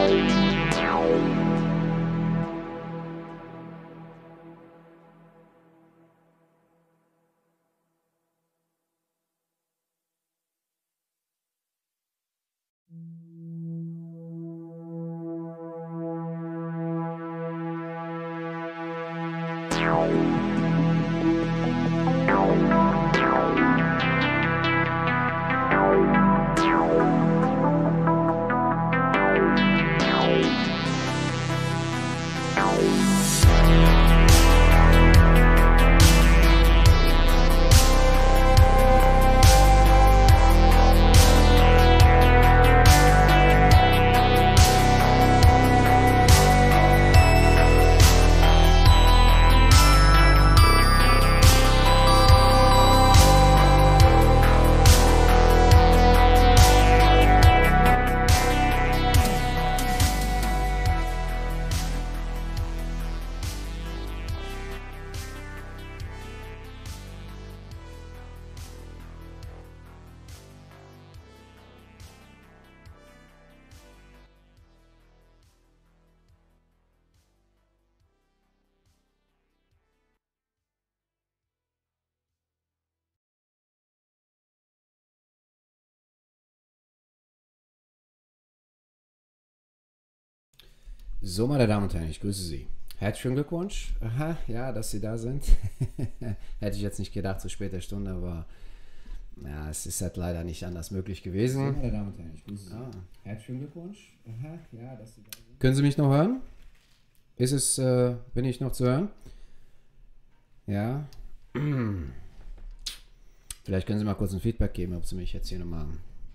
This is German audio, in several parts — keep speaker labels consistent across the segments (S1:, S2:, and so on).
S1: So, meine Damen und Herren, ich grüße Sie. Herzlichen Glückwunsch. Aha, ja, dass Sie da sind. Hätte ich jetzt nicht gedacht, zu später Stunde, aber ja, es ist halt leider nicht anders möglich gewesen. So, meine Damen und Herren, ich grüße Sie. Herzlichen Glückwunsch. Aha, ja, dass Sie da sind. Können Sie mich noch hören? Bin ich noch zu hören? Ja. Vielleicht können Sie mal kurz ein Feedback geben, ob Sie mich jetzt hier nochmal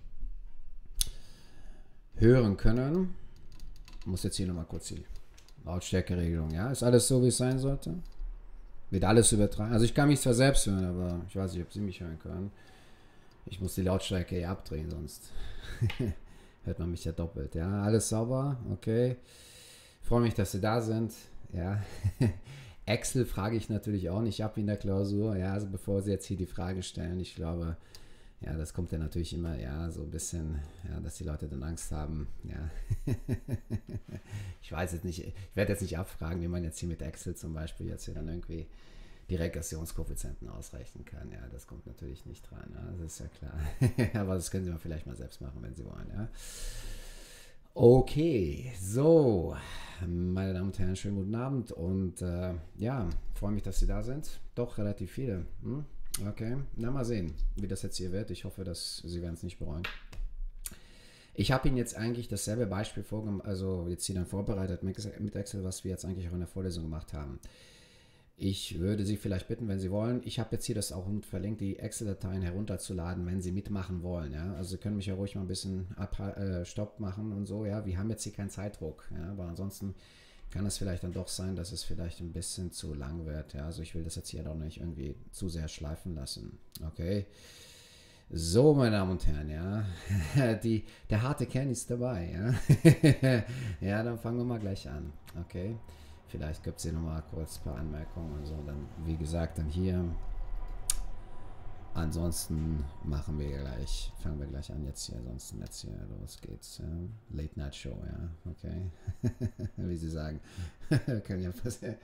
S1: hören können. Ich muss jetzt hier nochmal kurz die Lautstärkeregelung, ja? Ist alles so, wie es sein sollte? Wird alles übertragen? Also ich kann mich zwar selbst hören, aber ich weiß nicht, ob Sie mich hören können. Ich muss die Lautstärke hier abdrehen, sonst hört man mich ja doppelt, ja? Alles sauber, okay. Ich freue mich, dass Sie da sind, ja. Excel frage ich natürlich auch nicht ab in der Klausur, ja, also bevor Sie jetzt hier die Frage stellen, ich glaube, ja, das kommt ja natürlich immer, ja, so ein bisschen, ja, dass die Leute dann Angst haben, ja. Ich weiß jetzt nicht, ich werde jetzt nicht abfragen, wie man jetzt hier mit Excel zum Beispiel jetzt hier dann irgendwie die Regressionskoeffizienten ausrechnen kann, ja, das kommt natürlich nicht dran, ja, das ist ja klar. Aber das können Sie mal vielleicht mal selbst machen, wenn Sie wollen, ja. Okay, so, meine Damen und Herren, schönen guten Abend und ja, freue mich, dass Sie da sind. Doch relativ viele. Okay, na mal sehen, wie das jetzt hier wird. Ich hoffe, dass Sie werden es nicht bereuen. Ich habe Ihnen jetzt eigentlich dasselbe Beispiel also jetzt hier dann vorbereitet mit Excel, was wir jetzt eigentlich auch in der Vorlesung gemacht haben. Ich würde Sie vielleicht bitten, wenn Sie wollen, ich habe jetzt hier das auch verlinkt, die Excel-Dateien herunterzuladen, wenn Sie mitmachen wollen. Ja? Also Sie können mich ja ruhig mal ein bisschen Stopp machen und so. Ja, wir haben jetzt hier keinen Zeitdruck, ja? Aber ansonsten kann es vielleicht dann doch sein, dass es vielleicht ein bisschen zu lang wird. Ja? Also ich will das jetzt hier doch nicht irgendwie zu sehr schleifen lassen. Okay. So, meine Damen und Herren, ja, der harte Kern ist dabei, ja. Ja, dann fangen wir mal gleich an, okay. Vielleicht gibt es hier nochmal kurz ein paar Anmerkungen und so, dann, wie gesagt, dann hier. Ansonsten fangen wir gleich an jetzt hier, ansonsten jetzt hier, los geht's, ja. Late Night Show, ja, okay. Wie Sie sagen, können ja passieren.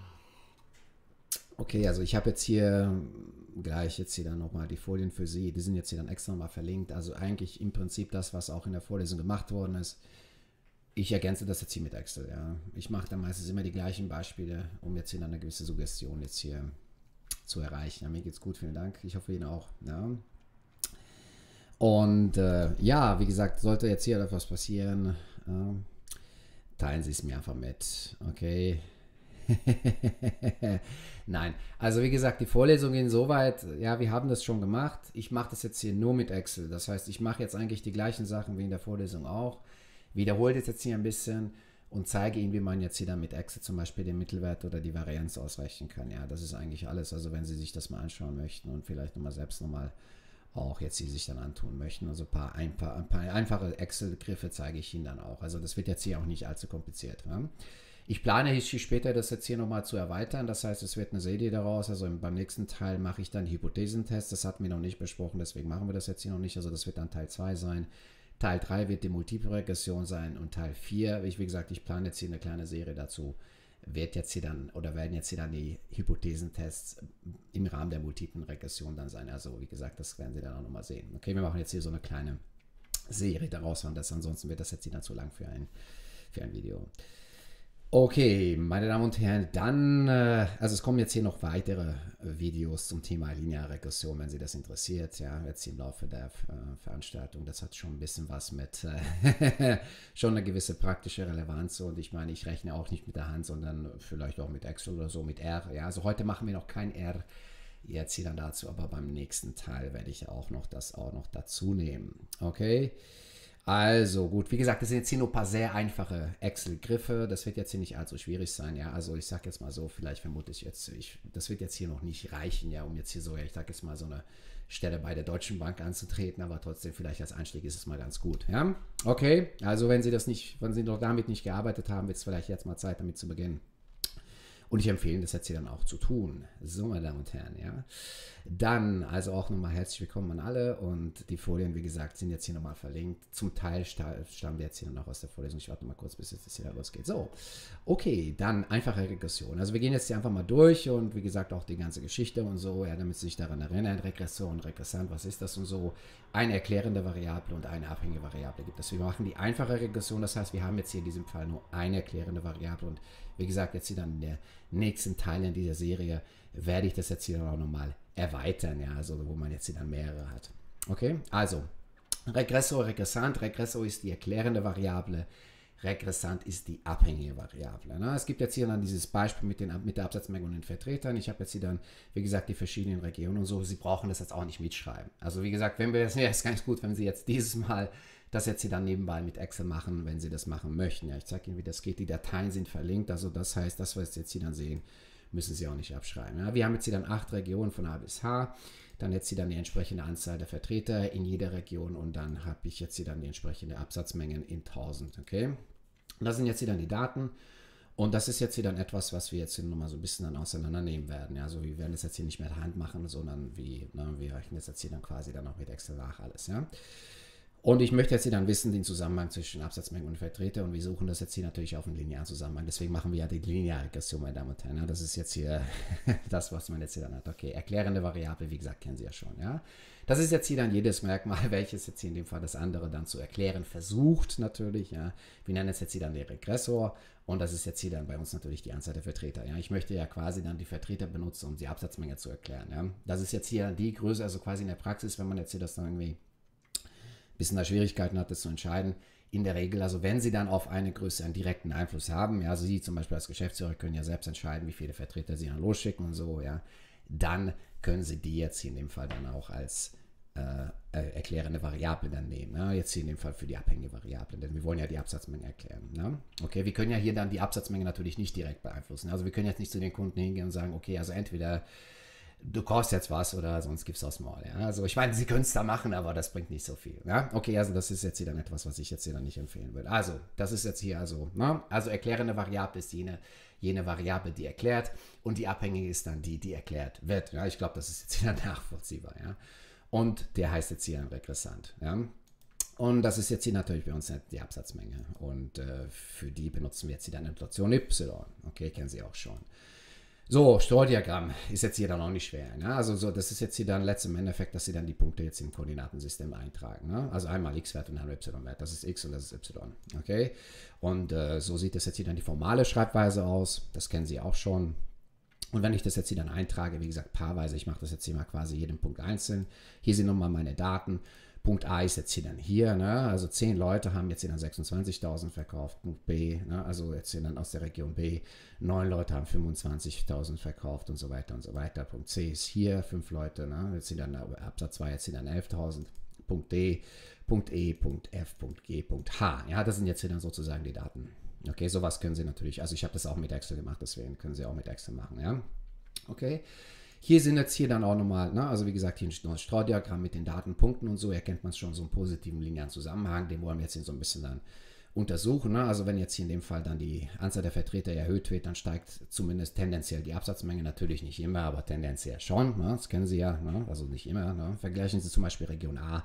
S1: Okay, also ich habe jetzt hier gleich dann nochmal die Folien für Sie. Die sind jetzt hier dann extra nochmal verlinkt. Also eigentlich im Prinzip das, was auch in der Vorlesung gemacht worden ist. Ich ergänze das jetzt hier mit Excel, ja. Ich mache dann meistens immer die gleichen Beispiele, um jetzt hier dann eine gewisse Suggestion jetzt hier zu erreichen. Ja, mir geht's gut, vielen Dank. Ich hoffe Ihnen auch, ja. Und ja, wie gesagt, sollte jetzt hier etwas passieren, teilen Sie es mir einfach mit, okay. Nein, also wie gesagt, die Vorlesungen gehen so weit, ja, wir haben das schon gemacht. Ich mache das jetzt hier nur mit Excel. Das heißt, ich mache jetzt eigentlich die gleichen Sachen wie in der Vorlesung auch. Wiederhole jetzt hier ein bisschen und zeige Ihnen, wie man jetzt hier dann mit Excel zum Beispiel den Mittelwert oder die Varianz ausrechnen kann. Ja, das ist eigentlich alles. Also wenn Sie sich das mal anschauen möchten und vielleicht nochmal selbst nochmal auch jetzt sich dann antun möchten. Also ein paar einfache Excel-Griffe zeige ich Ihnen dann auch. Also das wird jetzt hier auch nicht allzu kompliziert. Ja? Ich plane hier später das jetzt hier nochmal zu erweitern. Das heißt, es wird eine Serie daraus. Also beim nächsten Teil mache ich dann Hypothesentest. Das hatten wir noch nicht besprochen, deswegen machen wir das jetzt hier noch nicht. Also das wird dann Teil 2 sein. Teil 3 wird die Multiple-Regression sein und Teil 4, wie gesagt, ich plane jetzt hier eine kleine Serie dazu, wird jetzt hier dann, oder werden jetzt hier dann die Hypothesentests im Rahmen der multiplen Regression dann sein. Also wie gesagt, das werden Sie dann auch nochmal sehen. Okay, wir machen jetzt hier so eine kleine Serie daraus, ansonsten wird das jetzt hier dann zu lang für ein Video. Okay, meine Damen und Herren, dann, also es kommen jetzt hier noch weitere Videos zum Thema lineare Regression, wenn Sie das interessiert, ja, jetzt im Laufe der Veranstaltung. Das hat schon ein bisschen was mit, schon eine gewisse praktische Relevanz und ich meine, ich rechne auch nicht mit der Hand, sondern vielleicht auch mit Excel oder so, mit R, ja, also heute machen wir noch kein R, jetzt hier dann dazu, aber beim nächsten Teil werde ich auch noch das dazu nehmen, okay. Also gut, wie gesagt, das sind jetzt hier nur ein paar sehr einfache Excel-Griffe. Das wird jetzt hier nicht allzu schwierig sein, ja. Also ich sage jetzt mal so, vielleicht vermute ich jetzt, das wird jetzt hier noch nicht reichen, ja, um jetzt hier so, ja, ich sage jetzt mal so eine Stelle bei der Deutschen Bank anzutreten, aber trotzdem vielleicht als Einstieg ist es mal ganz gut, ja. Okay, also wenn Sie noch damit nicht gearbeitet haben, wird es vielleicht jetzt mal Zeit, damit zu beginnen. Und ich empfehle das jetzt hier dann auch zu tun. So, meine Damen und Herren, ja. Dann, also auch nochmal herzlich willkommen an alle und die Folien, wie gesagt, sind jetzt hier nochmal verlinkt. Zum Teil stammen wir jetzt hier noch aus der Vorlesung. Ich warte mal kurz, bis jetzt hier losgeht. So, okay, dann einfache Regression. Also wir gehen jetzt hier einfach mal durch und wie gesagt auch die ganze Geschichte und so, ja, damit Sie sich daran erinnern, Regression, Regressant, was ist das und so. Eine erklärende Variable und eine abhängige Variable gibt es. Wir machen die einfache Regression, das heißt, wir haben jetzt hier in diesem Fall nur eine erklärende Variable und wie gesagt, jetzt hier dann in der nächsten Teil in dieser Serie werde ich das jetzt hier auch nochmal erweitern, ja, also wo man jetzt hier dann mehrere hat. Okay, also Regressor, Regressant. Regressor ist die erklärende Variable, Regressant ist die abhängige Variable. Ne? Es gibt jetzt hier dann dieses Beispiel mit der Absatzmenge und den Vertretern. Ich habe jetzt hier dann, wie gesagt, die verschiedenen Regionen und so. Sie brauchen das jetzt auch nicht mitschreiben. Also wie gesagt, ist ganz gut, wenn Sie jetzt dieses Mal das jetzt hier dann nebenbei mit Excel machen, wenn Sie das machen möchten. Ja, ich zeige Ihnen, wie das geht. Die Dateien sind verlinkt, also das heißt, das, was Sie jetzt hier dann sehen, müssen Sie auch nicht abschreiben. Ja, wir haben jetzt hier dann 8 Regionen von A bis H, dann jetzt hier dann die entsprechende Anzahl der Vertreter in jeder Region und dann habe ich jetzt hier dann die entsprechende Absatzmengen in 1000, okay? Und das sind jetzt hier dann die Daten und das ist jetzt hier dann etwas, was wir jetzt hier nochmal so ein bisschen dann auseinandernehmen werden. Ja, also wir werden das jetzt hier nicht mehr der Hand machen, sondern wir rechnen das jetzt hier dann quasi dann auch mit Excel nach alles, ja? Und ich möchte jetzt hier dann wissen, den Zusammenhang zwischen Absatzmengen und Vertreter und wir suchen das jetzt hier natürlich auf einen linearen Zusammenhang. Deswegen machen wir ja die lineare Regression, meine Damen und Herren. Das ist jetzt hier das, was man jetzt hier dann hat. Okay, erklärende Variable, wie gesagt, kennen Sie ja schon. Ja? Das ist jetzt hier dann jedes Merkmal, welches jetzt hier in dem Fall das andere dann zu erklären versucht natürlich. Ja? Wir nennen es jetzt hier dann den Regressor und das ist jetzt hier dann bei uns natürlich die Anzahl der Vertreter. Ja? Ich möchte ja quasi dann die Vertreter benutzen, um die Absatzmenge zu erklären. Ja? Das ist jetzt hier die Größe, also quasi in der Praxis, wenn man jetzt hier das dann irgendwie bisschen da Schwierigkeiten hat, das zu entscheiden. In der Regel, also wenn Sie dann auf eine Größe einen direkten Einfluss haben, ja, also Sie zum Beispiel als Geschäftsführer können ja selbst entscheiden, wie viele Vertreter Sie dann losschicken und so, ja, dann können Sie die jetzt hier in dem Fall dann auch als erklärende Variable dann nehmen. Ne? Jetzt hier in dem Fall für die abhängige Variable, denn wir wollen ja die Absatzmenge erklären. Ne? Okay, wir können ja hier dann die Absatzmenge natürlich nicht direkt beeinflussen. Also wir können jetzt nicht zu den Kunden hingehen und sagen, okay, also entweder du kaufst jetzt was oder sonst gibst du das mal. Ja? Also ich meine, Sie können es da machen, aber das bringt nicht so viel. Ja? Okay, also das ist jetzt hier dann etwas, was ich jetzt hier dann nicht empfehlen würde. Also, das ist jetzt hier also, ne? Also erklärende Variable ist jene Variable, die erklärt und die abhängige ist dann die erklärt wird. Ja? Ich glaube, das ist jetzt hier nachvollziehbar. Ja? Und der heißt jetzt hier ein Regressant. Ja? Und das ist jetzt hier natürlich bei uns die Absatzmenge. Und für die benutzen wir jetzt hier dann Notation Y. Okay, kennen Sie auch schon. So, Streodiagramm ist jetzt hier dann auch nicht schwer. Ne? Also so, das ist jetzt hier dann letztendlich im Endeffekt, dass Sie dann die Punkte jetzt im Koordinatensystem eintragen. Ne? Also einmal x-Wert und einmal y-Wert. Das ist x und das ist y. Okay? Und so sieht das jetzt hier dann die formale Schreibweise aus. Das kennen Sie auch schon. Und wenn ich das jetzt hier dann eintrage, wie gesagt, paarweise, ich mache das jetzt hier mal quasi jeden Punkt einzeln. Hier sind nochmal meine Daten. Punkt A ist jetzt hier dann hier, ne? Also 10 Leute haben jetzt hier dann 26.000 verkauft. Punkt B, ne? Also jetzt hier dann aus der Region B, 9 Leute haben 25.000 verkauft und so weiter und so weiter. Punkt C ist hier, 5 Leute, ne? Jetzt sind dann Absatz 2, jetzt sind dann 11.000. Punkt D, Punkt E, Punkt F, Punkt G, Punkt H. Ja, das sind jetzt hier dann sozusagen die Daten. Okay, sowas können Sie natürlich, also ich habe das auch mit Excel gemacht, deswegen können Sie auch mit Excel machen, ja. Okay. Hier sind jetzt hier dann auch nochmal, ne, also wie gesagt, hier ein neues Streudiagramm mit den Datenpunkten und so, erkennt man schon so einen positiven linearen Zusammenhang, den wollen wir jetzt hier so ein bisschen dann untersuchen. Ne? Also wenn jetzt hier in dem Fall dann die Anzahl der Vertreter erhöht wird, dann steigt zumindest tendenziell die Absatzmenge, natürlich nicht immer, aber tendenziell schon, ne? Das kennen Sie ja, ne? Also nicht immer. Ne? Vergleichen Sie zum Beispiel Region A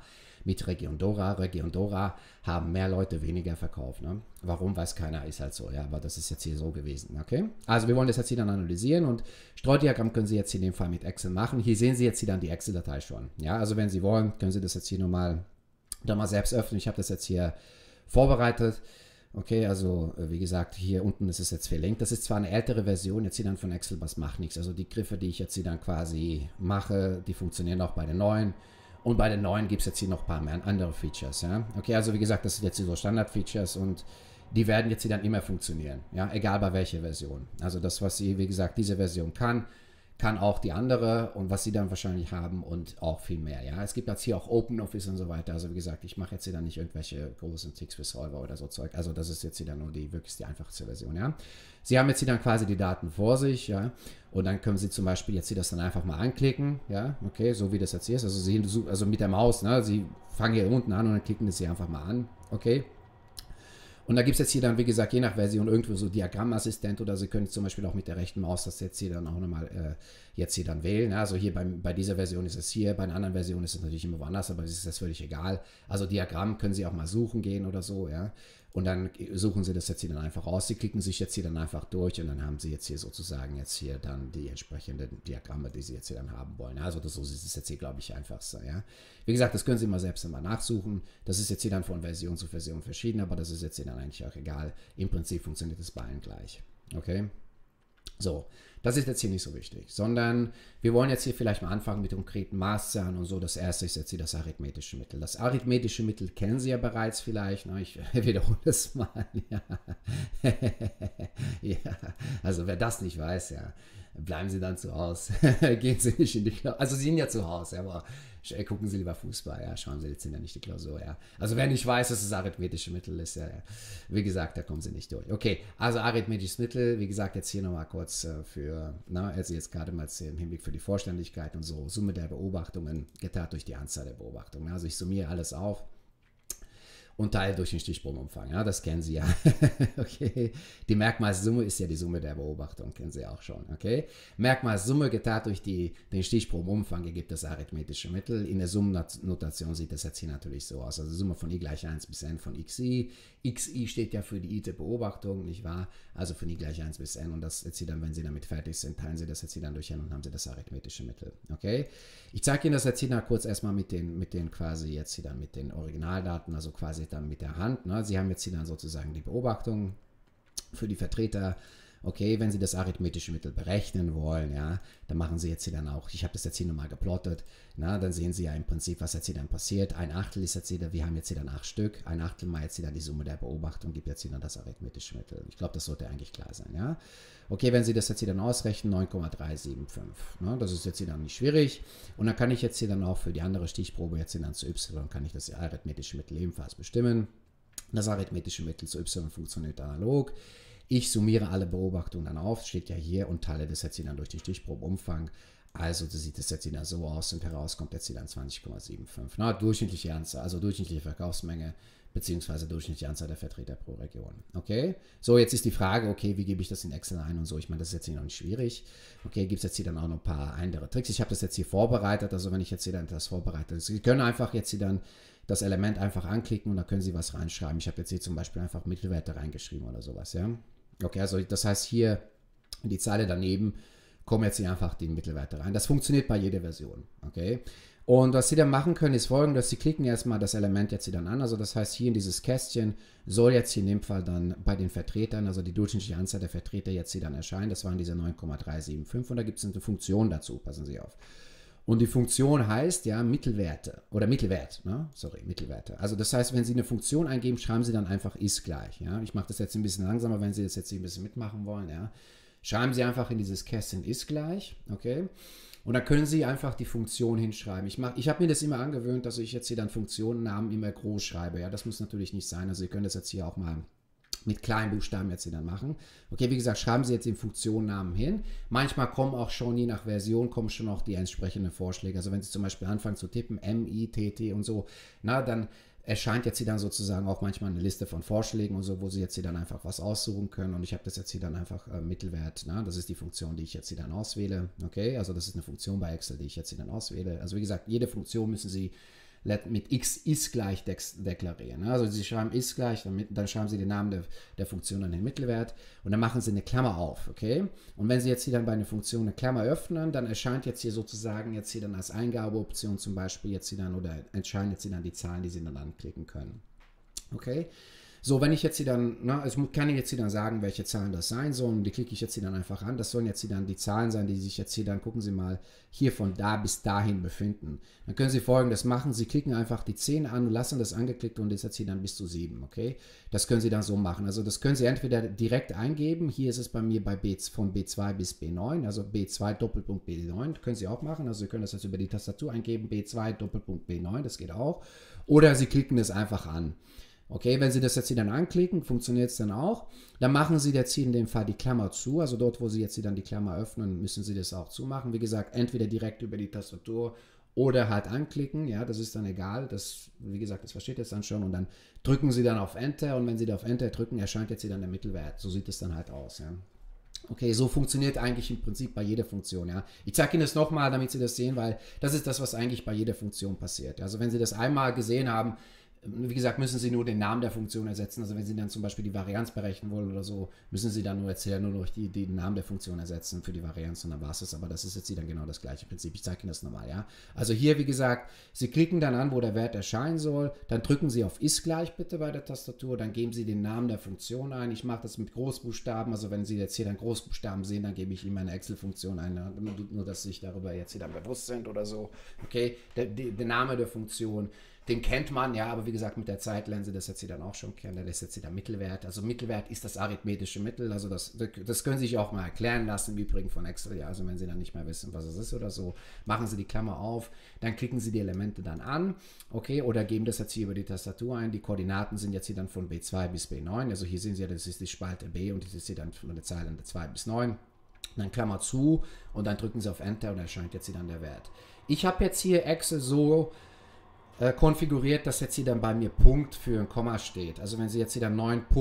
S1: mit Region Dora. Region Dora haben mehr Leute weniger verkauft. Ne? Warum, weiß keiner, ist halt so. Ja, aber das ist jetzt hier so gewesen. Okay? Also wir wollen das jetzt hier dann analysieren und Streudiagramm können Sie jetzt in dem Fall mit Excel machen. Hier sehen Sie jetzt hier dann die Excel-Datei schon. Ja, also wenn Sie wollen, können Sie das jetzt hier nochmal selbst öffnen. Ich habe das jetzt hier vorbereitet. Okay, also wie gesagt, hier unten ist es jetzt verlinkt. Das ist zwar eine ältere Version, jetzt hier dann von Excel, was macht nichts. Also die Griffe, die ich jetzt hier dann quasi mache, die funktionieren auch bei den neuen. Und bei den neuen gibt es jetzt hier noch ein paar mehr andere Features. Ja? Okay, also wie gesagt, das sind jetzt hier so Standard-Features und die werden jetzt hier dann immer funktionieren. Ja? Egal bei welcher Version. Also das, was sie, wie gesagt, diese Version kann auch die andere und was sie dann wahrscheinlich haben und auch viel mehr. Ja, es gibt jetzt hier auch OpenOffice und so weiter. Also wie gesagt, ich mache jetzt hier dann nicht irgendwelche großen Ticks für Solver oder so Zeug. Also das ist jetzt hier dann nur wirklich die einfachste Version. Ja, Sie haben jetzt hier dann quasi die Daten vor sich. Ja, und dann können Sie zum Beispiel jetzt hier das dann einfach mal anklicken. Ja, okay, so wie das jetzt hier ist. Also Sie, also mit der Maus. Ne, Sie fangen hier unten an und dann klicken das hier einfach mal an. Okay. Und da gibt es jetzt hier dann, wie gesagt, je nach Version irgendwo so Diagrammassistent oder Sie können zum Beispiel auch mit der rechten Maus das jetzt hier dann auch nochmal jetzt hier dann wählen. Ja, also hier bei dieser Version ist es hier, bei einer anderen Version ist es natürlich immer woanders, aber es ist das völlig egal. Also Diagramm können Sie auch mal suchen gehen oder so, ja. Und dann suchen Sie das jetzt hier dann einfach aus. Sie klicken sich jetzt hier dann einfach durch und dann haben Sie jetzt hier sozusagen jetzt hier dann die entsprechenden Diagramme, die Sie jetzt hier dann haben wollen. Also das ist es jetzt hier, glaube ich, einfachster. Ja. Wie gesagt, das können Sie mal selbst mal nachsuchen. Das ist jetzt hier dann von Version zu Version verschieden, aber das ist jetzt hier dann eigentlich auch egal. Im Prinzip funktioniert es bei allen gleich. Okay? So, das ist jetzt hier nicht so wichtig, sondern wir wollen jetzt hier vielleicht mal anfangen mit konkreten Maßzahlen und so. Das erste ist jetzt hier das arithmetische Mittel. Das arithmetische Mittel kennen Sie ja bereits vielleicht. Ne? Ich wiederhole das mal. Ja. Ja, also wer das nicht weiß, ja, bleiben Sie dann zu Hause. Gehen Sie nicht in die Klausur. Also Sie sind ja zu Hause, aber gucken Sie lieber Fußball, ja, schauen Sie jetzt ja nicht die Klausur, ja. Also wer nicht weiß, dass das arithmetische Mittel ist, ja, wie gesagt, da kommen Sie nicht durch. Okay, also arithmetisches Mittel, wie gesagt, jetzt hier nochmal kurz also jetzt gerade mal im Hinblick für die Vollständigkeit und so, Summe der Beobachtungen geteilt durch die Anzahl der Beobachtungen. Also ich summiere alles auf und teile durch den Stichprobenumfang. Ja, das kennen Sie ja. Okay. Die Merkmalssumme ist ja die Summe der Beobachtung, kennen Sie auch schon. Okay. Merkmalssumme geteilt durch den Stichprobenumfang ergibt das arithmetische Mittel. In der Summennotation sieht das jetzt hier natürlich so aus. Also Summe von i gleich 1 bis n von xi. Xi steht ja für die i der Beobachtung, nicht wahr? Also von i gleich 1 bis n. Und das jetzt hier dann, wenn Sie damit fertig sind, teilen Sie das jetzt hier dann durch n und haben Sie das arithmetische Mittel. Okay. Ich zeige Ihnen das jetzt hier dann kurz erstmal mit den quasi jetzt hier dann mit den Originaldaten, also quasi dann mit der Hand. Ne? Sie haben jetzt hier dann sozusagen die Beobachtung für die Vertreter. Okay, wenn Sie das arithmetische Mittel berechnen wollen, ja, dann machen Sie jetzt hier dann auch, ich habe das jetzt hier nochmal geplottet, na, dann sehen Sie ja im Prinzip, was jetzt hier dann passiert. Ein Achtel ist jetzt hier, wir haben jetzt hier dann 8 Stück, ein Achtel mal jetzt hier dann die Summe der Beobachtung, gibt jetzt hier dann das arithmetische Mittel. Ich glaube, das sollte eigentlich klar sein, ja. Okay, wenn Sie das jetzt hier dann ausrechnen, 9,375, ne, das ist jetzt hier dann nicht schwierig. Und dann kann ich jetzt hier dann auch für die andere Stichprobe jetzt hier dann zu y, kann ich das arithmetische Mittel ebenfalls bestimmen. Das arithmetische Mittel zu y funktioniert analog. Ich summiere alle Beobachtungen dann auf, steht ja hier, und teile das jetzt hier dann durch den Stichprobenumfang. Also das sieht das jetzt wieder so aus und heraus kommt jetzt hier dann 20,75. Na, durchschnittliche Anzahl, also durchschnittliche Verkaufsmenge beziehungsweise durchschnittliche Anzahl der Vertreter pro Region. Okay, so jetzt ist die Frage, okay, wie gebe ich das in Excel ein und so. Ich meine, das ist jetzt hier noch nicht schwierig. Okay, gibt es jetzt hier dann auch noch ein paar andere Tricks. Ich habe das jetzt hier vorbereitet, also wenn ich jetzt hier dann das vorbereite, Sie können einfach jetzt hier dann das Element einfach anklicken und da können Sie was reinschreiben. Ich habe jetzt hier zum Beispiel einfach Mittelwerte reingeschrieben oder sowas, ja. Okay, also das heißt hier die Zeile daneben kommen jetzt hier einfach die Mittelwerte rein. Das funktioniert bei jeder Version, okay. Und was Sie dann machen können, ist folgendes: Sie klicken erstmal das Element jetzt hier dann an, also das heißt hier in dieses Kästchen soll jetzt hier in dem Fall dann bei den Vertretern, also die durchschnittliche Anzahl der Vertreter jetzt hier dann erscheinen, das waren diese 9,375 und da gibt es eine Funktion dazu, passen Sie auf. Und die Funktion heißt ja Mittelwerte oder Mittelwert, ne? Sorry, Mittelwerte. Also das heißt, wenn Sie eine Funktion eingeben, schreiben Sie dann einfach ist gleich, ja. Ich mache das jetzt ein bisschen langsamer, wenn Sie das jetzt hier ein bisschen mitmachen wollen, ja. Schreiben Sie einfach in dieses Kästchen ist gleich, okay. Und dann können Sie einfach die Funktion hinschreiben. Ich habe mir das immer angewöhnt, dass ich jetzt hier dann Funktionennamen immer groß schreibe. Ja, das muss natürlich nicht sein. Also Sie können das jetzt hier auch mal mit kleinen Buchstaben jetzt hier dann machen. Okay, wie gesagt, schreiben Sie jetzt den Funktionennamen hin. Manchmal kommen auch schon, je nach Version, kommen schon auch die entsprechenden Vorschläge. Also wenn Sie zum Beispiel anfangen zu tippen, M, I, T, T und so, na, dann erscheint jetzt hier dann sozusagen auch manchmal eine Liste von Vorschlägen und so, wo Sie jetzt hier dann einfach was aussuchen können. Und ich habe das jetzt hier dann einfach Mittelwert, na, das ist die Funktion, die ich jetzt hier dann auswähle. Okay, also das ist eine Funktion bei Excel, die ich jetzt hier dann auswähle. Also wie gesagt, jede Funktion müssen Sie mit x ist gleich deklarieren. Also Sie schreiben ist gleich, dann schreiben Sie den Namen der Funktion an den Mittelwert und dann machen Sie eine Klammer auf, okay? Und wenn Sie jetzt hier dann bei einer Funktion eine Klammer öffnen, dann erscheint jetzt hier sozusagen jetzt hier dann als Eingabeoption zum Beispiel jetzt hier dann oder erscheinen jetzt hier dann die Zahlen, die Sie dann anklicken können. Okay? So, wenn ich jetzt hier dann, ich kann jetzt hier dann sagen, welche Zahlen das sein sollen, die klicke ich jetzt hier dann einfach an. Das sollen jetzt hier dann die Zahlen sein, die sich jetzt hier dann, gucken Sie mal, hier von da bis dahin befinden. Dann können Sie Folgendes machen, Sie klicken einfach die 10 an, lassen das angeklickt und ist jetzt hier dann bis zu 7, okay? Das können Sie dann so machen. Also das können Sie entweder direkt eingeben, hier ist es bei mir von B2 bis B9, also B2 Doppelpunkt B9, können Sie auch machen. Also Sie können das jetzt über die Tastatur eingeben, B2 Doppelpunkt B9, das geht auch. Oder Sie klicken es einfach an. Okay, wenn Sie das jetzt hier dann anklicken, funktioniert es dann auch. Dann machen Sie jetzt hier in dem Fall die Klammer zu. Also dort, wo Sie jetzt hier dann die Klammer öffnen, müssen Sie das auch zumachen. Wie gesagt, entweder direkt über die Tastatur oder halt anklicken. Ja, das ist dann egal. Das, wie gesagt, das versteht jetzt dann schon. Und dann drücken Sie dann auf Enter. Und wenn Sie da auf Enter drücken, erscheint jetzt hier dann der Mittelwert. So sieht es dann halt aus. Ja. Okay, so funktioniert eigentlich im Prinzip bei jeder Funktion. Ja. Ich zeige Ihnen das nochmal, damit Sie das sehen, weil das ist das, was eigentlich bei jeder Funktion passiert. Also wenn Sie das einmal gesehen haben, wie gesagt, müssen Sie nur den Namen der Funktion ersetzen. Also wenn Sie dann zum Beispiel die Varianz berechnen wollen oder so, müssen Sie dann nur noch den Namen der Funktion ersetzen für die Varianz und dann war es das. Aber das ist jetzt hier dann genau das gleiche Prinzip. Ich zeige Ihnen das nochmal, ja. Also hier, wie gesagt, Sie klicken dann an, wo der Wert erscheinen soll. Dann drücken Sie auf ist gleich bitte bei der Tastatur. Dann geben Sie den Namen der Funktion ein. Ich mache das mit Großbuchstaben. Also wenn Sie jetzt hier dann Großbuchstaben sehen, dann gebe ich Ihnen meine Excel-Funktion ein. Nur, dass Sie sich darüber jetzt hier dann bewusst sind oder so. Okay, der Name der Funktion. Den kennt man, ja, aber wie gesagt, mit der Zeit lernen Sie das jetzt hier dann auch schon kennen. Das ist jetzt hier der Mittelwert. Also Mittelwert ist das arithmetische Mittel. Also das können Sie sich auch mal erklären lassen, im Übrigen von Excel. Ja, also wenn Sie dann nicht mehr wissen, was es ist oder so, machen Sie die Klammer auf, dann klicken Sie die Elemente dann an, okay, oder geben das jetzt hier über die Tastatur ein. Die Koordinaten sind jetzt hier dann von B2 bis B9. Also hier sehen Sie ja, das ist die Spalte B und das ist hier dann von der Zeile 2 bis 9. Dann Klammer zu und dann drücken Sie auf Enter und erscheint jetzt hier dann der Wert. Ich habe jetzt hier Excel so konfiguriert, dass jetzt hier dann bei mir Punkt für ein Komma steht. Also wenn Sie jetzt hier dann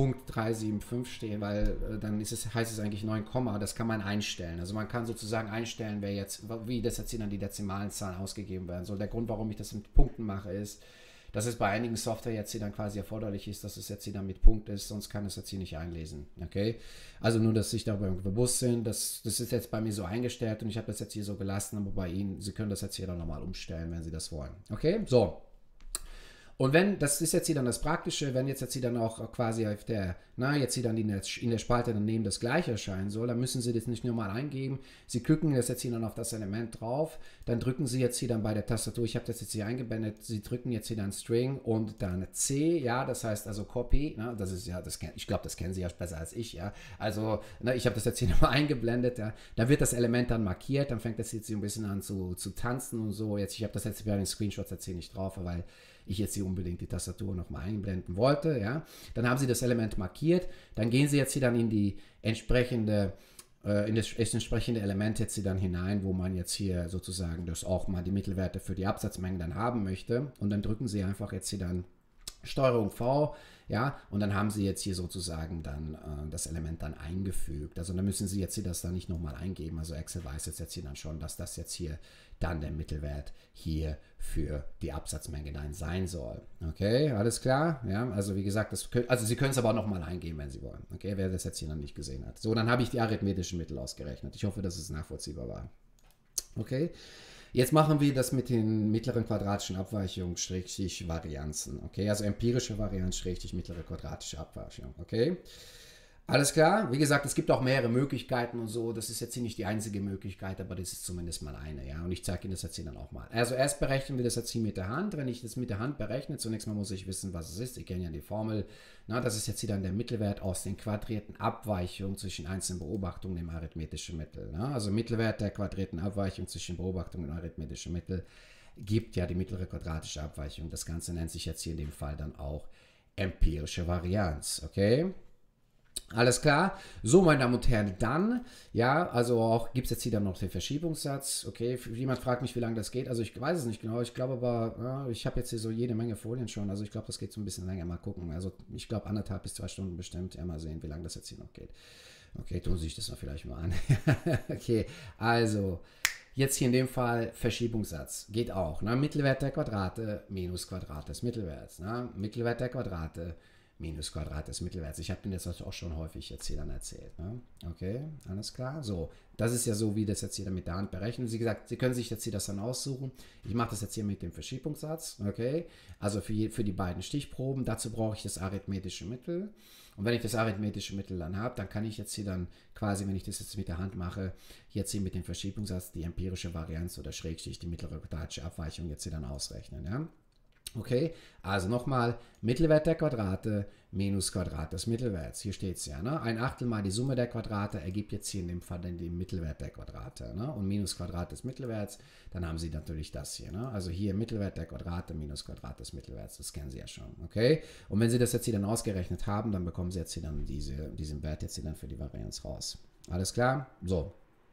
S1: 9.375 stehen, weil dann heißt es eigentlich 9, das kann man einstellen. Also man kann sozusagen einstellen, wie das jetzt hier dann die dezimalen Zahlen ausgegeben werden soll. Der Grund, warum ich das mit Punkten mache, ist, dass es bei einigen Software jetzt hier dann quasi erforderlich ist, dass es jetzt hier dann mit Punkt ist, sonst kann es jetzt hier nicht einlesen. Okay? Also nur, dass Sie sich darüber bewusst sind, das ist jetzt bei mir so eingestellt und ich habe das jetzt hier so gelassen, aber bei Ihnen, Sie können das jetzt hier dann nochmal umstellen, wenn Sie das wollen. Okay? So. Und das ist jetzt hier dann das Praktische, wenn jetzt hier dann auch quasi auf jetzt hier dann in der Spalte daneben das gleiche erscheinen soll, dann müssen Sie das nicht nur mal eingeben. Sie klicken das jetzt hier dann auf das Element drauf, dann drücken Sie jetzt hier dann bei der Tastatur, ich habe das jetzt hier eingeblendet, Sie drücken jetzt hier dann String und dann C, ja, das heißt also Copy, das ist ja, ich glaube, das kennen Sie ja besser als ich, ja. Also, ich habe das jetzt hier nochmal eingeblendet, ja. Da wird das Element dann markiert, dann fängt das jetzt hier ein bisschen an zu tanzen und so. Ich habe das jetzt bei den Screenshots jetzt hier nicht drauf, weil ich jetzt hier unbedingt die Tastatur nochmal einblenden wollte, ja. Dann haben Sie das Element markiert, dann gehen Sie jetzt hier dann in die entsprechende in das entsprechende Element jetzt hier dann hinein, wo man jetzt hier sozusagen das auch mal die Mittelwerte für die Absatzmengen dann haben möchte und dann drücken Sie einfach jetzt hier dann Steuerung V, ja, und dann haben Sie jetzt hier sozusagen dann das Element dann eingefügt. Also dann müssen Sie jetzt hier das dann nicht nochmal eingeben. Also Excel weiß jetzt hier dann schon, dass das jetzt hier dann der Mittelwert hier für die Absatzmenge dann sein soll. Okay, alles klar? Ja, also wie gesagt, Sie können es aber auch nochmal eingeben, wenn Sie wollen. Okay, wer das jetzt hier noch nicht gesehen hat. So, dann habe ich die arithmetischen Mittel ausgerechnet. Ich hoffe, dass es nachvollziehbar war. Okay. Jetzt machen wir das mit den mittleren quadratischen Abweichungen, Schrägstrich Varianzen. Okay, also empirische Varianz, Schrägstrich mittlere quadratische Abweichung. Okay, alles klar. Wie gesagt, es gibt auch mehrere Möglichkeiten und so. Das ist jetzt hier nicht die einzige Möglichkeit, aber das ist zumindest mal eine. Ja, und ich zeige Ihnen das jetzt hier dann auch mal. Also erst berechnen wir das jetzt hier mit der Hand. Wenn ich das mit der Hand berechne, zunächst mal muss ich wissen, was es ist. Ich kenne ja die Formel. Das ist jetzt hier dann der Mittelwert aus den quadrierten Abweichungen zwischen einzelnen Beobachtungen im arithmetischen Mittel. Also Mittelwert der quadrierten Abweichung zwischen Beobachtungen und arithmetischen Mittel gibt ja die mittlere quadratische Abweichung. Das Ganze nennt sich jetzt hier in dem Fall dann auch empirische Varianz. Okay? Alles klar. So, meine Damen und Herren, dann, ja, also auch gibt es jetzt hier dann noch den Verschiebungssatz. Okay, jemand fragt mich, wie lange das geht. Also ich weiß es nicht genau. Ich glaube aber, ja, ich habe jetzt hier so jede Menge Folien schon. Also ich glaube, das geht so ein bisschen länger. Mal gucken. Also ich glaube 1,5 bis 2 Stunden bestimmt. Ja, mal sehen, wie lange das jetzt hier noch geht. Okay, tun Sie sich das noch vielleicht mal an. Okay, also Jetzt hier in dem Fall Verschiebungssatz. Geht auch. Ne? Mittelwert der Quadrate minus Quadrat des Mittelwerts. Ne? Mittelwert der Quadrate minus Quadrat des Mittelwerts. Ich habe den jetzt auch schon häufig jetzt hier dann erzählt. Ne? Okay, alles klar. So, das ist ja so, wie das jetzt hier dann mit der Hand berechnen. Wie gesagt, Sie können sich jetzt hier das dann aussuchen. Ich mache das jetzt hier mit dem Verschiebungssatz. Okay, also für die beiden Stichproben. Dazu brauche ich das arithmetische Mittel. Und wenn ich das arithmetische Mittel dann habe, dann kann ich jetzt hier dann quasi, wenn ich das jetzt mit der Hand mache, jetzt hier mit dem Verschiebungssatz die empirische Varianz oder Schrägstrich die mittlere quadratische Abweichung jetzt hier dann ausrechnen. Ja? Okay, also nochmal, Mittelwert der Quadrate minus Quadrat des Mittelwerts. Hier steht es ja, ne? 1/8 mal die Summe der Quadrate ergibt jetzt hier in dem Fall dann den Mittelwert der Quadrate. Ne? Und minus Quadrat des Mittelwerts, dann haben Sie natürlich das hier. Ne? Also hier Mittelwert der Quadrate minus Quadrat des Mittelwerts, das kennen Sie ja schon. Okay, und wenn Sie das jetzt hier dann ausgerechnet haben, dann bekommen Sie jetzt hier dann diesen Wert jetzt hier dann für die Varianz raus. Alles klar? So.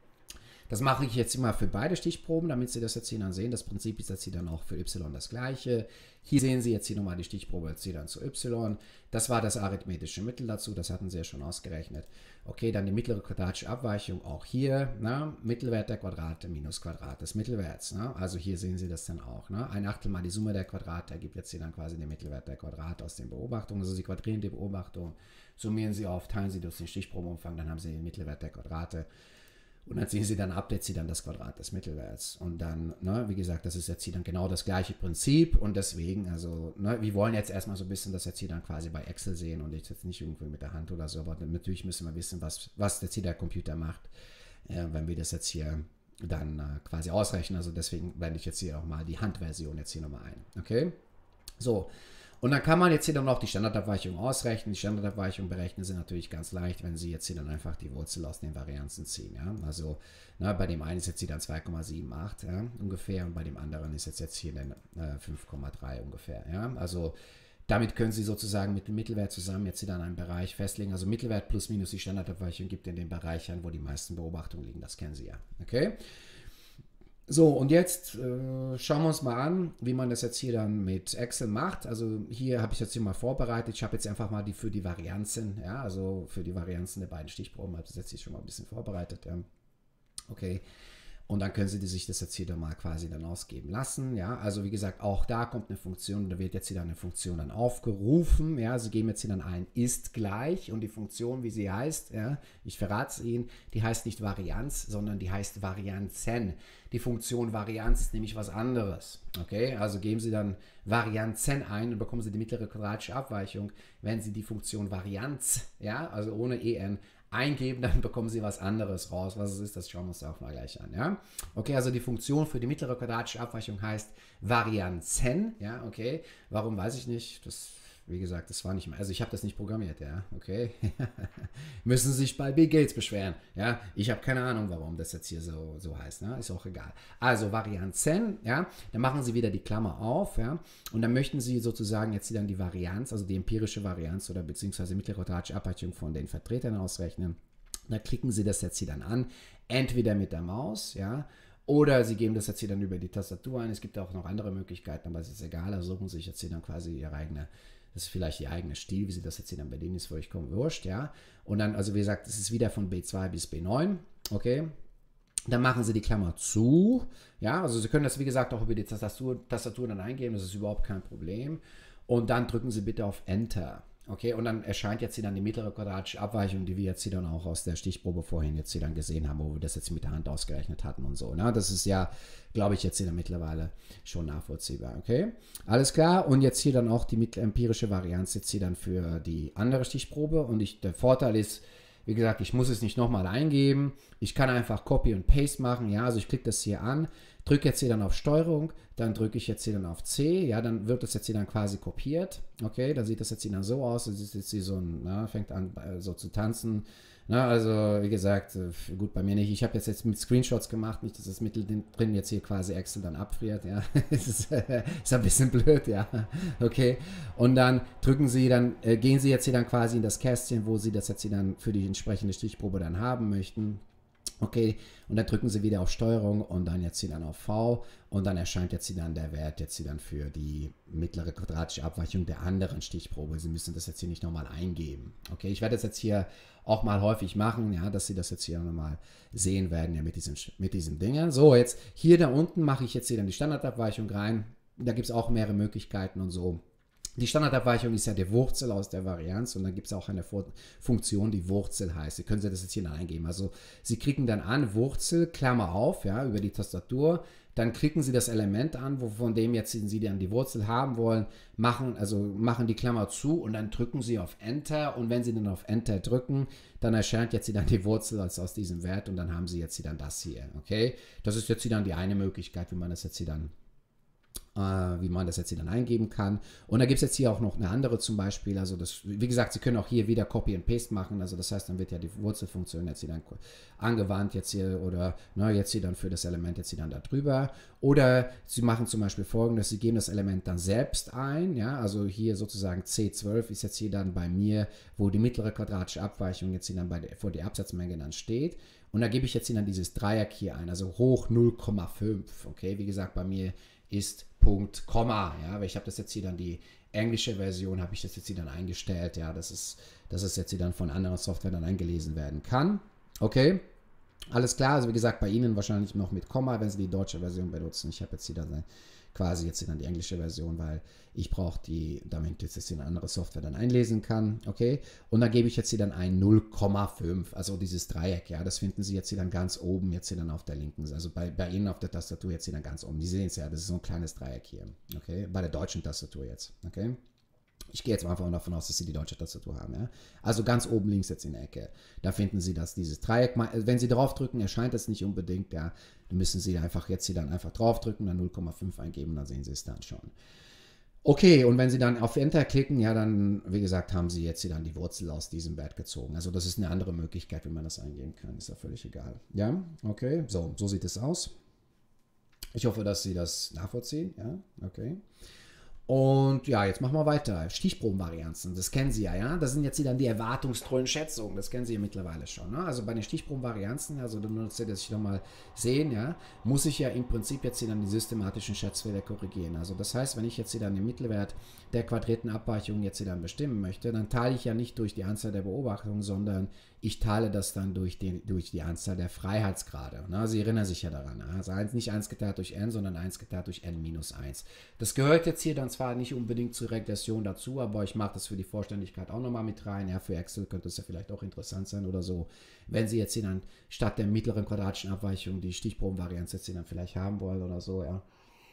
S1: Das mache ich jetzt immer für beide Stichproben, damit Sie das jetzt hier dann sehen. Das Prinzip ist jetzt hier dann auch für y das gleiche. Hier sehen Sie jetzt hier nochmal die Stichprobe jetzt hier dann zu y. Das war das arithmetische Mittel dazu, das hatten Sie ja schon ausgerechnet. Okay, dann die mittlere quadratische Abweichung auch hier. Ne? Mittelwert der Quadrate minus Quadrat des Mittelwerts. Ne? Also hier sehen Sie das dann auch. Ne? 1/8 mal die Summe der Quadrate ergibt jetzt hier dann quasi den Mittelwert der Quadrate aus den Beobachtungen. Also Sie quadrieren die Beobachtung, summieren sie auf, teilen sie durch den Stichprobenumfang, dann haben Sie den Mittelwert der Quadrate. Und dann ziehen Sie dann ab, jetzt Sie dann das Quadrat des Mittelwerts. Und dann, ne, wie gesagt, das ist jetzt hier dann genau das gleiche Prinzip. Und deswegen, also, ne, wir wollen jetzt erstmal so ein bisschen das jetzt hier dann quasi bei Excel sehen und jetzt nicht irgendwie mit der Hand oder so. Aber natürlich müssen wir wissen, was jetzt hier der Computer macht, wenn wir das jetzt hier dann quasi ausrechnen. Also deswegen blende ich jetzt hier auch mal die Handversion jetzt hier nochmal ein. Okay? So. Und dann kann man jetzt hier dann noch die Standardabweichung ausrechnen. Die Standardabweichung berechnen Sie natürlich ganz leicht, wenn Sie jetzt hier dann einfach die Wurzel aus den Varianzen ziehen. Ja? Also bei dem einen ist jetzt hier dann 2,78 ja, ungefähr und bei dem anderen ist jetzt hier dann 5,3 ungefähr. Ja? Also damit können Sie sozusagen mit dem Mittelwert zusammen jetzt hier dann einen Bereich festlegen. Also Mittelwert plus minus die Standardabweichung gibt in den Bereich an, wo die meisten Beobachtungen liegen. Das kennen Sie ja. Okay? So, und jetzt schauen wir uns mal an, wie man das jetzt hier dann mit Excel macht. Also hier habe ich jetzt hier mal vorbereitet. Ich habe jetzt einfach mal für die Varianzen, ja, also für die Varianzen der beiden Stichproben, habe ich das jetzt hier schon mal ein bisschen vorbereitet. Ja. Okay. Und dann können Sie sich das jetzt hier dann mal quasi dann ausgeben lassen. Ja, also wie gesagt, auch da kommt eine Funktion, da wird jetzt hier dann eine Funktion dann aufgerufen. Ja, Sie geben jetzt hier dann ein ist gleich und die Funktion, wie sie heißt, ja, ich verrate es Ihnen, die heißt nicht Varianz, sondern die heißt Varianzen. Die Funktion Varianz ist nämlich was anderes. Okay, also geben Sie dann Varianzen ein und bekommen Sie die mittlere quadratische Abweichung. Wenn Sie die Funktion Varianz, ja, also ohne en, eingeben, dann bekommen Sie was anderes raus. Was es ist, das schauen wir uns auch mal gleich an. Ja? Okay, also die Funktion für die mittlere quadratische Abweichung heißt Varianzen. Ja, okay. Warum, weiß ich nicht. Das, wie gesagt, das war nicht mehr. Also ich habe das nicht programmiert, ja. Okay. Müssen Sie sich bei Bill Gates beschweren. Ja, ich habe keine Ahnung, warum das jetzt hier so heißt. Ne? Ist auch egal. Also Varianzen, ja. Dann machen Sie wieder die Klammer auf, ja. Und dann möchten Sie sozusagen jetzt dann die Varianz, also die empirische Varianz oder beziehungsweise mittlere quadratische Abweichung von den Vertretern ausrechnen. Da klicken Sie das jetzt hier dann an. Entweder mit der Maus, ja. Oder Sie geben das jetzt hier dann über die Tastatur ein. Es gibt auch noch andere Möglichkeiten, aber es ist egal. Also suchen Sie sich jetzt hier dann quasi Ihre eigene. Das ist vielleicht Ihr eigener Stil, wie Sie das jetzt hier dann bei denen ist, vollkommen wurscht, ja. Und dann, also wie gesagt, es ist wieder von B2 bis B9, okay. Dann machen Sie die Klammer zu, ja, also Sie können das, wie gesagt, auch über die Tastatur dann eingeben, das ist überhaupt kein Problem. Und dann drücken Sie bitte auf Enter, okay. Und dann erscheint jetzt hier dann die mittlere quadratische Abweichung, die wir jetzt hier dann auch aus der Stichprobe vorhin jetzt hier dann gesehen haben, wo wir das jetzt mit der Hand ausgerechnet hatten und so, ne. Das ist ja, glaube ich, jetzt hier dann mittlerweile schon nachvollziehbar, okay. Alles klar, und jetzt hier dann auch die empirische Varianz jetzt hier dann für die andere Stichprobe und der Vorteil ist, wie gesagt, ich muss es nicht nochmal eingeben, ich kann einfach Copy und Paste machen, ja, also ich klicke das hier an, drücke jetzt hier dann auf Steuerung, dann drücke ich jetzt hier dann auf C, ja, dann wird das jetzt hier dann quasi kopiert, okay, dann sieht das jetzt hier dann so aus, das ist jetzt hier so ein, na, fängt an so zu tanzen, na, also wie gesagt, gut, bei mir nicht, ich habe jetzt mit Screenshots gemacht, nicht, dass das Mittel drin jetzt hier quasi Excel dann abfriert, ja, ist ein bisschen blöd, ja, okay, und dann gehen Sie jetzt hier dann quasi in das Kästchen, wo Sie das jetzt hier dann für die entsprechende Stichprobe dann haben möchten. Okay, und dann drücken Sie wieder auf Steuerung und dann jetzt hier dann auf V und dann erscheint jetzt hier dann der Wert jetzt hier dann für die mittlere quadratische Abweichung der anderen Stichprobe. Sie müssen das jetzt hier nicht nochmal eingeben. Okay, ich werde das jetzt hier auch mal häufig machen, ja, dass Sie das jetzt hier nochmal sehen werden, ja, mit diesen Dingen. So, jetzt hier da unten mache ich jetzt hier dann die Standardabweichung rein. Da gibt es auch mehrere Möglichkeiten und so. Die Standardabweichung ist ja die Wurzel aus der Varianz und dann gibt es auch eine Funktion, die Wurzel heißt. Sie können das jetzt hier eingeben. Also Sie klicken dann an Wurzel, Klammer auf, ja, über die Tastatur. Dann klicken Sie das Element an, von dem jetzt Sie dann die Wurzel haben wollen, machen die Klammer zu und dann drücken Sie auf Enter. Und wenn Sie dann auf Enter drücken, dann erscheint jetzt dann die Wurzel aus diesem Wert und dann haben Sie jetzt dann das hier. Okay, das ist jetzt dann die eine Möglichkeit, wie man das jetzt hier dann eingeben kann. Und da gibt es jetzt hier auch noch eine andere zum Beispiel, also das, wie gesagt, Sie können auch hier wieder Copy and Paste machen, also das heißt, dann wird ja die Wurzelfunktion jetzt hier dann angewandt jetzt hier oder jetzt hier dann für das Element jetzt hier dann da drüber. Oder Sie machen zum Beispiel Folgendes, Sie geben das Element dann selbst ein, ja, also hier sozusagen C12 ist jetzt hier dann bei mir, wo die mittlere quadratische Abweichung jetzt hier dann vor der Absatzmenge dann steht. Und da gebe ich jetzt hier dann dieses Dreieck hier ein, also hoch 0,5, okay, wie gesagt, bei mir ist Punkt, Komma, ja, aber ich habe das jetzt hier dann die englische Version, habe ich das jetzt hier dann eingestellt, ja, dass es jetzt hier dann von anderer Software dann eingelesen werden kann, okay, alles klar, also wie gesagt, bei Ihnen wahrscheinlich noch mit Komma, wenn Sie die deutsche Version benutzen, ich habe jetzt hier dann quasi jetzt hier dann die englische Version, weil ich brauche damit jetzt hier eine andere Software dann einlesen kann, okay, und dann gebe ich jetzt hier dann ein 0,5, also dieses Dreieck, ja, das finden Sie jetzt hier dann ganz oben, jetzt hier dann auf der linken Seite, also bei Ihnen auf der Tastatur jetzt hier dann ganz oben, Sie sehen es ja, das ist so ein kleines Dreieck hier, okay, bei der deutschen Tastatur jetzt, okay. Ich gehe jetzt einfach davon aus, dass Sie die deutsche Tastatur haben. Ja? Also ganz oben links jetzt in der Ecke. Da finden Sie dieses Dreieck. Wenn Sie draufdrücken, erscheint es nicht unbedingt. Ja? Dann müssen Sie einfach jetzt hier dann einfach draufdrücken, dann 0,5 eingeben, dann sehen Sie es dann schon. Okay, und wenn Sie dann auf Enter klicken, ja, dann, wie gesagt, haben Sie jetzt hier dann die Wurzel aus diesem Wert gezogen. Also das ist eine andere Möglichkeit, wie man das eingeben kann. Ist ja völlig egal. Ja, okay, so sieht es aus. Ich hoffe, dass Sie das nachvollziehen. Ja, okay. Und ja, jetzt machen wir weiter. Stichprobenvarianzen, das kennen Sie ja. Das sind jetzt hier dann die erwartungstreuen Schätzungen, das kennen Sie ja mittlerweile schon. Ne? Also bei den Stichprobenvarianzen, also nur, dass Sie nochmal sehen, ja, muss ich ja im Prinzip jetzt hier dann die systematischen Schätzfehler korrigieren. Also das heißt, wenn ich jetzt hier dann den Mittelwert der quadrierten Abweichung jetzt hier dann bestimmen möchte, dann teile ich ja nicht durch die Anzahl der Beobachtungen, sondern ich teile das dann durch die Anzahl der Freiheitsgrade. Na, Sie erinnern sich ja daran. Also nicht 1 geteilt durch n, sondern 1 geteilt durch n minus 1. Das gehört jetzt hier dann zwar nicht unbedingt zur Regression dazu, aber ich mache das für die Vollständigkeit auch nochmal mit rein. Ja, für Excel könnte es ja vielleicht auch interessant sein oder so. Wenn Sie jetzt hier dann statt der mittleren quadratischen Abweichung die Stichprobenvarianz jetzt hier dann vielleicht haben wollen oder so, ja.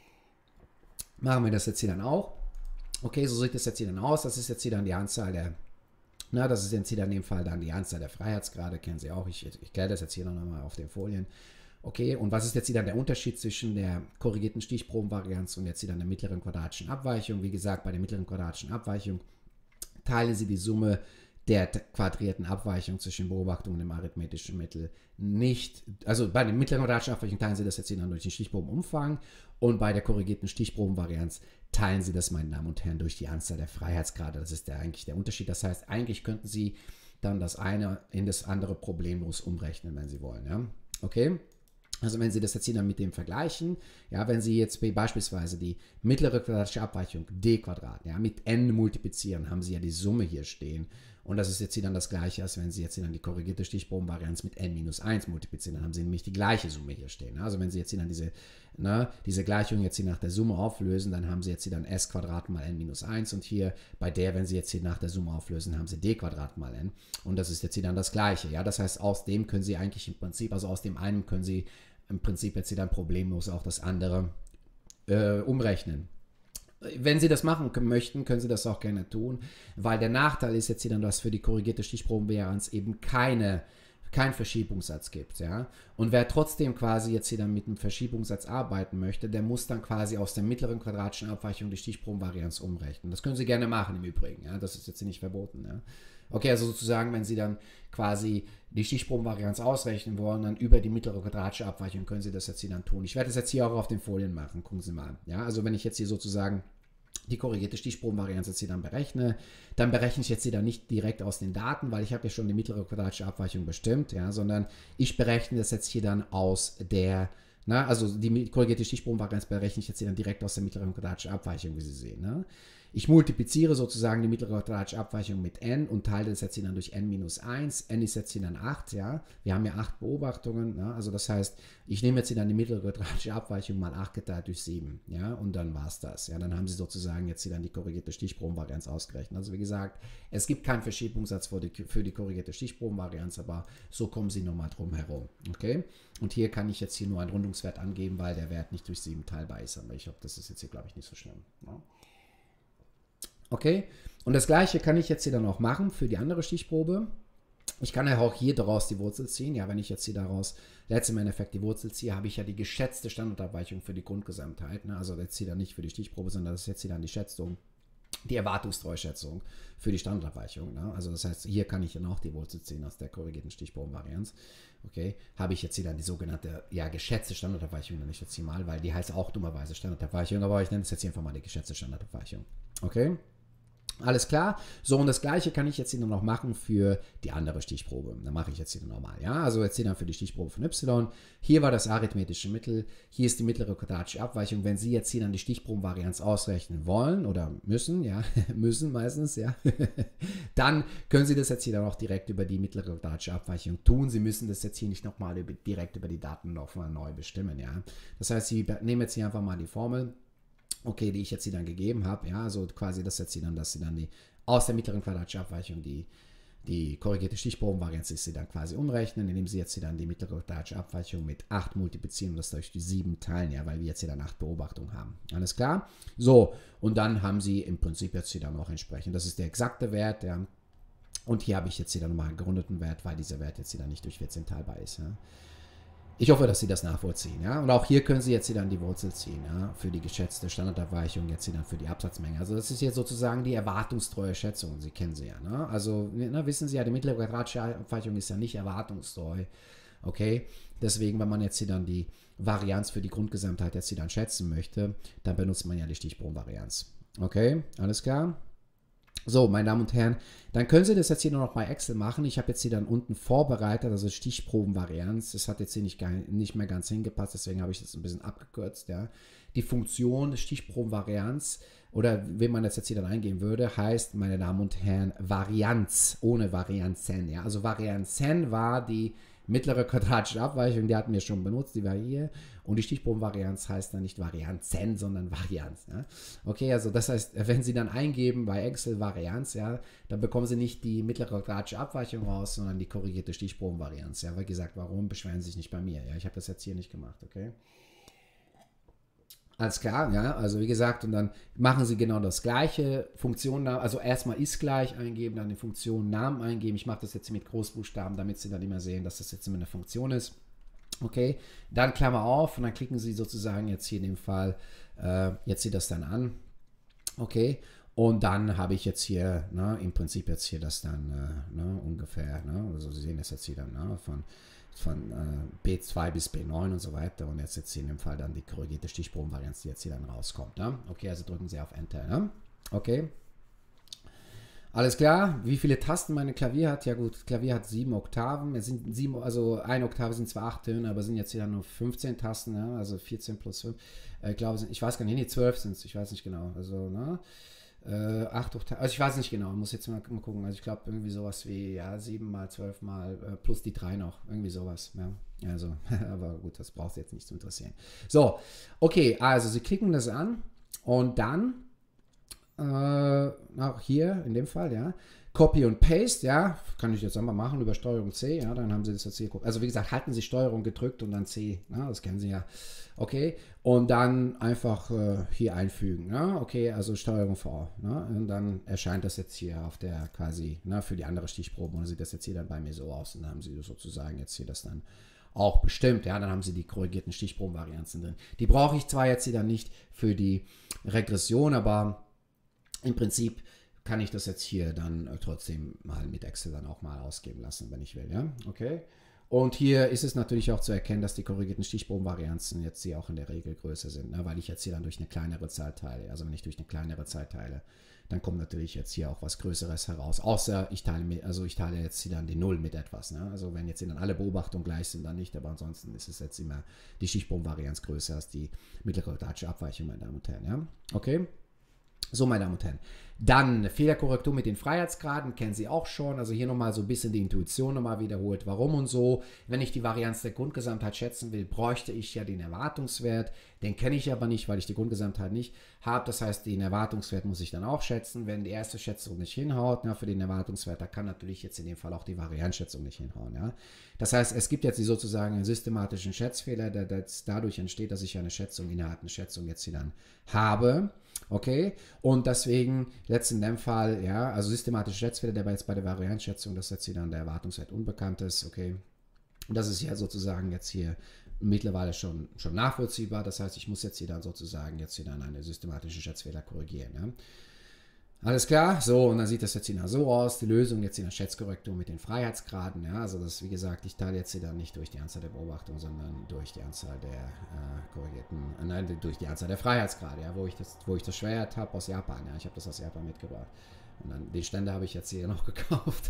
S1: Machen wir das jetzt hier dann auch. Okay, so sieht das jetzt hier dann aus. Das ist jetzt hier dann die Anzahl der das ist jetzt hier in dem Fall dann die Anzahl der Freiheitsgrade, kennen Sie auch. Ich kläre das jetzt hier nochmal auf den Folien. Okay, und was ist jetzt hier dann der Unterschied zwischen der korrigierten Stichprobenvarianz und jetzt hier dann der mittleren quadratischen Abweichung? Wie gesagt, bei der mittleren quadratischen Abweichung teilen Sie die Summe der quadrierten Abweichung zwischen Beobachtung und dem arithmetischen Mittel nicht, also bei der mittleren quadratischen Abweichung teilen Sie das jetzt hier dann durch den Stichprobenumfang und bei der korrigierten Stichprobenvarianz teilen Sie das, meine Damen und Herren, durch die Anzahl der Freiheitsgrade. Das ist eigentlich der Unterschied. Das heißt, eigentlich könnten Sie dann das eine in das andere problemlos umrechnen, wenn Sie wollen. Ja? Okay? Also wenn Sie das jetzt hier dann mit dem vergleichen, ja, wenn Sie jetzt beispielsweise die mittlere quadratische Abweichung d Quadrat, ja, mit n multiplizieren, haben Sie ja die Summe hier stehen. Und das ist jetzt hier dann das gleiche, als wenn Sie jetzt hier dann die korrigierte Stichprobenvarianz mit n minus 1 multiplizieren, dann haben Sie nämlich die gleiche Summe hier stehen. Also wenn Sie jetzt hier dann diese Gleichung jetzt hier nach der Summe auflösen, dann haben Sie jetzt hier dann s Quadrat mal n minus 1 und hier bei der, wenn Sie jetzt hier nach der Summe auflösen, haben Sie d Quadrat mal n. Und das ist jetzt hier dann das gleiche. Ja, das heißt, aus dem können Sie eigentlich im Prinzip, also aus dem einen können Sie im Prinzip jetzt hier dann problemlos auch das andere umrechnen. Wenn Sie das machen möchten, können Sie das auch gerne tun, weil der Nachteil ist jetzt hier dann, dass für die korrigierte Stichprobenvarianz eben kein Verschiebungssatz gibt. Ja? Und wer trotzdem quasi jetzt hier dann mit einem Verschiebungssatz arbeiten möchte, der muss dann quasi aus der mittleren quadratischen Abweichung die Stichprobenvarianz umrechnen. Das können Sie gerne machen im Übrigen. Ja? Das ist jetzt hier nicht verboten. Ja? Okay, also sozusagen, wenn Sie dann quasi die Stichprobenvarianz ausrechnen wollen, dann über die mittlere quadratische Abweichung können Sie das jetzt hier dann tun. Ich werde das jetzt hier auch auf den Folien machen, gucken Sie mal. Ja, also wenn ich jetzt hier sozusagen die korrigierte Stichprobenvarianz jetzt hier dann berechne, dann berechne ich jetzt hier dann nicht direkt aus den Daten, weil ich habe ja schon die mittlere quadratische Abweichung bestimmt, ja, sondern ich berechne das jetzt hier dann aus der, na, also die korrigierte Stichprobenvarianz berechne ich jetzt hier dann direkt aus der mittleren quadratischen Abweichung, wie Sie sehen. Ne? Ich multipliziere sozusagen die mittlere quadratische Abweichung mit n und teile das jetzt hier dann durch n minus 1. n ist jetzt hier dann 8, ja. Wir haben ja 8 Beobachtungen, ja? Also das heißt, ich nehme jetzt hier dann die mittlere quadratische Abweichung mal 8 geteilt durch 7, ja, und dann war es das. Ja, dann haben Sie sozusagen jetzt hier dann die korrigierte Stichprobenvarianz ausgerechnet. Also wie gesagt, es gibt keinen Verschiebungssatz für die korrigierte Stichprobenvarianz, aber so kommen Sie nochmal drum herum, okay. Und hier kann ich jetzt hier nur einen Rundungswert angeben, weil der Wert nicht durch 7 teilbar ist, aber ich glaube, das ist jetzt hier, glaube ich, nicht so schlimm. Ja? Okay, und das gleiche kann ich jetzt hier dann auch machen für die andere Stichprobe. Ich kann ja auch hier daraus die Wurzel ziehen. Ja, wenn ich jetzt hier daraus letztlich im Endeffekt die Wurzel ziehe, habe ich ja die geschätzte Standardabweichung für die Grundgesamtheit. Ne? Also jetzt hier dann nicht für die Stichprobe, sondern das ist jetzt hier dann die Schätzung, die Erwartungstreuschätzung für die Standardabweichung. Ne? Also das heißt, hier kann ich dann auch die Wurzel ziehen aus der korrigierten Stichprobenvarianz. Okay, habe ich jetzt hier dann die sogenannte, ja, geschätzte Standardabweichung, nenne ich jetzt hier mal, weil die heißt auch dummerweise Standardabweichung, aber ich nenne es jetzt hier einfach mal die geschätzte Standardabweichung. Okay. Alles klar. So, und das gleiche kann ich jetzt hier noch machen für die andere Stichprobe. Dann mache ich jetzt hier nochmal. Ja, also jetzt hier dann für die Stichprobe von y. Hier war das arithmetische Mittel. Hier ist die mittlere quadratische Abweichung. Wenn Sie jetzt hier dann die Stichprobenvarianz ausrechnen wollen oder müssen, ja, müssen meistens, ja, dann können Sie das jetzt hier dann auch direkt über die mittlere quadratische Abweichung tun. Sie müssen das jetzt hier nicht nochmal direkt über die Daten nochmal neu bestimmen, ja. Das heißt, Sie nehmen jetzt hier einfach mal die Formel, okay, die ich jetzt hier dann gegeben habe, ja, also quasi das jetzt hier dann, dass Sie dann die aus der mittleren quadratischen Abweichung die korrigierte Stichprobenvarianz ist, Sie dann quasi umrechnen, indem Sie jetzt hier dann die mittlere quadratische Abweichung mit 8 multiplizieren und das durch die 7 teilen, ja, weil wir jetzt hier dann 8 Beobachtungen haben. Alles klar? So, und dann haben Sie im Prinzip jetzt hier dann auch entsprechend, das ist der exakte Wert, ja, und hier habe ich jetzt hier dann nochmal einen gerundeten Wert, weil dieser Wert jetzt hier dann nicht durch 14 teilbar ist, ja. Ich hoffe, dass Sie das nachvollziehen. Ja? Und auch hier können Sie jetzt hier dann die Wurzel ziehen, ja? Für die geschätzte Standardabweichung, jetzt hier dann für die Absatzmenge. Also das ist jetzt sozusagen die erwartungstreue Schätzung. Sie kennen sie ja. Ne? Also wissen Sie ja, die mittlere quadratische Abweichung ist ja nicht erwartungstreu. Okay? Deswegen, wenn man jetzt hier dann die Varianz für die Grundgesamtheit jetzt hier dann schätzen möchte, dann benutzt man ja die Stichprobenvarianz. Okay? Alles klar? So, meine Damen und Herren, dann können Sie das jetzt hier nur noch bei Excel machen. Ich habe jetzt hier dann unten vorbereitet, also Stichprobenvarianz. Das hat jetzt hier nicht mehr ganz hingepasst, deswegen habe ich das ein bisschen abgekürzt. Ja. Die Funktion Stichprobenvarianz oder wenn man das jetzt hier dann eingeben würde, heißt, meine Damen und Herren, Varianz ohne Varianzen. Ja. Also Varianzen war die mittlere quadratische Abweichung, die hatten wir schon benutzt, die war hier. Und die Stichprobenvarianz heißt dann nicht Varianzen, sondern Varianz. Ja? Okay, also das heißt, wenn Sie dann eingeben bei Excel Varianz, ja, dann bekommen Sie nicht die mittlere quadratische Abweichung raus, sondern die korrigierte Stichprobenvarianz. Ja, weil gesagt, warum beschweren Sie sich nicht bei mir? Ja, ich habe das jetzt hier nicht gemacht, okay? Alles klar, ja, also wie gesagt, und dann machen Sie genau das gleiche, Funktionennamen, also erstmal ist gleich eingeben, dann die Funktion Namen eingeben. Ich mache das jetzt mit Großbuchstaben, damit Sie dann immer sehen, dass das jetzt immer eine Funktion ist. Okay, dann Klammer auf und dann klicken Sie sozusagen jetzt hier in dem Fall, jetzt sieht das dann an. Okay, und dann habe ich jetzt hier, ne, im Prinzip jetzt hier das dann ne, ungefähr, ne, also Sie sehen das jetzt hier dann ne, von B2 bis B9 und so weiter und jetzt hier in dem Fall dann die korrigierte Stichprobenvarianz, die jetzt hier dann rauskommt. Ne? Okay, also drücken Sie auf Enter. Ne? Okay. Alles klar. Wie viele Tasten meine Klavier hat? Ja gut, Klavier hat 7 Oktaven. Es sind 7, also eine Oktave sind zwar 8 Töne, aber sind jetzt hier nur 15 Tasten, ne? Also 14 plus 5. Ich glaube, ich weiß gar nicht, nee, 12 sind es, ich weiß nicht genau. Also, ne? 8 Oktaven, also ich weiß nicht genau, muss jetzt mal gucken. Also ich glaube irgendwie sowas wie, ja, 7 mal 12 mal plus die 3 noch, irgendwie sowas. Ja. Also, aber gut, das braucht Sie jetzt nicht zu interessieren. So, okay, also Sie klicken das an und dann auch hier in dem Fall, ja, Copy und Paste, ja, kann ich jetzt einmal machen über Steuerung C, ja, dann haben Sie das jetzt hier, also wie gesagt, halten Sie Steuerung gedrückt und dann C, ja, das kennen Sie ja, okay, und dann einfach hier einfügen, ja, okay, also Steuerung V, ne, und dann erscheint das jetzt hier auf der quasi, ne, für die andere Stichprobe und sieht das jetzt hier dann bei mir so aus und dann haben Sie sozusagen jetzt hier das dann auch bestimmt, ja, dann haben Sie die korrigierten Stichprobenvarianzen drin. Die brauche ich zwar jetzt hier dann nicht für die Regression, aber im Prinzip kann ich das jetzt hier dann trotzdem mal mit Excel dann auch mal ausgeben lassen, wenn ich will, ja, okay. Und hier ist es natürlich auch zu erkennen, dass die korrigierten Stichprobenvarianzen jetzt hier auch in der Regel größer sind, ne? Weil ich jetzt hier dann durch eine kleinere Zahl teile. Also wenn ich durch eine kleinere Zahl teile, dann kommt natürlich jetzt hier auch was Größeres heraus. Außer ich teile jetzt hier dann die Null mit etwas. Ne? Also wenn jetzt hier dann alle Beobachtungen gleich sind, dann nicht. Aber ansonsten ist es jetzt immer die Stichprobenvarianz größer als die mittelquadratische Abweichung, meine Damen und Herren. Ja? Okay? So, meine Damen und Herren. Dann Fehlerkorrektur mit den Freiheitsgraden, kennen Sie auch schon. Also hier nochmal so ein bisschen die Intuition nochmal wiederholt. Warum und so. Wenn ich die Varianz der Grundgesamtheit schätzen will, bräuchte ich ja den Erwartungswert. Den kenne ich aber nicht, weil ich die Grundgesamtheit nicht habe. Das heißt, den Erwartungswert muss ich dann auch schätzen. Wenn die erste Schätzung nicht hinhaut, für den Erwartungswert, da kann natürlich jetzt in dem Fall auch die Varianzschätzung nicht hinhauen. Ja. Das heißt, es gibt jetzt sozusagen einen systematischen Schätzfehler, der dadurch entsteht, dass ich eine Schätzung innerhalb einer Schätzung jetzt hier dann habe. Okay, und deswegen jetzt in dem Fall, ja, also systematische Schätzfehler, der war jetzt bei der Varianzschätzung, dass jetzt hier dann der Erwartungswert unbekannt ist, okay. Und das ist ja sozusagen jetzt hier mittlerweile schon nachvollziehbar, das heißt, ich muss jetzt hier dann sozusagen jetzt hier dann eine systematische Schätzfehler korrigieren, ja. Alles klar, so, und dann sieht das jetzt hier so aus, die Lösung jetzt in der Schätzkorrektur mit den Freiheitsgraden, ja, also das, wie gesagt, ich teile jetzt hier dann nicht durch die Anzahl der Beobachtungen, sondern durch die Anzahl der durch die Anzahl der Freiheitsgrade, ja, wo ich das Schwert habe aus Japan, ja, ich habe das aus Japan mitgebracht. Und dann den Ständer habe ich jetzt hier noch gekauft.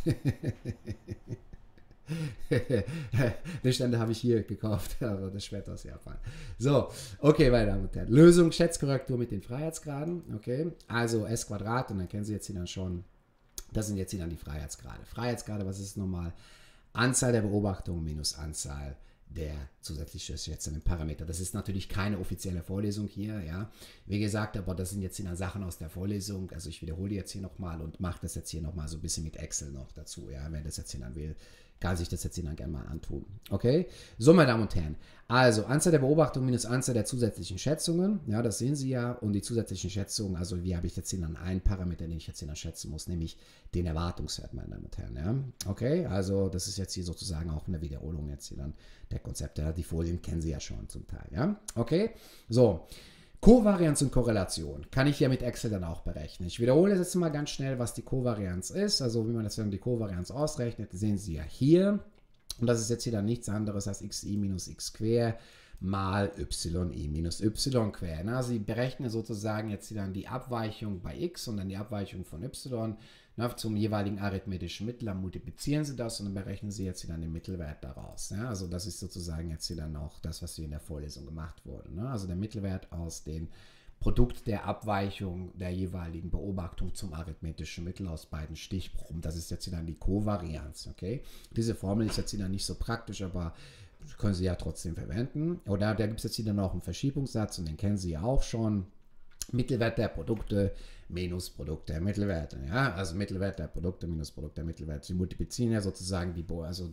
S1: Den Ständer habe ich hier gekauft, aber das Schwert aus Japan. So, okay, meine Damen und Herren. Lösung, Schätzkorrektur mit den Freiheitsgraden. Okay, also S Quadrat, und dann kennen Sie jetzt hier dann schon, das sind jetzt hier dann die Freiheitsgrade. Freiheitsgrade, was ist nochmal? Anzahl der Beobachtungen minus Anzahl der zusätzlich schätzenden Parameter. Das ist natürlich keine offizielle Vorlesung hier, ja. Wie gesagt, aber das sind jetzt hier dann Sachen aus der Vorlesung. Also ich wiederhole die jetzt hier nochmal und mache das jetzt hier nochmal so ein bisschen mit Excel noch dazu, ja. Wer das jetzt hier dann will, kann sich das jetzt hier dann gerne mal antun. Okay? So, meine Damen und Herren. Also, Anzahl der Beobachtungen minus Anzahl der zusätzlichen Schätzungen. Ja, das sehen Sie ja. Und die zusätzlichen Schätzungen, also wie habe ich jetzt hier dann einen Parameter, den ich jetzt hier dann schätzen muss, nämlich den Erwartungswert, meine Damen und Herren. Ja? Okay? Also, das ist jetzt hier sozusagen auch eine Wiederholung jetzt hier dann der Konzepte. Die Folien kennen Sie ja schon zum Teil. Ja? Okay? So. Kovarianz und Korrelation kann ich ja mit Excel dann auch berechnen. Ich wiederhole jetzt mal ganz schnell, was die Kovarianz ist. Also wie man das dann die Kovarianz ausrechnet, sehen Sie ja hier. Und das ist jetzt hier dann nichts anderes als xi minus x quer mal yi minus y quer. Na, Sie berechnen sozusagen jetzt hier dann die Abweichung bei x und dann die Abweichung von y. Na, zum jeweiligen arithmetischen Mittel, dann multiplizieren Sie das und dann berechnen Sie jetzt hier dann den Mittelwert daraus. Ja, also das ist sozusagen jetzt hier dann auch das, was hier in der Vorlesung gemacht wurde. Ne? Also der Mittelwert aus dem Produkt der Abweichung der jeweiligen Beobachtung zum arithmetischen Mittel aus beiden Stichproben. Das ist jetzt hier dann die Kovarianz. Okay? Diese Formel ist jetzt hier dann nicht so praktisch, aber können Sie ja trotzdem verwenden. Oder da gibt es jetzt hier dann noch einen Verschiebungssatz und den kennen Sie ja auch schon. Mittelwert der Produkte minus Produkt der Mittelwerte. Ja? Also Mittelwert der Produkte minus Produkt der Mittelwerte. Sie multiplizieren ja sozusagen die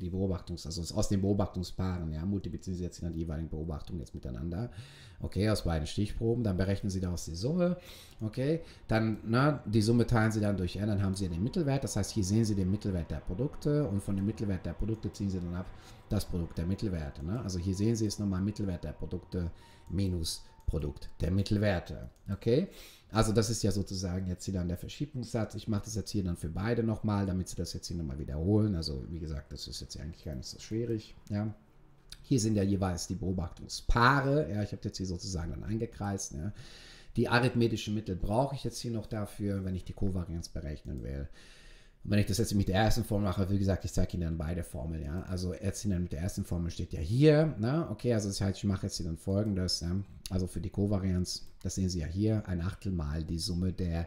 S1: aus den Beobachtungspaaren, ja, multiplizieren Sie jetzt dann die jeweiligen Beobachtungen jetzt miteinander. Okay, aus beiden Stichproben. Dann berechnen Sie daraus die Summe. Okay, dann die Summe teilen Sie dann durch n, dann haben Sie ja den Mittelwert. Das heißt, hier sehen Sie den Mittelwert der Produkte und von dem Mittelwert der Produkte ziehen Sie dann ab das Produkt der Mittelwerte. Ne? Also hier sehen Sie es nochmal Mittelwert der Produkte minus Produkt der Mittelwerte. Okay? Also das ist ja sozusagen jetzt hier dann der Verschiebungssatz. Ich mache das jetzt hier dann für beide nochmal, damit Sie das jetzt hier nochmal wiederholen. Also wie gesagt, das ist jetzt eigentlich gar nicht so schwierig. Ja? Hier sind ja jeweils die Beobachtungspaare. Ja? Ich habe jetzt hier sozusagen dann eingekreist. Ja? Die arithmetischen Mittel brauche ich jetzt hier noch dafür, wenn ich die Kovarianz berechnen will. Und wenn ich das jetzt mit der ersten Formel mache, wie gesagt, ich zeige Ihnen dann beide Formeln, ja. Also jetzt mit der ersten Formel steht ja hier, ne? Okay, also das heißt, ich mache jetzt hier dann Folgendes, ja? Also für die Kovarianz, das sehen Sie ja hier, 1/8 mal die Summe der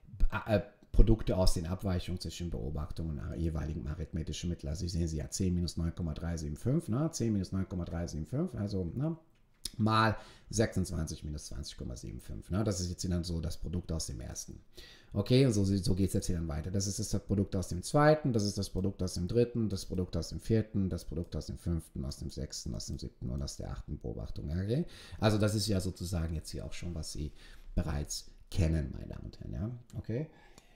S1: Produkte aus den Abweichungen zwischen Beobachtungen und jeweiligen arithmetischen Mitteln. Also sehen Sie ja 10 minus 9,375, ne? 10 minus 9,375, also, ne? Mal 26 minus 20,75. Ne? Das ist jetzt dann so das Produkt aus dem ersten. Okay, und so geht es jetzt hier dann weiter. Das ist das Produkt aus dem zweiten, das ist das Produkt aus dem dritten, das Produkt aus dem vierten, das Produkt aus dem fünften, aus dem sechsten, aus dem siebten und aus der achten Beobachtung. Okay? Also das ist ja sozusagen jetzt hier auch schon, was Sie bereits kennen, meine Damen und Herren. Ja? Okay.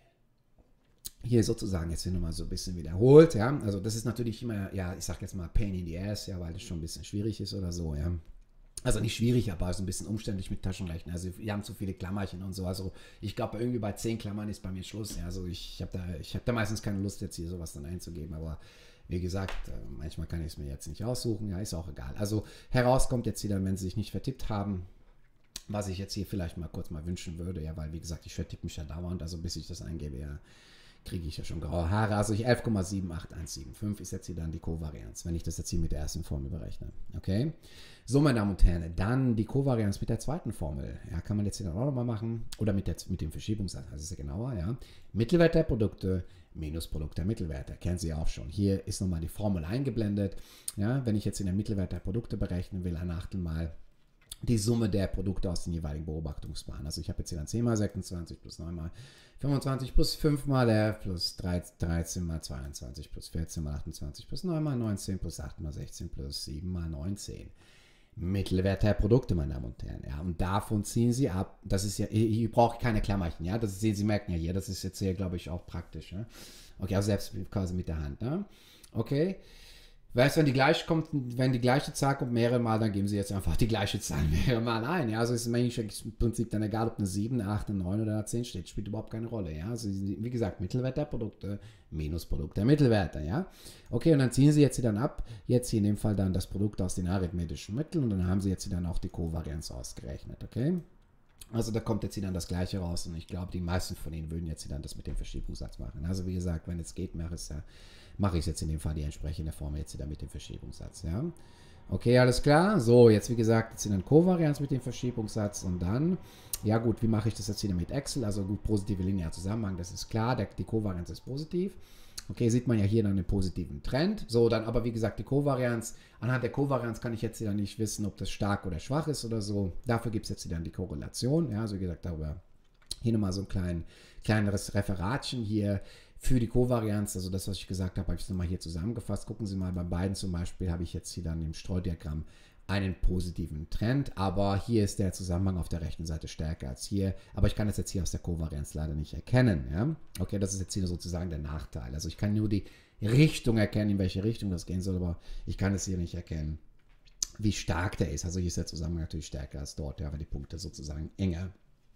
S1: Hier sozusagen jetzt hier nochmal so ein bisschen wiederholt. Ja? Also das ist natürlich immer, ja, ich sag jetzt mal Pain in the Ass, ja, weil das schon ein bisschen schwierig ist oder so, ja. Also nicht schwierig, aber so ein bisschen umständlich mit Taschenrechner. Also wir haben zu viele Klammerchen und so. Also ich glaube, irgendwie bei 10 Klammern ist bei mir Schluss. Ja, also ich hab da meistens keine Lust, jetzt hier sowas dann einzugeben. Aber Wie gesagt, manchmal kann ich es mir jetzt nicht aussuchen, ja, ist auch egal. Also herauskommt jetzt wieder, wenn Sie sich nicht vertippt haben, was ich jetzt hier vielleicht mal kurz mal wünschen würde, ja, weil wie gesagt, ich vertippe mich ja dauernd, also bis ich das eingebe, ja, kriege ich ja schon graue Haare. Also 11,78175 ist jetzt hier dann die Kovarianz, wenn ich das jetzt hier mit der ersten Formel berechne. Okay? So, meine Damen und Herren, dann die Kovarianz mit der zweiten Formel. Ja, kann man jetzt hier dann auch nochmal machen. Oder mit dem Verschiebungssatz, das ist ja genauer, ja. Mittelwert der Produkte minus Produkt der Mittelwerte. Kennen Sie auch schon. Hier ist nochmal die Formel eingeblendet. Ja, wenn ich jetzt in der Mittelwert der Produkte berechnen will, ein Achtel mal die Summe der Produkte aus den jeweiligen Beobachtungsbahnen. Also ich habe jetzt hier dann 10 mal 26 plus 9 mal 25 plus 5 mal 11 plus 13 mal 22 plus 14 mal 28 plus 9 mal 19 plus 8 mal 16 plus 7 mal 19. Mittelwert der Produkte, meine Damen und Herren. Ja, und davon ziehen Sie ab. Das ist ja, hier brauche ich keine Klammerchen, ja. Das ist, Sie merken ja hier, das ist jetzt hier, glaube ich, auch praktisch. Ja? Okay, also selbst quasi mit der Hand. Ne? Okay. Weißt du, wenn die gleiche Zahl kommt mehrere Mal, dann geben Sie jetzt einfach die gleiche Zahl mehrere Mal ein. Ja? Also ist es im Prinzip dann egal, ob eine 7, eine 8, eine 9 oder eine 10 steht, spielt überhaupt keine Rolle. Ja? Also wie gesagt, Mittelwert der Produkte minus Produkt der Mittelwerte. Ja? Okay, und dann ziehen Sie jetzt hier dann ab, jetzt hier in dem Fall dann das Produkt aus den arithmetischen Mitteln und dann haben Sie jetzt hier dann auch die Kovarianz ausgerechnet. Okay? Also da kommt jetzt hier dann das Gleiche raus und ich glaube, die meisten von Ihnen würden jetzt hier dann das mit dem Verschiebungssatz machen. Also wie gesagt, wenn es geht, mache ich jetzt in dem Fall die entsprechende Formel jetzt wieder mit dem Verschiebungssatz. Ja? Okay, alles klar. So, jetzt wie gesagt, jetzt in der Kovarianz mit dem Verschiebungssatz und dann, ja gut, wie mache ich das jetzt wieder mit Excel? Also gut, positive linearer Zusammenhang, das ist klar, die Kovarianz ist positiv. Okay, sieht man ja hier dann einen positiven Trend. So, dann aber wie gesagt, die Kovarianz, anhand der Kovarianz kann ich jetzt wieder nicht wissen, ob das stark oder schwach ist oder so. Dafür gibt es jetzt wieder die Korrelation. Ja, also wie gesagt, darüber hier nochmal so ein kleineres Referatchen hier für die Kovarianz, also das, was ich gesagt habe, habe ich es nochmal hier zusammengefasst. Gucken Sie mal, bei beiden zum Beispiel habe ich jetzt hier dann im Streudiagramm einen positiven Trend, aber hier ist der Zusammenhang auf der rechten Seite stärker als hier, aber ich kann das jetzt hier aus der Kovarianz leider nicht erkennen. Ja? Okay, das ist jetzt hier sozusagen der Nachteil. Also ich kann nur die Richtung erkennen, in welche Richtung das gehen soll, aber ich kann es hier nicht erkennen, wie stark der ist. Also hier ist der Zusammenhang natürlich stärker als dort, ja, weil die Punkte sozusagen enger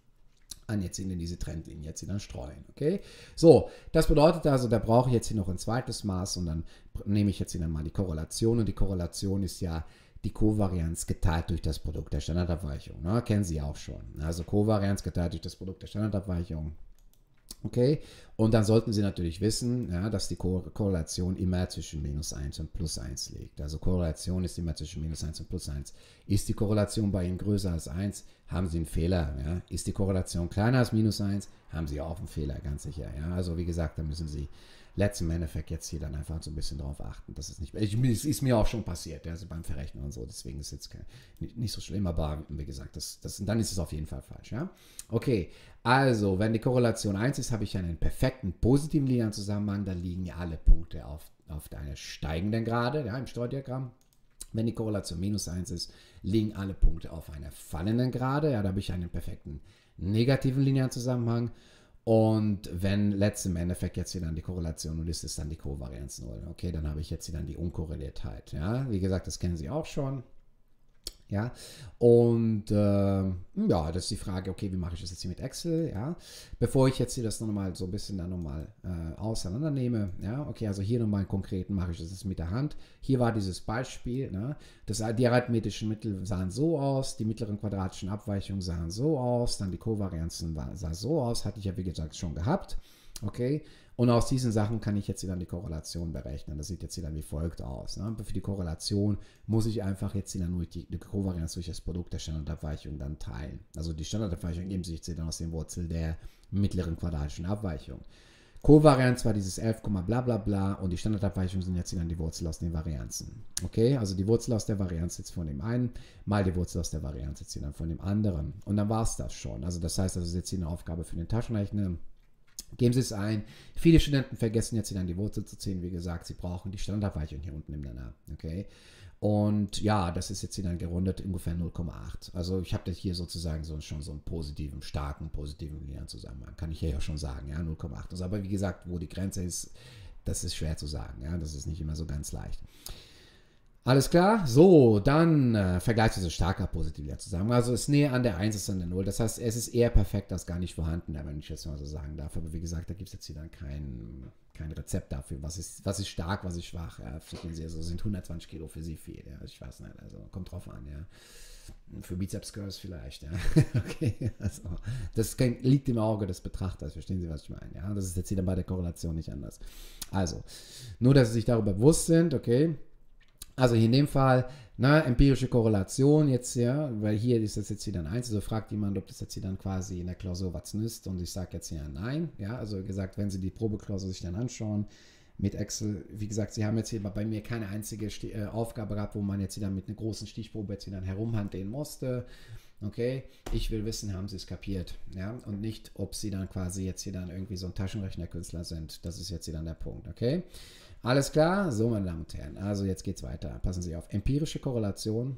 S1: an jetzt in diese Trendlinie jetzt dann streuen. Okay, so, das bedeutet also, da brauche ich jetzt hier noch ein zweites Maß und dann nehme ich jetzt hier dann mal die Korrelation und die Korrelation ist ja die Kovarianz geteilt durch das Produkt der Standardabweichung. Ne? Kennen Sie auch schon. Also Kovarianz geteilt durch das Produkt der Standardabweichung. Okay, und dann sollten Sie natürlich wissen, ja, dass die Korrelation immer zwischen minus 1 und plus 1 liegt. Also Korrelation ist immer zwischen minus 1 und plus 1. Ist die Korrelation bei Ihnen größer als 1, haben Sie einen Fehler. Ja? Ist die Korrelation kleiner als minus 1, haben Sie auch einen Fehler, ganz sicher. Ja? Also wie gesagt, da müssen Sie im Endeffekt jetzt hier dann einfach so ein bisschen drauf achten. Das ist nicht, es ist mir auch schon passiert, also beim Verrechnen und so, deswegen ist es jetzt nicht so schlimm, aber wie gesagt, dann ist es auf jeden Fall falsch. Ja? Okay, also, wenn die Korrelation 1 ist, habe ich einen perfekten positiven linearen Zusammenhang, da liegen ja alle Punkte auf einer steigenden Gerade, ja, im Streudiagramm. Wenn die Korrelation minus 1 ist, liegen alle Punkte auf einer fallenden Gerade, ja, da habe ich einen perfekten negativen linearen Zusammenhang. Und wenn im Endeffekt jetzt hier dann die Korrelation 0 ist, ist dann die Kovarianz 0. Okay, dann habe ich jetzt hier dann die Unkorreliertheit. Ja, wie gesagt, das kennen Sie auch schon. Ja, und ja, das ist die Frage, okay, wie mache ich das jetzt hier mit Excel, ja, bevor ich jetzt hier das nochmal so ein bisschen dann nochmal auseinandernehme, ja, okay, also hier nochmal konkret mache ich das jetzt mit der Hand, hier war dieses Beispiel, ne, die arithmetischen Mittel sahen so aus, die mittleren quadratischen Abweichungen sahen so aus, dann die Kovarianzen sahen so aus, hatte ich ja wie gesagt schon gehabt, okay, und aus diesen Sachen kann ich jetzt hier dann die Korrelation berechnen. Das sieht jetzt hier dann wie folgt aus. Ne? Für die Korrelation muss ich einfach jetzt hier dann nur die Kovarianz durch das Produkt der Standardabweichung dann teilen. Also die Standardabweichung ergibt sich jetzt dann aus dem Wurzel der mittleren quadratischen Abweichung. Kovarianz war dieses 11, bla bla bla und die Standardabweichung sind jetzt hier dann die Wurzel aus den Varianzen. Okay, also die Wurzel aus der Varianz jetzt von dem einen mal die Wurzel aus der Varianz jetzt hier dann von dem anderen. Und dann war es das schon. Also das heißt, das ist jetzt hier eine Aufgabe für den Taschenrechner. Geben Sie es ein. Viele Studenten vergessen jetzt hier dann die Wurzel zu ziehen. Wie gesagt, sie brauchen die Standardabweichung hier unten im Nenner. Okay? Und ja, das ist jetzt hier dann gerundet ungefähr 0,8. Also ich habe das hier sozusagen schon so einen starken positiven linearen Zusammenhang. Kann ich hier ja schon sagen, ja, 0,8. Also, aber wie gesagt, wo die Grenze ist, das ist schwer zu sagen. Ja? Das ist nicht immer so ganz leicht. Alles klar? So, dann vergleichsweise starker positiver zusammen. Also ist näher an der 1 als an der 0. Das heißt, es ist eher perfekt als gar nicht vorhanden, wenn ich jetzt mal so sagen darf. Aber wie gesagt, da gibt es jetzt hier dann kein Rezept dafür. Was ist stark, was ist schwach. Ja, verstehen Sie, also sind 120 Kilo für Sie viel. Ja, ich weiß nicht, also kommt drauf an, ja. Für Bizeps Curls vielleicht, ja. Okay, also das liegt im Auge des Betrachters, verstehen Sie, was ich meine? Ja, das ist jetzt hier bei der Korrelation nicht anders. Also, nur, dass Sie sich darüber bewusst sind, okay. Also hier in dem Fall, empirische Korrelation jetzt, ja, weil hier ist das jetzt hier dann 1, also fragt jemand, ob das jetzt hier dann quasi in der Klausur was nützt und ich sage jetzt hier nein, ja, also wie gesagt, wenn Sie die Probeklausur sich dann anschauen, mit Excel, wie gesagt, Sie haben jetzt hier bei mir keine einzige Aufgabe gehabt, wo man jetzt hier dann mit einer großen Stichprobe jetzt hier dann herumhandeln musste, okay, ich will wissen, haben Sie es kapiert, ja, und nicht, ob Sie dann quasi jetzt hier dann irgendwie so ein Taschenrechnerkünstler sind, das ist jetzt hier dann der Punkt, okay. Alles klar? So, meine Damen und Herren. Also jetzt geht's weiter. Passen Sie auf. Empirische Korrelation.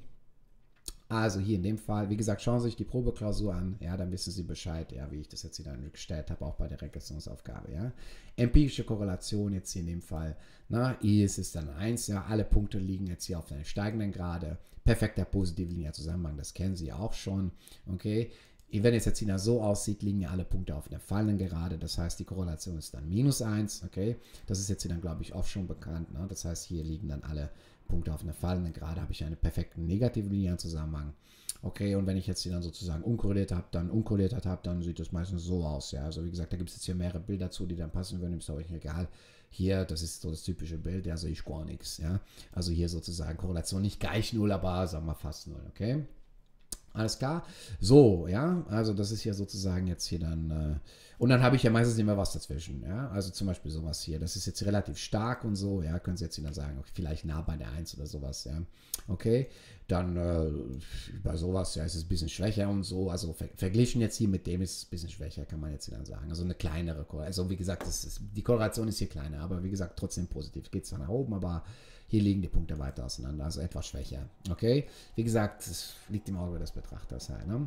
S1: Also hier in dem Fall, wie gesagt, schauen Sie sich die Probeklausur an. Ja, dann wissen Sie Bescheid, ja, wie ich das jetzt hier dann gestellt habe, auch bei der Regressionsaufgabe. Ja. Empirische Korrelation jetzt hier in dem Fall. I ist dann 1. Ja, alle Punkte liegen jetzt hier auf einer steigenden Gerade. Perfekter positiver linearer Zusammenhang, das kennen Sie auch schon. Okay. Wenn es jetzt hier so aussieht, liegen ja alle Punkte auf einer fallenden Gerade. Das heißt, die Korrelation ist dann -1. Okay, das ist jetzt hier dann, glaube ich, auch schon bekannt. Ne? Das heißt, hier liegen dann alle Punkte auf einer fallenden Gerade. Habe ich einen perfekten negativen linearen Zusammenhang. Okay, und wenn ich jetzt hier dann sozusagen unkorreliert habe, dann sieht das meistens so aus. Ja, also wie gesagt, da gibt es jetzt hier mehrere Bilder zu, die dann passen würden. Ist auch egal. Hier, das ist so das typische Bild. Ja, sehe ich gar nichts. Ja, also hier sozusagen Korrelation nicht gleich 0, aber sagen wir fast 0. Okay. Alles klar? So, ja, also das ist hier sozusagen jetzt hier dann, und dann habe ich ja meistens immer was dazwischen, ja, also zum Beispiel sowas hier, das ist jetzt relativ stark und so, ja, können Sie jetzt wieder sagen, okay, vielleicht nah bei der 1 oder sowas, ja, okay, dann bei sowas, ja, ist es ein bisschen schwächer und so, also verglichen jetzt hier mit dem ist es ein bisschen schwächer, kann man jetzt hier dann sagen, also eine kleinere Korrelation, also wie gesagt, die Korrelation ist hier kleiner, aber wie gesagt, trotzdem positiv, geht zwar nach oben, aber hier liegen die Punkte weiter auseinander, also etwas schwächer. Okay? Wie gesagt, es liegt im Auge des Betrachters halt. Ne?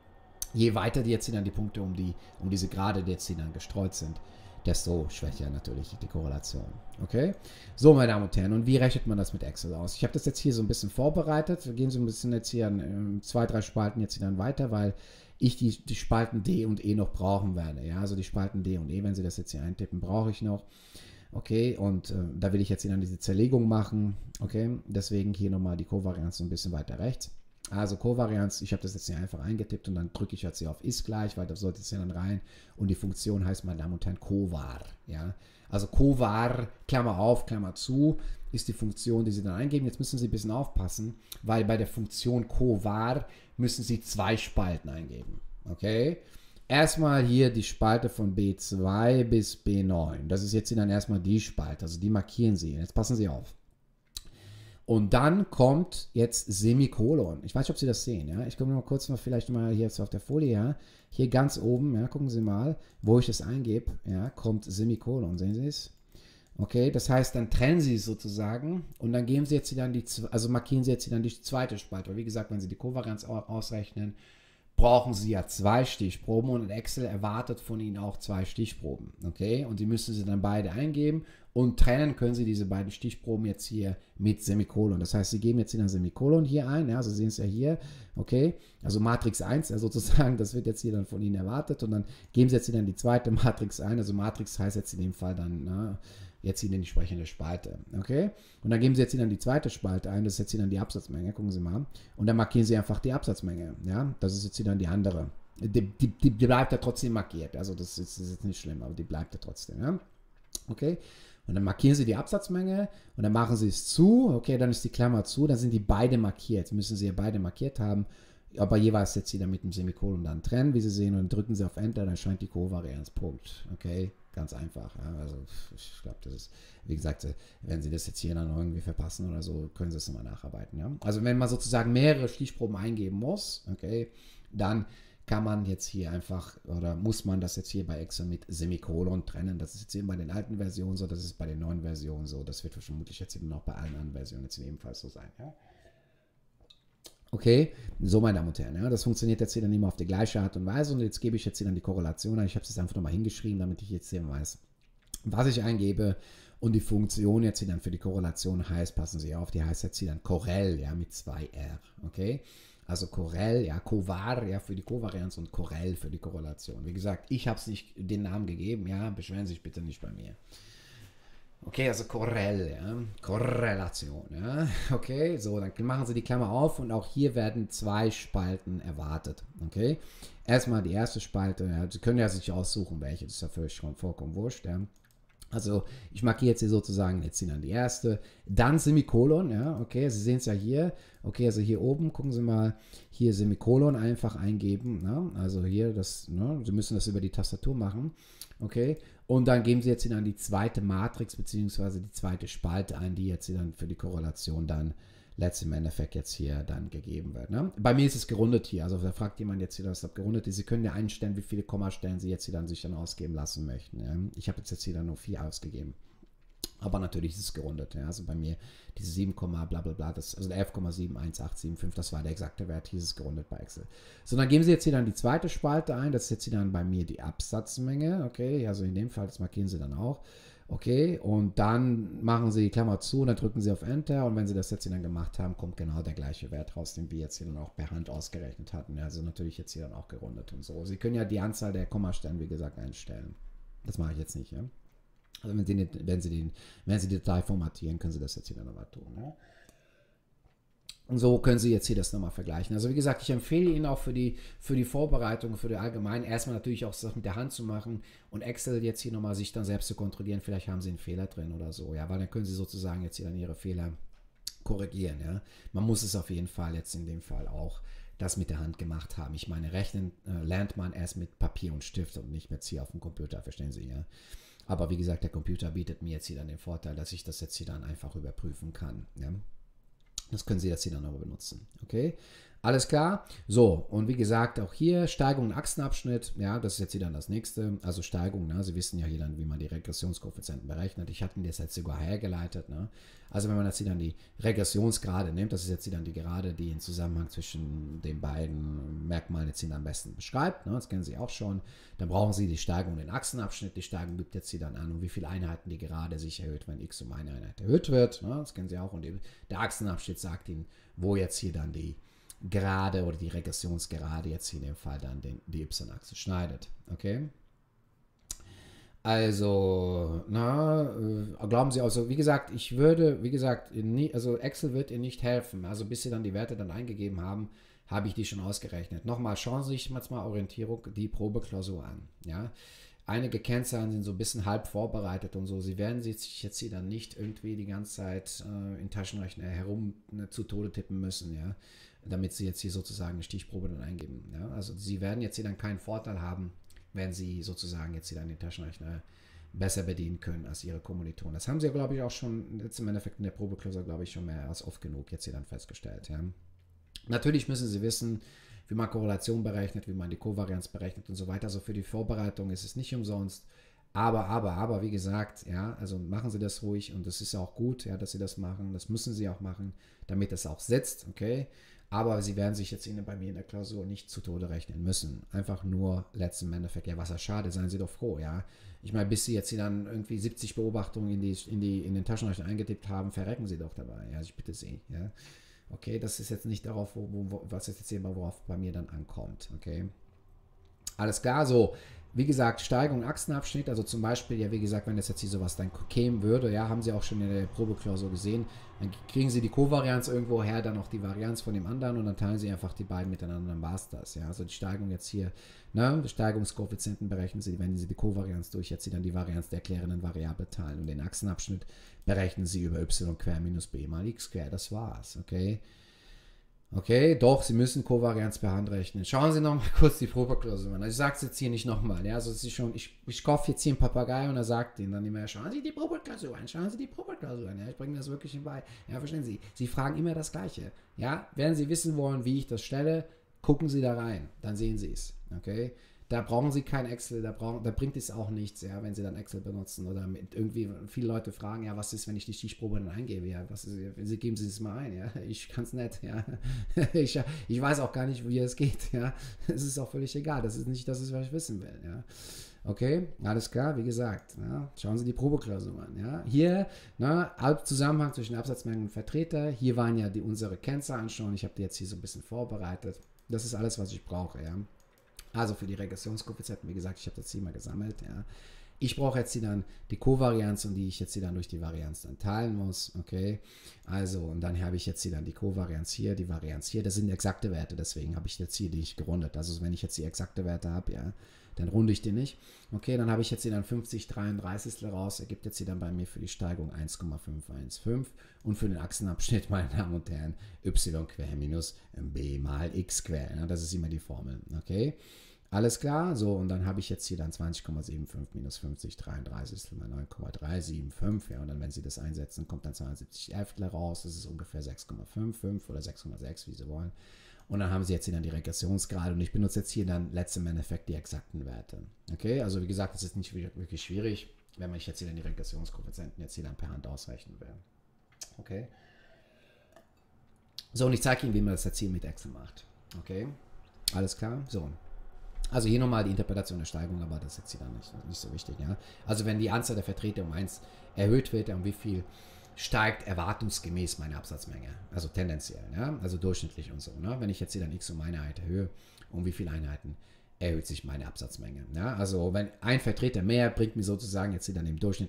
S1: Je weiter die jetzt dann die Punkte um diese Gerade, die jetzt dann gestreut sind, desto schwächer natürlich die Korrelation. Okay? So, meine Damen und Herren, und wie rechnet man das mit Excel aus? Ich habe das jetzt hier so ein bisschen vorbereitet. Wir gehen so ein bisschen jetzt hier in 2, 3 Spalten jetzt dann weiter, weil ich die Spalten D und E noch brauchen werde. Ja, also die Spalten D und E, wenn Sie das jetzt hier eintippen, brauche ich noch. Okay, und da will ich jetzt dann diese Zerlegung machen. Okay, deswegen hier nochmal die Kovarianz ein bisschen weiter rechts. Also Kovarianz, ich habe das jetzt hier einfach eingetippt und dann drücke ich jetzt hier auf ist gleich, weil da sollte es ja dann rein. Und die Funktion heißt, meine Damen und Herren, Kovar. Ja, also Kovar, Klammer auf, Klammer zu, ist die Funktion, die Sie dann eingeben. Jetzt müssen Sie ein bisschen aufpassen, weil bei der Funktion Kovar müssen Sie 2 Spalten eingeben. Okay. Erstmal hier die Spalte von B2 bis B9. Das ist jetzt dann erstmal die Spalte, also die markieren Sie. Jetzt passen Sie auf. Und dann kommt jetzt Semikolon. Ich weiß nicht, ob Sie das sehen. Ja? Ich komme mal kurz vielleicht mal hier jetzt auf der Folie. Ja? Hier ganz oben, ja, gucken Sie mal, wo ich das eingebe, ja, kommt Semikolon. Sehen Sie es? Okay, das heißt, dann trennen Sie es sozusagen und dann geben Sie jetzt dann also markieren Sie jetzt dann die zweite Spalte. Weil wie gesagt, wenn Sie die Kovarianz ausrechnen, brauchen Sie ja 2 Stichproben und Excel erwartet von Ihnen auch 2 Stichproben. Okay, und die müssen Sie dann beide eingeben und trennen können Sie diese beiden Stichproben jetzt hier mit Semikolon. Das heißt, Sie geben jetzt hier ein Semikolon hier ein, ja, Sie sehen es ja hier, okay, also Matrix 1 ja, sozusagen, das wird jetzt hier dann von Ihnen erwartet und dann geben Sie jetzt hier dann die zweite Matrix ein, also Matrix heißt jetzt in dem Fall dann, jetzt hier in die entsprechende Spalte, okay? Und dann geben Sie jetzt hier dann die zweite Spalte ein, das ist jetzt hier dann die Absatzmenge, gucken Sie mal. Und dann markieren Sie einfach die Absatzmenge, ja? Das ist jetzt hier dann die andere. Die bleibt ja trotzdem markiert, also das ist jetzt nicht schlimm, aber die bleibt ja trotzdem, ja? Okay? Und dann markieren Sie die Absatzmenge und dann machen Sie es zu, okay, dann ist die Klammer zu, dann sind die beide markiert, müssen Sie ja beide markiert haben, aber jeweils jetzt wieder mit dem Semikolon dann trennen, wie Sie sehen, und dann drücken Sie auf Enter, dann erscheint die Kovarianz, Punkt, okay? Ganz einfach. Ja. Also ich glaube, das ist, wie gesagt, wenn Sie das jetzt hier dann irgendwie verpassen oder so, können Sie es nochmal nacharbeiten. Ja. Also wenn man sozusagen mehrere Stichproben eingeben muss, okay, dann kann man jetzt hier einfach oder muss man das jetzt hier bei Excel mit Semikolon trennen. Das ist jetzt eben bei den alten Versionen so, das ist bei den neuen Versionen so. Das wird vermutlich jetzt eben auch bei allen anderen Versionen jetzt ebenfalls so sein. Ja. Okay, so meine Damen und Herren, ja, das funktioniert jetzt hier dann immer auf die gleiche Art und Weise und jetzt gebe ich jetzt hier dann die Korrelation ein. Ich habe es jetzt einfach nochmal hingeschrieben, damit ich jetzt hier weiß, was ich eingebe Und die Funktion jetzt hier dann für die Korrelation heißt, passen Sie auf, die heißt jetzt hier dann Correl, ja, mit 2 R, okay? Also Correl, ja, Covar, ja, für die Kovarianz und Correl für die Korrelation. Wie gesagt, ich habe es nicht den Namen gegeben, ja, beschweren Sie sich bitte nicht bei mir. Okay, also Correl, ja, Korrelation, ja, okay, so, dann machen Sie die Klammer auf und auch hier werden 2 Spalten erwartet, okay. Erstmal die erste Spalte, ja, Sie können ja sich aussuchen, welche, das ist ja völlig schon vollkommen wurscht, ja. Also ich markiere jetzt hier sozusagen jetzt dann die erste, dann Semikolon, ja, okay, Sie sehen es ja hier, okay, also hier oben, gucken Sie mal, hier Semikolon einfach eingeben, ne? Also hier das, ne? Sie müssen das über die Tastatur machen, okay, und dann geben Sie jetzt hier dann die zweite Matrix beziehungsweise die zweite Spalte ein, die jetzt hier dann für die Korrelation dann letztlich im Endeffekt jetzt hier dann gegeben wird. Ne? Bei mir ist es gerundet hier, also da fragt jemand jetzt hier, dass das gerundet ist. Sie können ja einstellen, wie viele Kommastellen Sie jetzt hier dann sich dann ausgeben lassen möchten. Ja? Ich habe jetzt hier dann nur 4 ausgegeben. Aber natürlich ist es gerundet. Ja? Also bei mir diese 7, bla bla bla, das, also 11,71875, das war der exakte Wert, hier ist es gerundet bei Excel. So, dann geben Sie jetzt hier dann die zweite Spalte ein, das ist jetzt hier dann bei mir die Absatzmenge, okay, also in dem Fall, das markieren Sie dann auch. Okay, und dann machen Sie die Klammer zu und dann drücken Sie auf Enter und wenn Sie das jetzt hier dann gemacht haben, kommt genau der gleiche Wert raus, den wir jetzt hier dann auch per Hand ausgerechnet hatten. Also natürlich jetzt hier dann auch gerundet und so. Sie können ja die Anzahl der Kommastellen, wie gesagt, einstellen. Das mache ich jetzt nicht, ja. Also wenn Sie die Datei formatieren, können Sie das jetzt hier dann nochmal tun. Ne? Und so können Sie jetzt hier das nochmal vergleichen. Also wie gesagt, ich empfehle Ihnen auch für die Vorbereitung, für die allgemeinen, erstmal natürlich auch das mit der Hand zu machen und Excel jetzt hier nochmal sich dann selbst zu kontrollieren. Vielleicht haben Sie einen Fehler drin oder so, ja, weil dann können Sie sozusagen jetzt hier dann Ihre Fehler korrigieren, ja. Man muss es auf jeden Fall jetzt in dem Fall auch das mit der Hand gemacht haben. Ich meine, rechnen lernt man erst mit Papier und Stift und nicht mehr hier auf dem Computer, verstehen Sie, ja. Aber wie gesagt, der Computer bietet mir jetzt hier dann den Vorteil, dass ich das jetzt hier dann einfach überprüfen kann, ja. Das können Sie jetzt hier dann aber benutzen. Okay, alles klar. So, und wie gesagt, auch hier Steigung und Achsenabschnitt. Ja, das ist jetzt hier dann das nächste. Also Steigung, ne? Sie wissen ja hier dann, wie man die Regressionskoeffizienten berechnet. Ich hatte das jetzt sogar hergeleitet. Ne? Also wenn man jetzt hier dann die Regressionsgrade nimmt, das ist jetzt hier dann die Gerade, die den Zusammenhang zwischen den beiden Merkmalen jetzt hier am besten beschreibt. Ne? Das kennen Sie auch schon. Dann brauchen Sie die Steigung und den Achsenabschnitt. Die Steigung gibt jetzt hier dann an, um wie viele Einheiten die Gerade sich erhöht, wenn x um eine Einheit erhöht wird. Ne? Das kennen Sie auch. Und der Achsenabschnitt sagt Ihnen, wo jetzt hier dann die Gerade oder die Regressionsgerade jetzt hier in dem Fall dann die y-Achse schneidet. Okay? Also, glauben Sie also, wie gesagt, also Excel wird Ihnen nicht helfen. Also bis Sie dann die Werte dann eingegeben haben, habe ich die schon ausgerechnet. Nochmal, schauen Sie sich mal Orientierung die Probeklausur an. Ja? Einige Kennzahlen sind so ein bisschen halb vorbereitet und so. Sie werden sich jetzt hier dann nicht irgendwie die ganze Zeit in Taschenrechner herum zu Tode tippen müssen, ja, damit Sie jetzt hier sozusagen eine Stichprobe dann eingeben. Ja? Also Sie werden jetzt hier dann keinen Vorteil haben, wenn Sie sozusagen jetzt hier dann den Taschenrechner besser bedienen können als Ihre Kommilitonen. Das haben Sie, glaube ich, auch schon jetzt im Endeffekt in der Probeklausur, glaube ich, schon mehr als oft genug jetzt hier dann festgestellt. Ja? Natürlich müssen Sie wissen, wie man Korrelation berechnet, wie man die Kovarianz berechnet und so weiter. Also für die Vorbereitung ist es nicht umsonst. Aber, wie gesagt, ja, also machen Sie das ruhig und das ist auch gut, ja, dass Sie das machen. Das müssen Sie auch machen, damit das auch sitzt, okay? Aber Sie werden sich jetzt bei mir in der Klausur nicht zu Tode rechnen müssen. Einfach nur letzten Endeffekt, ja, was ja schade, seien Sie doch froh, ja. Ich meine, bis Sie jetzt hier dann irgendwie 70 Beobachtungen in den Taschenrechner eingetippt haben, verrecken Sie doch dabei, ja, ich bitte Sie, ja. Okay, das ist jetzt nicht darauf, was jetzt hier mal worauf bei mir dann ankommt. Okay, alles klar. So, wie gesagt, Steigung, Achsenabschnitt. Also zum Beispiel, ja, wie gesagt, wenn das jetzt hier sowas dann kämen würde, ja, haben Sie auch schon in der Probeklausur gesehen, dann kriegen Sie die Kovarianz irgendwo her, dann auch die Varianz von dem anderen und dann teilen Sie einfach die beiden miteinander, dann war es das. Ja, also die Steigung jetzt hier, ne, die Steigungskoeffizienten berechnen Sie, wenn Sie die Kovarianz durch jetzt Sie dann die Varianz der erklärenden Variable teilen und den Achsenabschnitt berechnen Sie über y quer minus b mal x quer. Das war's, okay? Okay, doch, Sie müssen Kovarianz per Hand rechnen. Schauen Sie noch mal kurz die Probeklausur an. Also ich sage es jetzt hier nicht nochmal. Ja? Also es ist schon, ich kaufe jetzt hier einen Papagei und er sagt Ihnen dann immer, schauen Sie die Probeklausur an, schauen Sie die Probeklausur an. Ja? Ich bringe das wirklich bei. Ja, verstehen Sie? Sie fragen immer das Gleiche. Ja? Wenn Sie wissen wollen, wie ich das stelle, gucken Sie da rein. Dann sehen Sie es. Okay? Da brauchen Sie kein Excel, da bringt es auch nichts, ja, wenn Sie dann Excel benutzen oder irgendwie viele Leute fragen, ja, was ist, wenn ich die Stichprobe dann eingebe, ja, was ist, Sie geben Sie es mal ein, ja, ich kann es nicht, ja, ich weiß auch gar nicht, wie es geht, ja, es ist auch völlig egal, das ist nicht das, was ich wissen will, ja, Okay, alles klar, wie gesagt. Ja, schauen Sie die Probeklausur an. Ja. Hier, Zusammenhang zwischen Absatzmengen und Vertreter. Hier waren ja unsere Kennzahlen schon. Ich habe die jetzt hier so ein bisschen vorbereitet. Das ist alles, was ich brauche. Ja. Also für die Regressionskoeffizienten, wie gesagt, ich habe das hier mal gesammelt. Ja. Ich brauche jetzt hier dann die Kovarianz, und die ich jetzt hier dann durch die Varianz dann teilen muss. Okay, also und dann habe ich jetzt hier dann die Kovarianz hier, die Varianz hier. Das sind exakte Werte, deswegen habe ich jetzt hier die gerundet. Also wenn ich jetzt die exakte Werte habe, ja, dann runde ich die nicht. Okay, dann habe ich jetzt hier dann 50,33 raus. Ergibt jetzt hier dann bei mir für die Steigung 1,515 und für den Achsenabschnitt, meine Damen und Herren, y quer minus b mal x quer. Ja, das ist immer die Formel. Okay. Alles klar, so, und dann habe ich jetzt hier dann 20,75 minus 50,33 mal 9,375, ja, und dann, wenn Sie das einsetzen, kommt dann 72 Elftel raus, das ist ungefähr 6,55 oder 6,6, wie Sie wollen. Und dann haben Sie jetzt hier dann die Regressionsgrade, und ich benutze jetzt hier dann letztendlich im Endeffekt die exakten Werte. Okay, also wie gesagt, das ist nicht wirklich schwierig, wenn man jetzt hier dann die Regressionskoeffizienten jetzt hier dann per Hand ausrechnen will. Okay. So, und ich zeige Ihnen, wie man das jetzt hier mit Excel macht. Okay, alles klar, so. Also hier nochmal die Interpretation der Steigung, aber das ist jetzt hier dann nicht so wichtig. Ja? Also wenn die Anzahl der Vertreter um 1 erhöht wird, um wie viel steigt erwartungsgemäß meine Absatzmenge? Also tendenziell, ja? Also durchschnittlich und so. Ne? Wenn ich jetzt hier dann x um eine Einheit erhöhe, um wie viele Einheiten erhöht sich meine Absatzmenge? Ja? Also wenn ein Vertreter mehr bringt mir sozusagen jetzt hier dann im Durchschnitt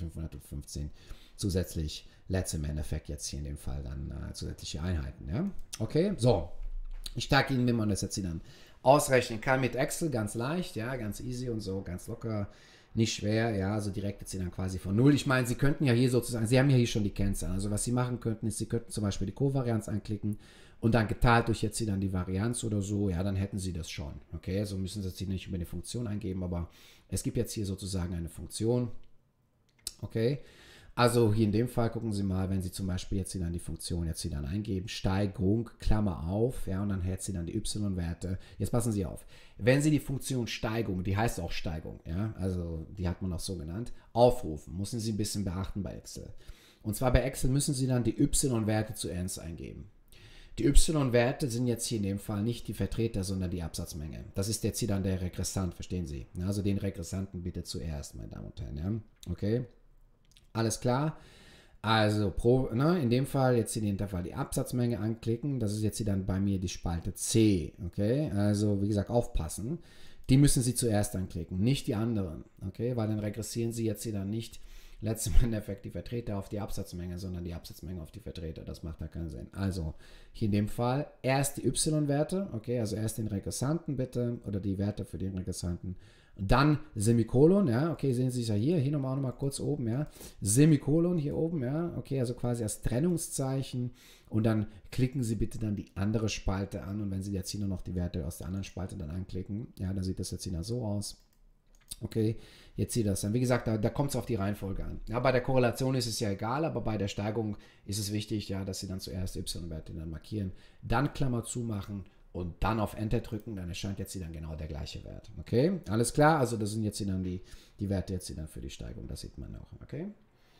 S1: 1515 zusätzlich letzte im Endeffekt jetzt hier in dem Fall dann zusätzliche Einheiten. Ja? Okay, so. Ich zeige Ihnen, wie man das jetzt hier dann ausrechnen kann mit Excel, ganz leicht, ja, ganz easy und so, ganz locker, nicht schwer, ja, also direkt jetzt hier dann quasi von 0. Ich meine, Sie könnten ja hier sozusagen, Sie haben ja hier schon die Kennzahlen, also was Sie machen könnten, ist, Sie könnten zum Beispiel die Kovarianz anklicken und dann geteilt durch jetzt hier dann die Varianz oder so, ja, dann hätten Sie das schon, okay, so müssen Sie jetzt hier nicht über eine Funktion eingeben, aber es gibt jetzt hier sozusagen eine Funktion, okay. Also hier in dem Fall gucken Sie mal, wenn Sie zum Beispiel jetzt hier dann die Funktion jetzt hier dann eingeben, Steigung, Klammer auf, ja, und dann hält Sie dann die y-Werte. Jetzt passen Sie auf, wenn Sie die Funktion Steigung, die heißt auch Steigung, ja, also die hat man auch so genannt, aufrufen, müssen Sie ein bisschen beachten bei Excel. Und zwar bei Excel müssen Sie dann die y-Werte zu ernst eingeben. Die y-Werte sind jetzt hier in dem Fall nicht die Vertreter, sondern die Absatzmenge. Das ist jetzt hier dann der Regressant, verstehen Sie? Also den Regressanten bitte zuerst, meine Damen und Herren, ja, okay. Alles klar. Also in dem Fall jetzt hier in dem Fall die Absatzmenge anklicken. Das ist jetzt hier dann bei mir die Spalte C. Okay, also wie gesagt aufpassen. Die müssen Sie zuerst anklicken, nicht die anderen. Okay, weil dann regressieren Sie jetzt hier dann nicht letztendlich im Endeffekt die Vertreter auf die Absatzmenge, sondern die Absatzmenge auf die Vertreter. Das macht da keinen Sinn. Also hier in dem Fall erst die y-Werte. Okay, also erst den Regressanten bitte oder die Werte für den Regressanten. Dann Semikolon, ja, okay, sehen Sie es ja hier nochmal kurz oben, ja, Semikolon hier oben, ja, okay, also quasi als Trennungszeichen, und dann klicken Sie bitte dann die andere Spalte an, und wenn Sie jetzt hier nur noch die Werte aus der anderen Spalte dann anklicken, ja, dann sieht das jetzt hier so aus. Okay, jetzt sieht das dann, wie gesagt, da kommt es auf die Reihenfolge an. Ja, bei der Korrelation ist es ja egal, aber bei der Steigung ist es wichtig, ja, dass Sie dann zuerst y-Werte dann markieren, dann Klammer zumachen und dann auf Enter drücken, dann erscheint jetzt hier dann genau der gleiche Wert. Okay, alles klar, also das sind jetzt hier dann die Werte jetzt hier dann für die Steigung, das sieht man auch, okay.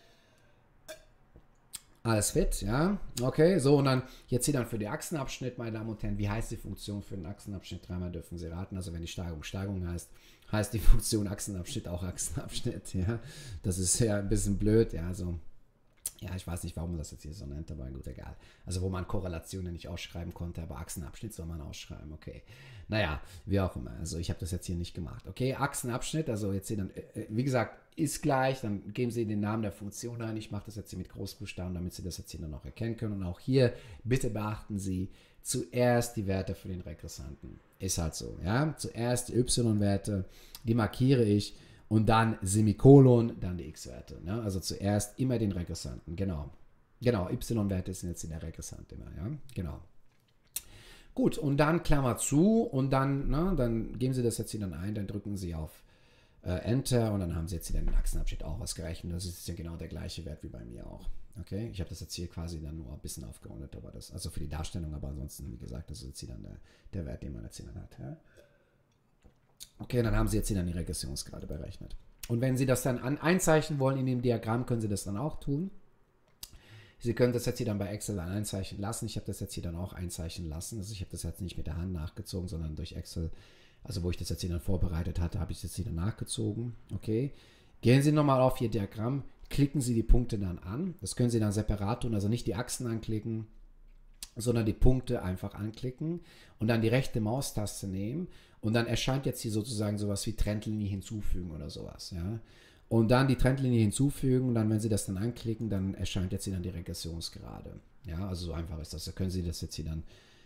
S1: Alles fit, ja, okay, so, und dann jetzt hier dann für den Achsenabschnitt, meine Damen und Herren, wie heißt die Funktion für den Achsenabschnitt? Dreimal dürfen Sie raten, also wenn die Steigung heißt die Funktion Achsenabschnitt auch Achsenabschnitt, ja, das ist ja ein bisschen blöd, ja, so. Ja, ich weiß nicht, warum man das jetzt hier so nennt, aber gut, egal. Also wo man Korrelationen nicht ausschreiben konnte, aber Achsenabschnitt soll man ausschreiben, okay. Naja, wie auch immer. Also ich habe das jetzt hier nicht gemacht. Okay, Achsenabschnitt, also jetzt hier dann, wie gesagt, ist gleich, dann geben Sie den Namen der Funktion ein. Ich mache das jetzt hier mit Großbuchstaben, damit Sie das jetzt hier dann auch erkennen können. Und auch hier, bitte beachten Sie zuerst die Werte für den Regressanten. Ist halt so, ja. Zuerst die y-Werte, die markiere ich. Und dann Semikolon, dann die x-Werte. Ne? Also zuerst immer den Regressanten. Genau. Genau, y-Werte sind jetzt in der Regressant immer. Ja? Genau. Gut, und dann Klammer zu und dann, dann geben Sie das jetzt hier dann ein, dann drücken Sie auf Enter und dann haben Sie jetzt hier den Achsenabschnitt auch was gerechnet. Das ist ja genau der gleiche Wert wie bei mir auch. Okay, ich habe das jetzt hier quasi dann nur ein bisschen aufgerundet, aber das, also für die Darstellung, aber ansonsten, wie gesagt, das ist jetzt hier dann der Wert, den man jetzt hier dann hat. Ja? Okay, dann haben Sie jetzt hier dann die Regressionsgrade berechnet. Und wenn Sie das dann einzeichnen wollen in dem Diagramm, können Sie das dann auch tun. Sie können das jetzt hier dann bei Excel dann einzeichnen lassen. Ich habe das jetzt hier dann auch einzeichnen lassen. Also ich habe das jetzt nicht mit der Hand nachgezogen, sondern durch Excel Also wo ich das jetzt hier dann vorbereitet hatte, habe ich das hier dann nachgezogen. Okay. Gehen Sie nochmal auf Ihr Diagramm, klicken Sie die Punkte dann an. Das können Sie dann separat tun, also nicht die Achsen anklicken, sondern die Punkte einfach anklicken und dann die rechte Maustaste nehmen und dann erscheint jetzt hier sozusagen sowas wie Trendlinie hinzufügen oder sowas, ja. Und dann die Trendlinie hinzufügen und dann, wenn Sie das dann anklicken, dann erscheint jetzt hier dann die Regressionsgrade. Ja, also so einfach ist das. Da können Sie das jetzt hier dann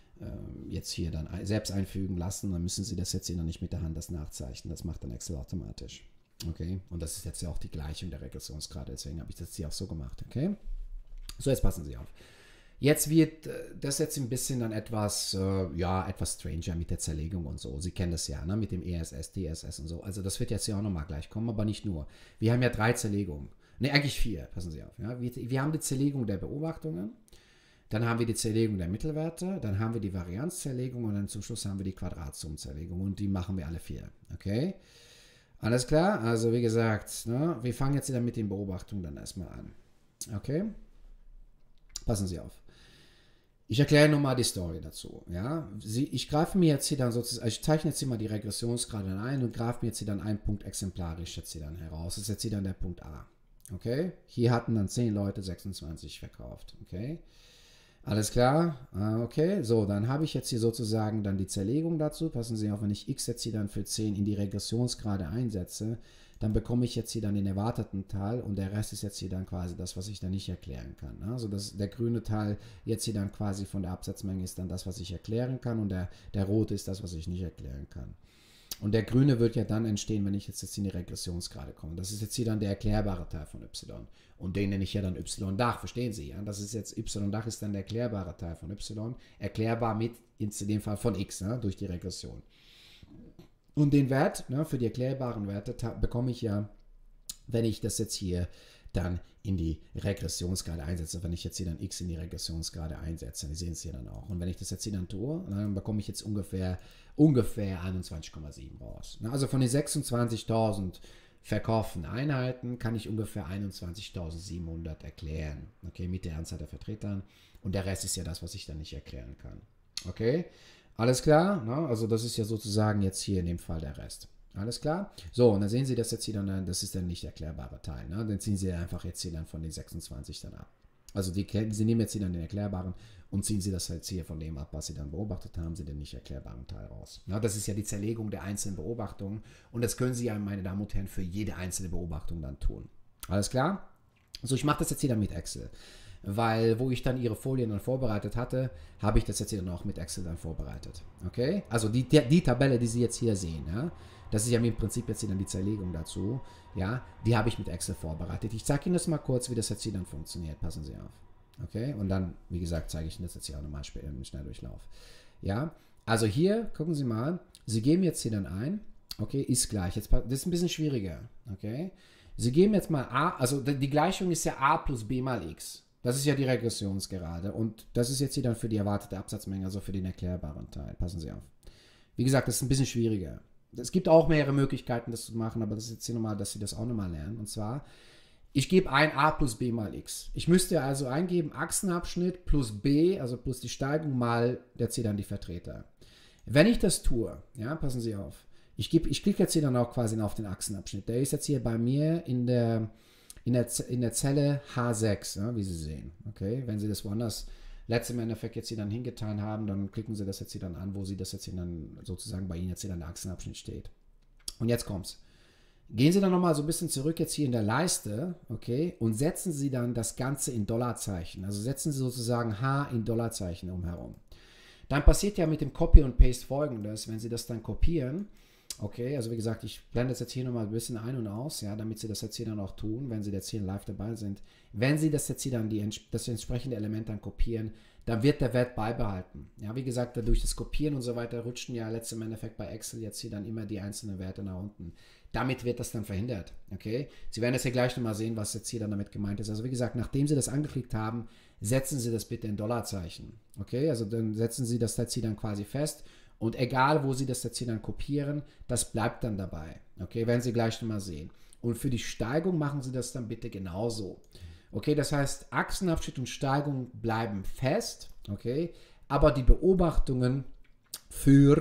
S1: selbst einfügen lassen. Dann müssen Sie das jetzt hier dann nicht mit der Hand das nachzeichnen. Das macht dann Excel automatisch. Okay, und das ist jetzt ja auch die Gleichung der Regressionsgrade. Deswegen habe ich das hier auch so gemacht. Okay, so jetzt passen Sie auf. Jetzt wird das jetzt ein bisschen dann etwas, etwas stranger mit der Zerlegung und so. Sie kennen das ja, ne? Mit dem ESS, DSS und so. Also das wird jetzt ja auch nochmal gleich kommen, aber nicht nur. Wir haben ja 3 Zerlegungen. Ne, eigentlich 4, passen Sie auf. Ja? Wir haben die Zerlegung der Beobachtungen, dann haben wir die Zerlegung der Mittelwerte, dann haben wir die Varianzzerlegung und dann zum Schluss haben wir die Quadratsumzerlegung und die machen wir alle 4. Okay? Alles klar? Also wie gesagt, ne? Wir fangen jetzt wieder mit den Beobachtungen dann erstmal an. Okay? Passen Sie auf. Ich erkläre nur mal die Story dazu. Ja? Ich greife mir jetzt hier dann sozusagen, ich zeichne jetzt hier mal die Regressionsgrade ein und greife mir jetzt hier dann einen Punkt exemplarisch jetzt hier dann heraus. Das ist jetzt hier dann der Punkt A. Okay? Hier hatten dann 10 Leute 26 verkauft. Okay? Alles klar? Okay, so, dann habe ich jetzt hier sozusagen dann die Zerlegung dazu. Passen Sie auf, wenn ich x jetzt hier dann für 10 in die Regressionsgrade einsetze, dann bekomme ich jetzt hier dann den erwarteten Teil und der Rest ist jetzt hier dann quasi das, was ich dann nicht erklären kann. Also der grüne Teil jetzt hier dann quasi von der Absatzmenge ist dann das, was ich erklären kann und der rote ist das, was ich nicht erklären kann. Und der grüne wird ja dann entstehen, wenn ich jetzt in die Regressionsgrade komme. Das ist jetzt hier dann der erklärbare Teil von y. Und den nenne ich ja dann y-Dach, verstehen Sie? Ja? Das ist jetzt y-Dach ist dann der erklärbare Teil von y, erklärbar mit, in dem Fall von x, ne, durch die Regression. Und den Wert, ne, für die erklärbaren Werte bekomme ich ja, wenn ich das jetzt hier dann in die Regressionsgrade einsetze, wenn ich jetzt hier dann x in die Regressionsgrade einsetze, Sie sehen es hier dann auch. Und wenn ich das jetzt hier dann tue, dann bekomme ich jetzt ungefähr 21,7 raus. Also von den 26.000 verkauften Einheiten kann ich ungefähr 21.700 erklären, okay, mit der Anzahl der Vertretern. Und der Rest ist ja das, was ich dann nicht erklären kann. Okay, alles klar? Na, also das ist ja sozusagen jetzt hier in dem Fall der Rest. Alles klar? So, und dann sehen Sie das jetzt hier dann, das ist der nicht erklärbare Teil. Ne? Dann ziehen Sie einfach jetzt hier dann von den 26 dann ab. Also Sie nehmen jetzt hier dann den erklärbaren und ziehen Sie das jetzt hier von dem ab, was Sie dann beobachtet haben, Sie den nicht erklärbaren Teil raus. Ja, das ist ja die Zerlegung der einzelnen Beobachtungen und das können Sie ja, meine Damen und Herren, für jede einzelne Beobachtung dann tun. Alles klar? So, ich mache das jetzt hier dann mit Excel, weil wo ich dann Ihre Folien dann vorbereitet hatte, habe ich das jetzt hier dann auch mit Excel dann vorbereitet. Okay? Also die Tabelle, die Sie jetzt hier sehen, ja, das ist ja im Prinzip jetzt hier dann die Zerlegung dazu. Ja, die habe ich mit Excel vorbereitet. Ich zeige Ihnen das mal kurz, wie das jetzt hier dann funktioniert. Passen Sie auf. Okay, und dann, wie gesagt, zeige ich Ihnen das jetzt hier auch nochmal später im Schnelldurchlauf. Ja, also hier, gucken Sie mal, Sie geben jetzt hier dann ein, okay, ist gleich. Jetzt, das ist ein bisschen schwieriger, okay. Sie geben jetzt mal A, also die Gleichung ist ja A plus B mal X. Das ist ja die Regressionsgerade und das ist jetzt hier dann für die erwartete Absatzmenge, also für den erklärbaren Teil. Passen Sie auf. Wie gesagt, das ist ein bisschen schwieriger. Es gibt auch mehrere Möglichkeiten, das zu machen, aber das ist jetzt hier nochmal, dass Sie das auch nochmal lernen. Und zwar, ich gebe ein A plus B mal X. Ich müsste also eingeben, Achsenabschnitt plus B, also plus die Steigung mal, jetzt hier dann die Vertreter. Wenn ich das tue, ja, passen Sie auf, ich klicke jetzt hier dann auch quasi auf den Achsenabschnitt. Der ist jetzt hier bei mir in der Zelle H6, ja, wie Sie sehen. Okay, wenn Sie das woanders im Endeffekt jetzt hier dann hingetan haben, dann klicken Sie das jetzt hier dann an, wo Sie das jetzt hier dann sozusagen bei Ihnen jetzt hier dann der Achsenabschnitt steht. Und jetzt kommt's. Gehen Sie dann nochmal so ein bisschen zurück jetzt hier in der Leiste, okay, und setzen Sie dann das Ganze in Dollarzeichen. Also setzen Sie sozusagen H in Dollarzeichen umherum. Dann passiert ja mit dem Copy und Paste Folgendes, wenn Sie das dann kopieren. Okay, also wie gesagt, ich blende das jetzt hier nochmal ein bisschen ein und aus, ja, damit Sie das jetzt hier dann auch tun, wenn Sie jetzt hier live dabei sind. Wenn Sie das jetzt hier dann das entsprechende Element dann kopieren, dann wird der Wert beibehalten. Ja, wie gesagt, durch das Kopieren und so weiter rutschen ja letztendlich im Endeffekt bei Excel jetzt hier dann immer die einzelnen Werte nach unten. Damit wird das dann verhindert. Okay, Sie werden das ja gleich nochmal sehen, was jetzt hier dann damit gemeint ist. Also wie gesagt, nachdem Sie das angeklickt haben, setzen Sie das bitte in Dollarzeichen. Okay, also dann setzen Sie das jetzt hier dann quasi fest. Und egal, wo Sie das jetzt hier dann kopieren, das bleibt dann dabei. Okay, werden Sie gleich nochmal sehen. Und für die Steigung machen Sie das dann bitte genauso. Okay, das heißt, Achsenabschnitt und Steigung bleiben fest. Okay, aber die Beobachtungen für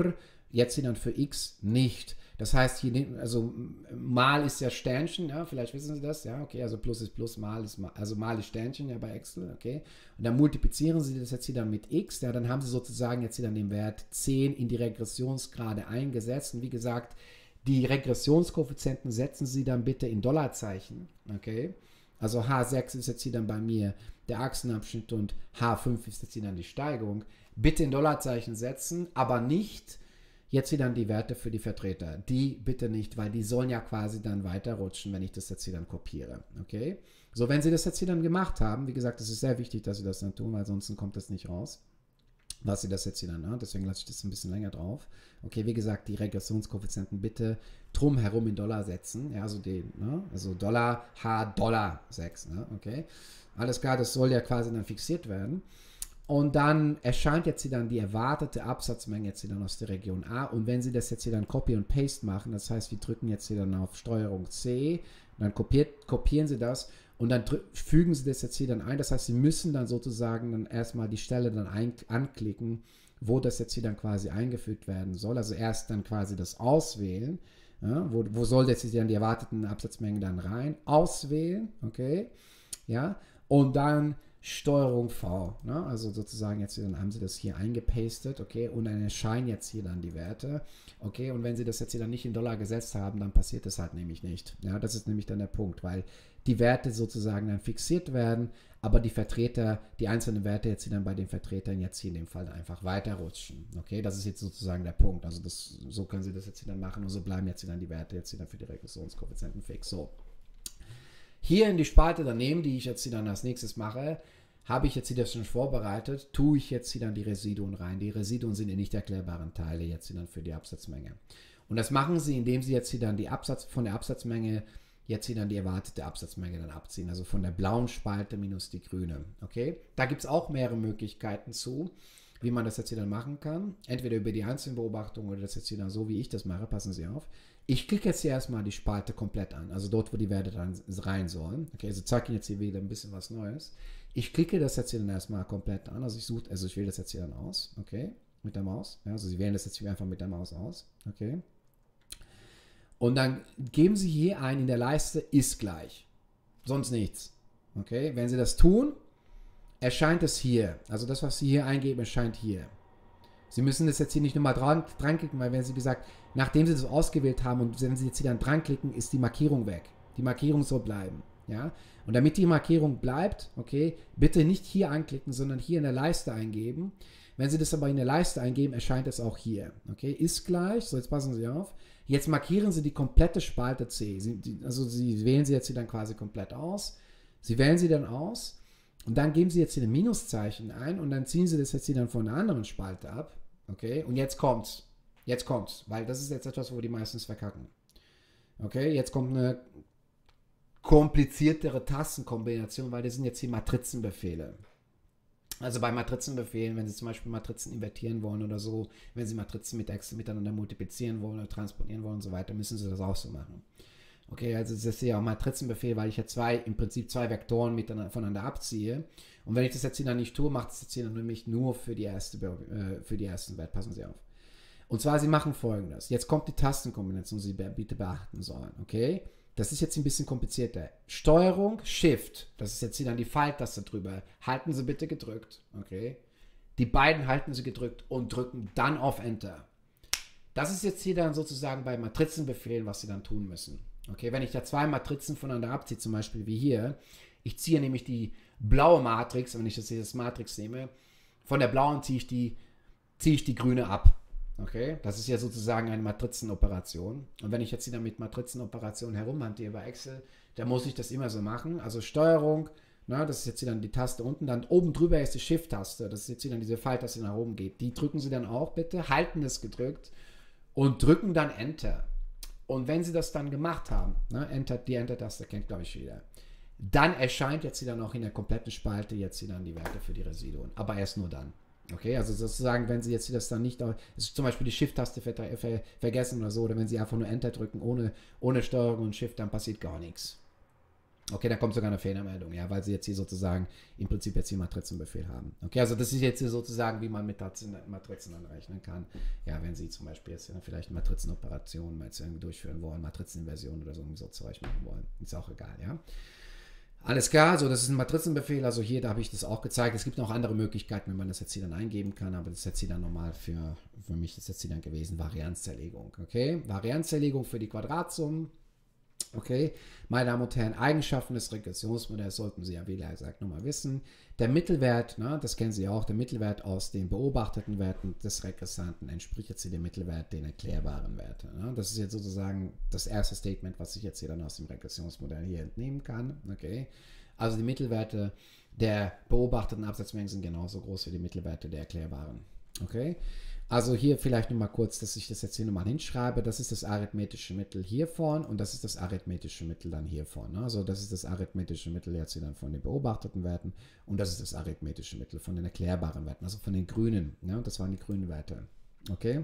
S1: jetzt hier dann für X nicht. Das heißt, hier, also mal ist ja Sternchen, ja, vielleicht wissen Sie das, ja, okay, also Plus ist Plus, mal ist mal, also mal ist Sternchen, ja, bei Excel, okay, und dann multiplizieren Sie das jetzt hier dann mit X, ja, dann haben Sie sozusagen jetzt hier dann den Wert 10 in die Regressionsgrade eingesetzt und wie gesagt, die Regressionskoeffizienten setzen Sie dann bitte in Dollarzeichen, okay, also H6 ist jetzt hier dann bei mir der Achsenabschnitt und H5 ist jetzt hier dann die Steigerung, bitte in Dollarzeichen setzen, aber nicht jetzt hier dann die Werte für die Vertreter. Die bitte nicht, weil die sollen ja quasi dann weiterrutschen, wenn ich das jetzt hier dann kopiere. Okay? So, wenn Sie das jetzt hier dann gemacht haben, wie gesagt, es ist sehr wichtig, dass Sie das dann tun, weil ansonsten kommt das nicht raus, was Sie das jetzt hier dann, ne? Deswegen lasse ich das ein bisschen länger drauf. Okay, wie gesagt, die Regressionskoeffizienten bitte drumherum in Dollar setzen. Ja, also den, ne? Also Dollar, H, Dollar 6, ne? Okay? Alles klar, das soll ja quasi dann fixiert werden. Und dann erscheint jetzt hier dann die erwartete Absatzmenge jetzt hier dann aus der Region A. Und wenn Sie das jetzt hier dann Copy und Paste machen, das heißt, wir drücken jetzt hier dann auf Steuerung C, dann kopieren Sie das und dann fügen Sie das jetzt hier dann ein. Das heißt, Sie müssen dann sozusagen dann erstmal die Stelle dann anklicken, wo das jetzt hier dann quasi eingefügt werden soll. Also erst dann quasi das auswählen. Ja, wo soll jetzt hier dann die erwarteten Absatzmengen dann rein? Auswählen, okay, ja, und dann Steuerung V, ne? Also sozusagen jetzt, dann haben Sie das hier eingepastet, okay, und dann erscheinen jetzt hier dann die Werte, okay, und wenn Sie das jetzt hier dann nicht in Dollar gesetzt haben, dann passiert das halt nämlich nicht, ja, das ist nämlich dann der Punkt, weil die Werte sozusagen dann fixiert werden, aber die Vertreter, die einzelnen Werte jetzt hier dann bei den Vertretern jetzt hier in dem Fall einfach weiterrutschen, okay, das ist jetzt sozusagen der Punkt, also das, so können Sie das jetzt hier dann machen und so bleiben jetzt hier dann die Werte jetzt hier dann für die Regressionskoeffizienten fix, so. Hier in die Spalte daneben, die ich jetzt hier dann als nächstes mache, habe ich jetzt hier das schon vorbereitet, tue ich jetzt hier dann die Residuen rein. Die Residuen sind die nicht erklärbaren Teile jetzt hier dann für die Absatzmenge. Und das machen Sie, indem Sie jetzt hier dann von der Absatzmenge jetzt hier dann die erwartete Absatzmenge dann abziehen. Also von der blauen Spalte minus die grüne. Okay? Da gibt es auch mehrere Möglichkeiten zu, wie man das jetzt hier dann machen kann. Entweder über die Einzelbeobachtung oder das jetzt hier dann so, wie ich das mache. Passen Sie auf. Ich klicke jetzt hier erstmal die Spalte komplett an, also dort, wo die Werte dann rein sollen. Okay, also zeige Ihnen jetzt hier wieder ein bisschen was Neues. Ich klicke das jetzt hier dann erstmal komplett an, also ich wähle das jetzt hier dann aus, okay, mit der Maus. Ja, also Sie wählen das jetzt hier einfach mit der Maus aus, okay. Und dann geben Sie hier ein in der Leiste ist gleich, sonst nichts, okay. Wenn Sie das tun, erscheint es hier, also das, was Sie hier eingeben, erscheint hier. Sie müssen das jetzt hier nicht nochmal dran klicken, weil wenn Sie gesagt, nachdem Sie das ausgewählt haben und wenn Sie jetzt hier dann dran klicken, ist die Markierung weg. Die Markierung soll bleiben. Ja? Und damit die Markierung bleibt, okay, bitte nicht hier anklicken, sondern hier in der Leiste eingeben. Wenn Sie das aber in der Leiste eingeben, erscheint es auch hier. Okay, ist gleich. So, jetzt passen Sie auf. Jetzt markieren Sie die komplette Spalte C. Sie wählen sie jetzt hier dann quasi komplett aus. Sie wählen sie dann aus und dann geben Sie jetzt hier ein Minuszeichen ein und dann ziehen Sie das jetzt hier dann von einer anderen Spalte ab. Okay, und jetzt kommt's. Jetzt kommt's, weil das ist jetzt etwas, wo die meistens verkacken. Okay, jetzt kommt eine kompliziertere Tastenkombination, weil das sind jetzt hier Matrizenbefehle. Also bei Matrizenbefehlen, wenn Sie zum Beispiel Matrizen invertieren wollen oder so, wenn Sie Matrizen mit Excel miteinander multiplizieren wollen oder transportieren wollen und so weiter, müssen Sie das auch so machen. Okay, also das ist ja auch Matrizenbefehl, weil ich ja im Prinzip zwei Vektoren voneinander abziehe. Und wenn ich das jetzt hier dann nicht tue, macht es jetzt hier nämlich nur für die ersten Wert. Passen Sie auf. Und zwar, Sie machen Folgendes. Jetzt kommt die Tastenkombination, die Sie bitte beachten sollen. Okay? Das ist jetzt ein bisschen komplizierter. Steuerung, Shift. Das ist jetzt hier dann die Pfeiltaste drüber. Halten Sie bitte gedrückt. Okay? Die beiden halten Sie gedrückt und drücken dann auf Enter. Das ist jetzt hier dann sozusagen bei Matrizenbefehlen, was Sie dann tun müssen. Okay, wenn ich da zwei Matrizen voneinander abziehe, zum Beispiel wie hier, ich ziehe nämlich die blaue Matrix, wenn ich das hier als Matrix nehme, von der blauen ziehe ich die grüne ab. Okay, das ist ja sozusagen eine Matrizenoperation. Und wenn ich jetzt wieder mit Matrizenoperationen herumhantiere bei Excel, dann muss ich das immer so machen. Also Steuerung, na, das ist jetzt hier dann die Taste unten, dann oben drüber ist die Shift-Taste, das ist jetzt hier dann diese Pfeiltaste, die nach oben geht. Die drücken Sie dann auch bitte, halten es gedrückt und drücken dann Enter. Und wenn Sie das dann gemacht haben, ne, die Enter-Taste kennt, glaube ich, jeder, dann erscheint jetzt wieder noch in der kompletten Spalte jetzt wieder dann die Werte für die Residuen. Aber erst nur dann. Okay, also sozusagen, wenn Sie jetzt das dann nicht, zum Beispiel die Shift-Taste vergessen oder so, oder wenn Sie einfach nur Enter drücken, ohne Steuerung und Shift, dann passiert gar nichts. Okay, da kommt sogar eine Fehlermeldung, ja, weil sie jetzt hier sozusagen im Prinzip jetzt hier Matrizenbefehl haben. Okay, also das ist jetzt hier sozusagen, wie man mit Matrizen anrechnen kann. Ja, wenn Sie zum Beispiel jetzt vielleicht eine Matrizenoperation mal jetzt irgendwie durchführen wollen, Matrizeninversion oder so Zeug machen wollen. Ist auch egal, ja. Alles klar, so das ist ein Matrizenbefehl, also hier, da habe ich das auch gezeigt. Es gibt noch andere Möglichkeiten, wenn man das jetzt hier dann eingeben kann, aber das ist jetzt hier dann normal für mich ist jetzt hier dann gewesen, Varianzzerlegung, okay. Varianzzerlegung für die Quadratsummen. Okay, meine Damen und Herren, Eigenschaften des Regressionsmodells sollten Sie ja, wie gesagt, nochmal wissen. Der Mittelwert, ne, das kennen Sie auch, der Mittelwert aus den beobachteten Werten des Regressanten entspricht jetzt hier dem Mittelwert den erklärbaren Werten. Ne? Das ist jetzt sozusagen das erste Statement, was ich jetzt hier dann aus dem Regressionsmodell hier entnehmen kann. Okay, also die Mittelwerte der beobachteten Absatzmengen sind genauso groß wie die Mittelwerte der erklärbaren. Okay, also hier vielleicht nochmal kurz, dass ich das jetzt hier nochmal hinschreibe. Das ist das arithmetische Mittel hier vorn und das ist das arithmetische Mittel dann hier vorn. Ne? Also das ist das arithmetische Mittel jetzt hier dann von den beobachteten Werten und das ist das arithmetische Mittel von den erklärbaren Werten, also von den grünen. Ne? Das waren die grünen Werte. Okay.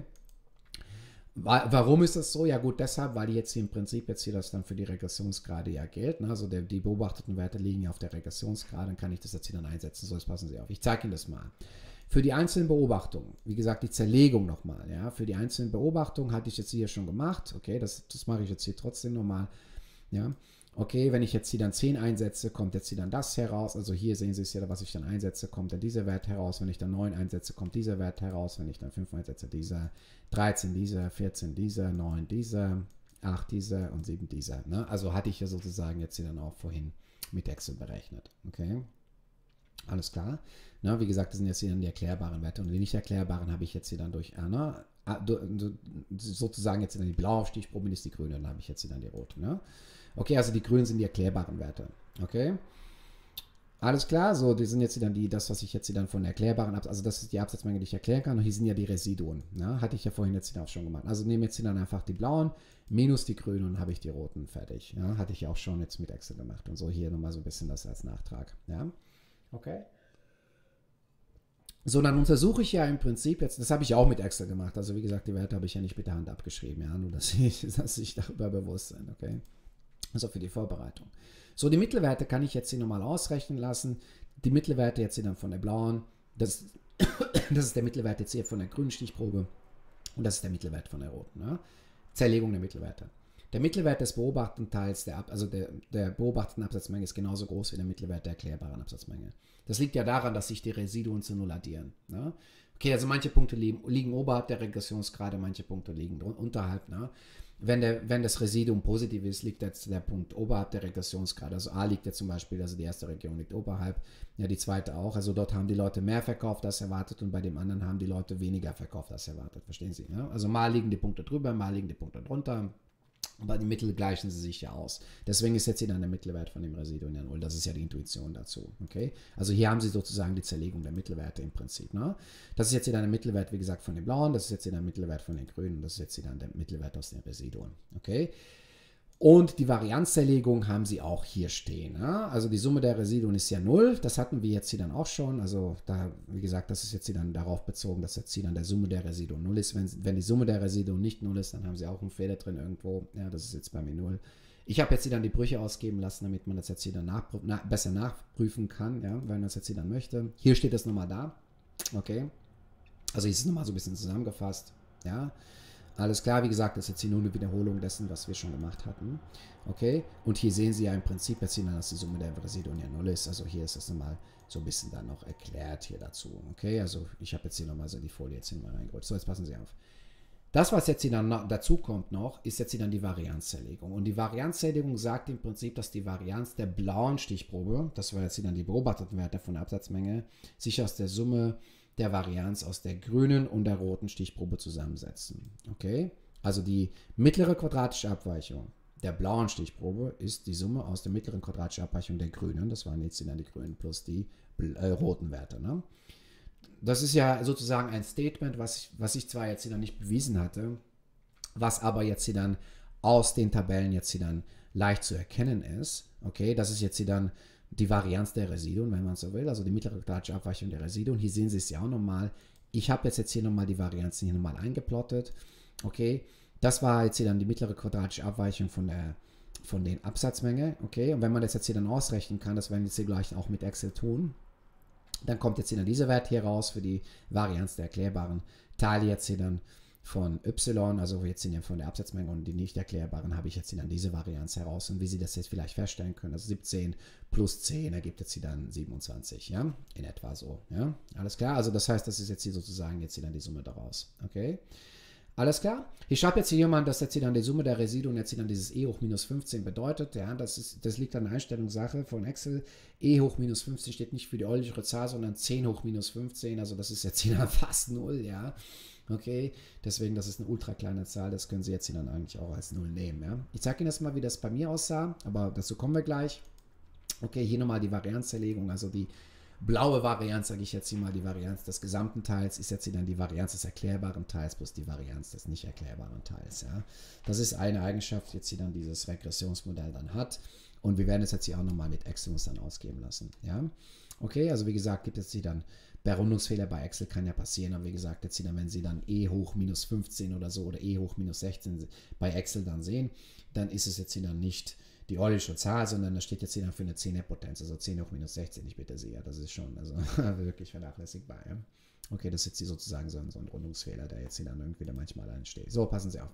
S1: Warum ist das so? Ja gut, deshalb, weil die jetzt hier im Prinzip jetzt hier das dann für die Regressionsgrade ja gilt. Ne? Also die beobachteten Werte liegen ja auf der Regressionsgrade, dann kann ich das jetzt hier dann einsetzen. So, jetzt passen Sie auf. Ich zeige Ihnen das mal. Für die einzelnen Beobachtungen, wie gesagt, die Zerlegung nochmal, ja, für die einzelnen Beobachtungen hatte ich jetzt hier schon gemacht, okay, das mache ich jetzt hier trotzdem nochmal, ja, okay, wenn ich jetzt hier dann 10 einsetze, kommt jetzt hier dann das heraus, also hier sehen Sie es ja, was ich dann einsetze, kommt dann dieser Wert heraus, wenn ich dann 9 einsetze, kommt dieser Wert heraus, wenn ich dann 5 einsetze, dieser, 13 dieser, 14 dieser, 9 dieser, 8 dieser und 7 dieser, ne, also hatte ich ja sozusagen jetzt hier dann auch vorhin mit Excel berechnet, okay. Alles klar. Na, wie gesagt, das sind jetzt hier dann die erklärbaren Werte und die nicht erklärbaren habe ich jetzt hier dann durch sozusagen jetzt dann die blaue Stichprobe ist die grüne, dann habe ich jetzt hier dann die rote. Ne? Okay, also die grünen sind die erklärbaren Werte. Okay. Alles klar, so, die sind jetzt hier dann das, was ich jetzt hier dann von erklärbaren, also das ist die Absatzmenge, die ich erklären kann und hier sind ja die Residuen. Ne? Hatte ich ja vorhin jetzt hier auch schon gemacht. Also nehme jetzt hier dann einfach die blauen minus die grünen und habe ich die roten fertig. Ja? Hatte ich ja auch schon jetzt mit Excel gemacht und so hier nochmal so ein bisschen das als Nachtrag. Ja. Okay. So, dann untersuche ich ja im Prinzip jetzt, das habe ich auch mit Excel gemacht, also wie gesagt, die Werte habe ich ja nicht mit der Hand abgeschrieben, ja, nur dass ich darüber bewusst bin, okay. Also für die Vorbereitung. So, die Mittelwerte kann ich jetzt hier nochmal ausrechnen lassen. Die Mittelwerte jetzt hier dann von der blauen, das ist der Mittelwert jetzt hier von der grünen Stichprobe und das ist der Mittelwert von der roten, ne? Zerlegung der Mittelwerte. Der Mittelwert des beobachteten Teils, der beobachteten Absatzmenge ist genauso groß wie der Mittelwert der erklärbaren Absatzmenge. Das liegt ja daran, dass sich die Residuen zu Null addieren. Ne? Okay, also manche Punkte liegen oberhalb der Regressionsgrade, manche Punkte liegen unterhalb. Ne? Wenn das Residuum positiv ist, liegt jetzt der Punkt oberhalb der Regressionsgrade. Also A liegt jetzt zum Beispiel, also die erste Region liegt oberhalb, ja die zweite auch. Also dort haben die Leute mehr verkauft als erwartet und bei dem anderen haben die Leute weniger verkauft als erwartet. Verstehen Sie? Ne? Also mal liegen die Punkte drüber, mal liegen die Punkte drunter. Aber die Mittel gleichen sie sich ja aus. Deswegen ist jetzt hier dann der Mittelwert von dem Residuum ja 0. Das ist ja die Intuition dazu. Okay? Also hier haben Sie sozusagen die Zerlegung der Mittelwerte im Prinzip. Ne? Das ist jetzt hier dann der Mittelwert, wie gesagt, von den blauen. Das ist jetzt hier der Mittelwert von den grünen. Und das ist jetzt hier dann der Mittelwert aus den Residuen. Okay? Und die Varianzzerlegung haben Sie auch hier stehen. Ja? Also die Summe der Residuen ist ja 0. Das hatten wir jetzt hier dann auch schon. Also da, wie gesagt, das ist jetzt hier dann darauf bezogen, dass jetzt hier dann der Summe der Residuen 0 ist. Wenn die Summe der Residuen nicht 0 ist, dann haben Sie auch einen Fehler drin irgendwo. Ja, das ist jetzt bei mir 0. Ich habe jetzt hier dann die Brüche ausgeben lassen, damit man das jetzt hier dann besser nachprüfen kann, ja, wenn man das jetzt hier dann möchte. Hier steht das nochmal da. Okay. Also hier ist es nochmal so ein bisschen zusammengefasst. Ja. Alles klar, wie gesagt, das ist jetzt hier nur eine Wiederholung dessen, was wir schon gemacht hatten. Okay, und hier sehen Sie ja im Prinzip jetzt hier, dass die Summe der Residuen ja 0 ist. Also hier ist das nochmal so ein bisschen dann noch erklärt hier dazu. Okay, also ich habe jetzt hier nochmal so die Folie jetzt hier mal reingeholt. So, jetzt passen Sie auf. Das, was jetzt hier dann dazu kommt noch, ist jetzt hier dann die Varianzzerlegung. Und die Varianzzerlegung sagt im Prinzip, dass die Varianz der blauen Stichprobe, das war jetzt hier dann die beobachteten Werte von der Absatzmenge, sich aus der Summe der Varianz aus der grünen und der roten Stichprobe zusammensetzen. Okay? Also die mittlere quadratische Abweichung der blauen Stichprobe ist die Summe aus der mittleren quadratischen Abweichung der grünen, das waren jetzt dann die grünen plus die roten Werte. Ne? Das ist ja sozusagen ein Statement, was ich zwar jetzt hier dann nicht bewiesen hatte, was aber jetzt hier dann aus den Tabellen jetzt hier dann leicht zu erkennen ist. Okay? Das ist jetzt hier dann die Varianz der Residuen, wenn man so will, also die mittlere quadratische Abweichung der Residuen. Hier sehen Sie es ja auch nochmal. Ich habe jetzt hier nochmal die Varianzen hier nochmal eingeplottet. Okay, das war jetzt hier dann die mittlere quadratische Abweichung von der von den Absatzmenge, okay, und wenn man das jetzt hier dann ausrechnen kann, das werden wir jetzt hier gleich auch mit Excel tun, dann kommt jetzt hier dann dieser Wert hier raus für die Varianz der erklärbaren Teile jetzt hier dann von y, also jetzt sind ja von der Absatzmenge und die nicht erklärbaren, habe ich jetzt hier dann diese Varianz heraus und wie Sie das jetzt vielleicht feststellen können, also 17 plus 10 ergibt jetzt hier dann 27, ja, in etwa so, ja, alles klar, also das heißt, das ist jetzt hier sozusagen jetzt hier dann die Summe daraus, okay. Alles klar? Hier schreibt jetzt hier jemand, dass jetzt hier dann die Summe der Residuen jetzt hier dann dieses e hoch minus 15 bedeutet. Ja, das liegt an der Einstellungssache von Excel. E hoch minus 15 steht nicht für die ordentliche Zahl, sondern 10 hoch minus 15. Also das ist jetzt hier dann fast 0, ja. Okay, deswegen, das ist eine ultra kleine Zahl. Das können Sie jetzt hier dann eigentlich auch als 0 nehmen, ja. Ich zeige Ihnen das mal, wie das bei mir aussah, aber dazu kommen wir gleich. Okay, hier nochmal die Varianzzerlegung, also die blaue Varianz, sage ich jetzt hier mal, die Varianz des gesamten Teils ist jetzt hier dann die Varianz des erklärbaren Teils plus die Varianz des nicht erklärbaren Teils. Ja. Das ist eine Eigenschaft, jetzt hier dann dieses Regressionsmodell dann hat. Und wir werden es jetzt hier auch nochmal mit Excel uns dann ausgeben lassen. Ja. Okay, also wie gesagt, gibt es hier dann Berundungsfehler bei Excel, kann ja passieren, aber wie gesagt, jetzt hier dann, wenn Sie dann e hoch minus 15 oder so oder e hoch minus 16 bei Excel dann sehen, dann ist es jetzt hier dann nicht die ordentliche Zahl, sondern da steht jetzt hier dann für eine 10er Potenz, also 10 hoch minus 16, ich bitte Sie, ja, das ist schon also wirklich vernachlässigbar. Ja. Okay, das ist jetzt hier sozusagen so ein Rundungsfehler, der jetzt hier dann irgendwie da manchmal entsteht. So, passen Sie auf.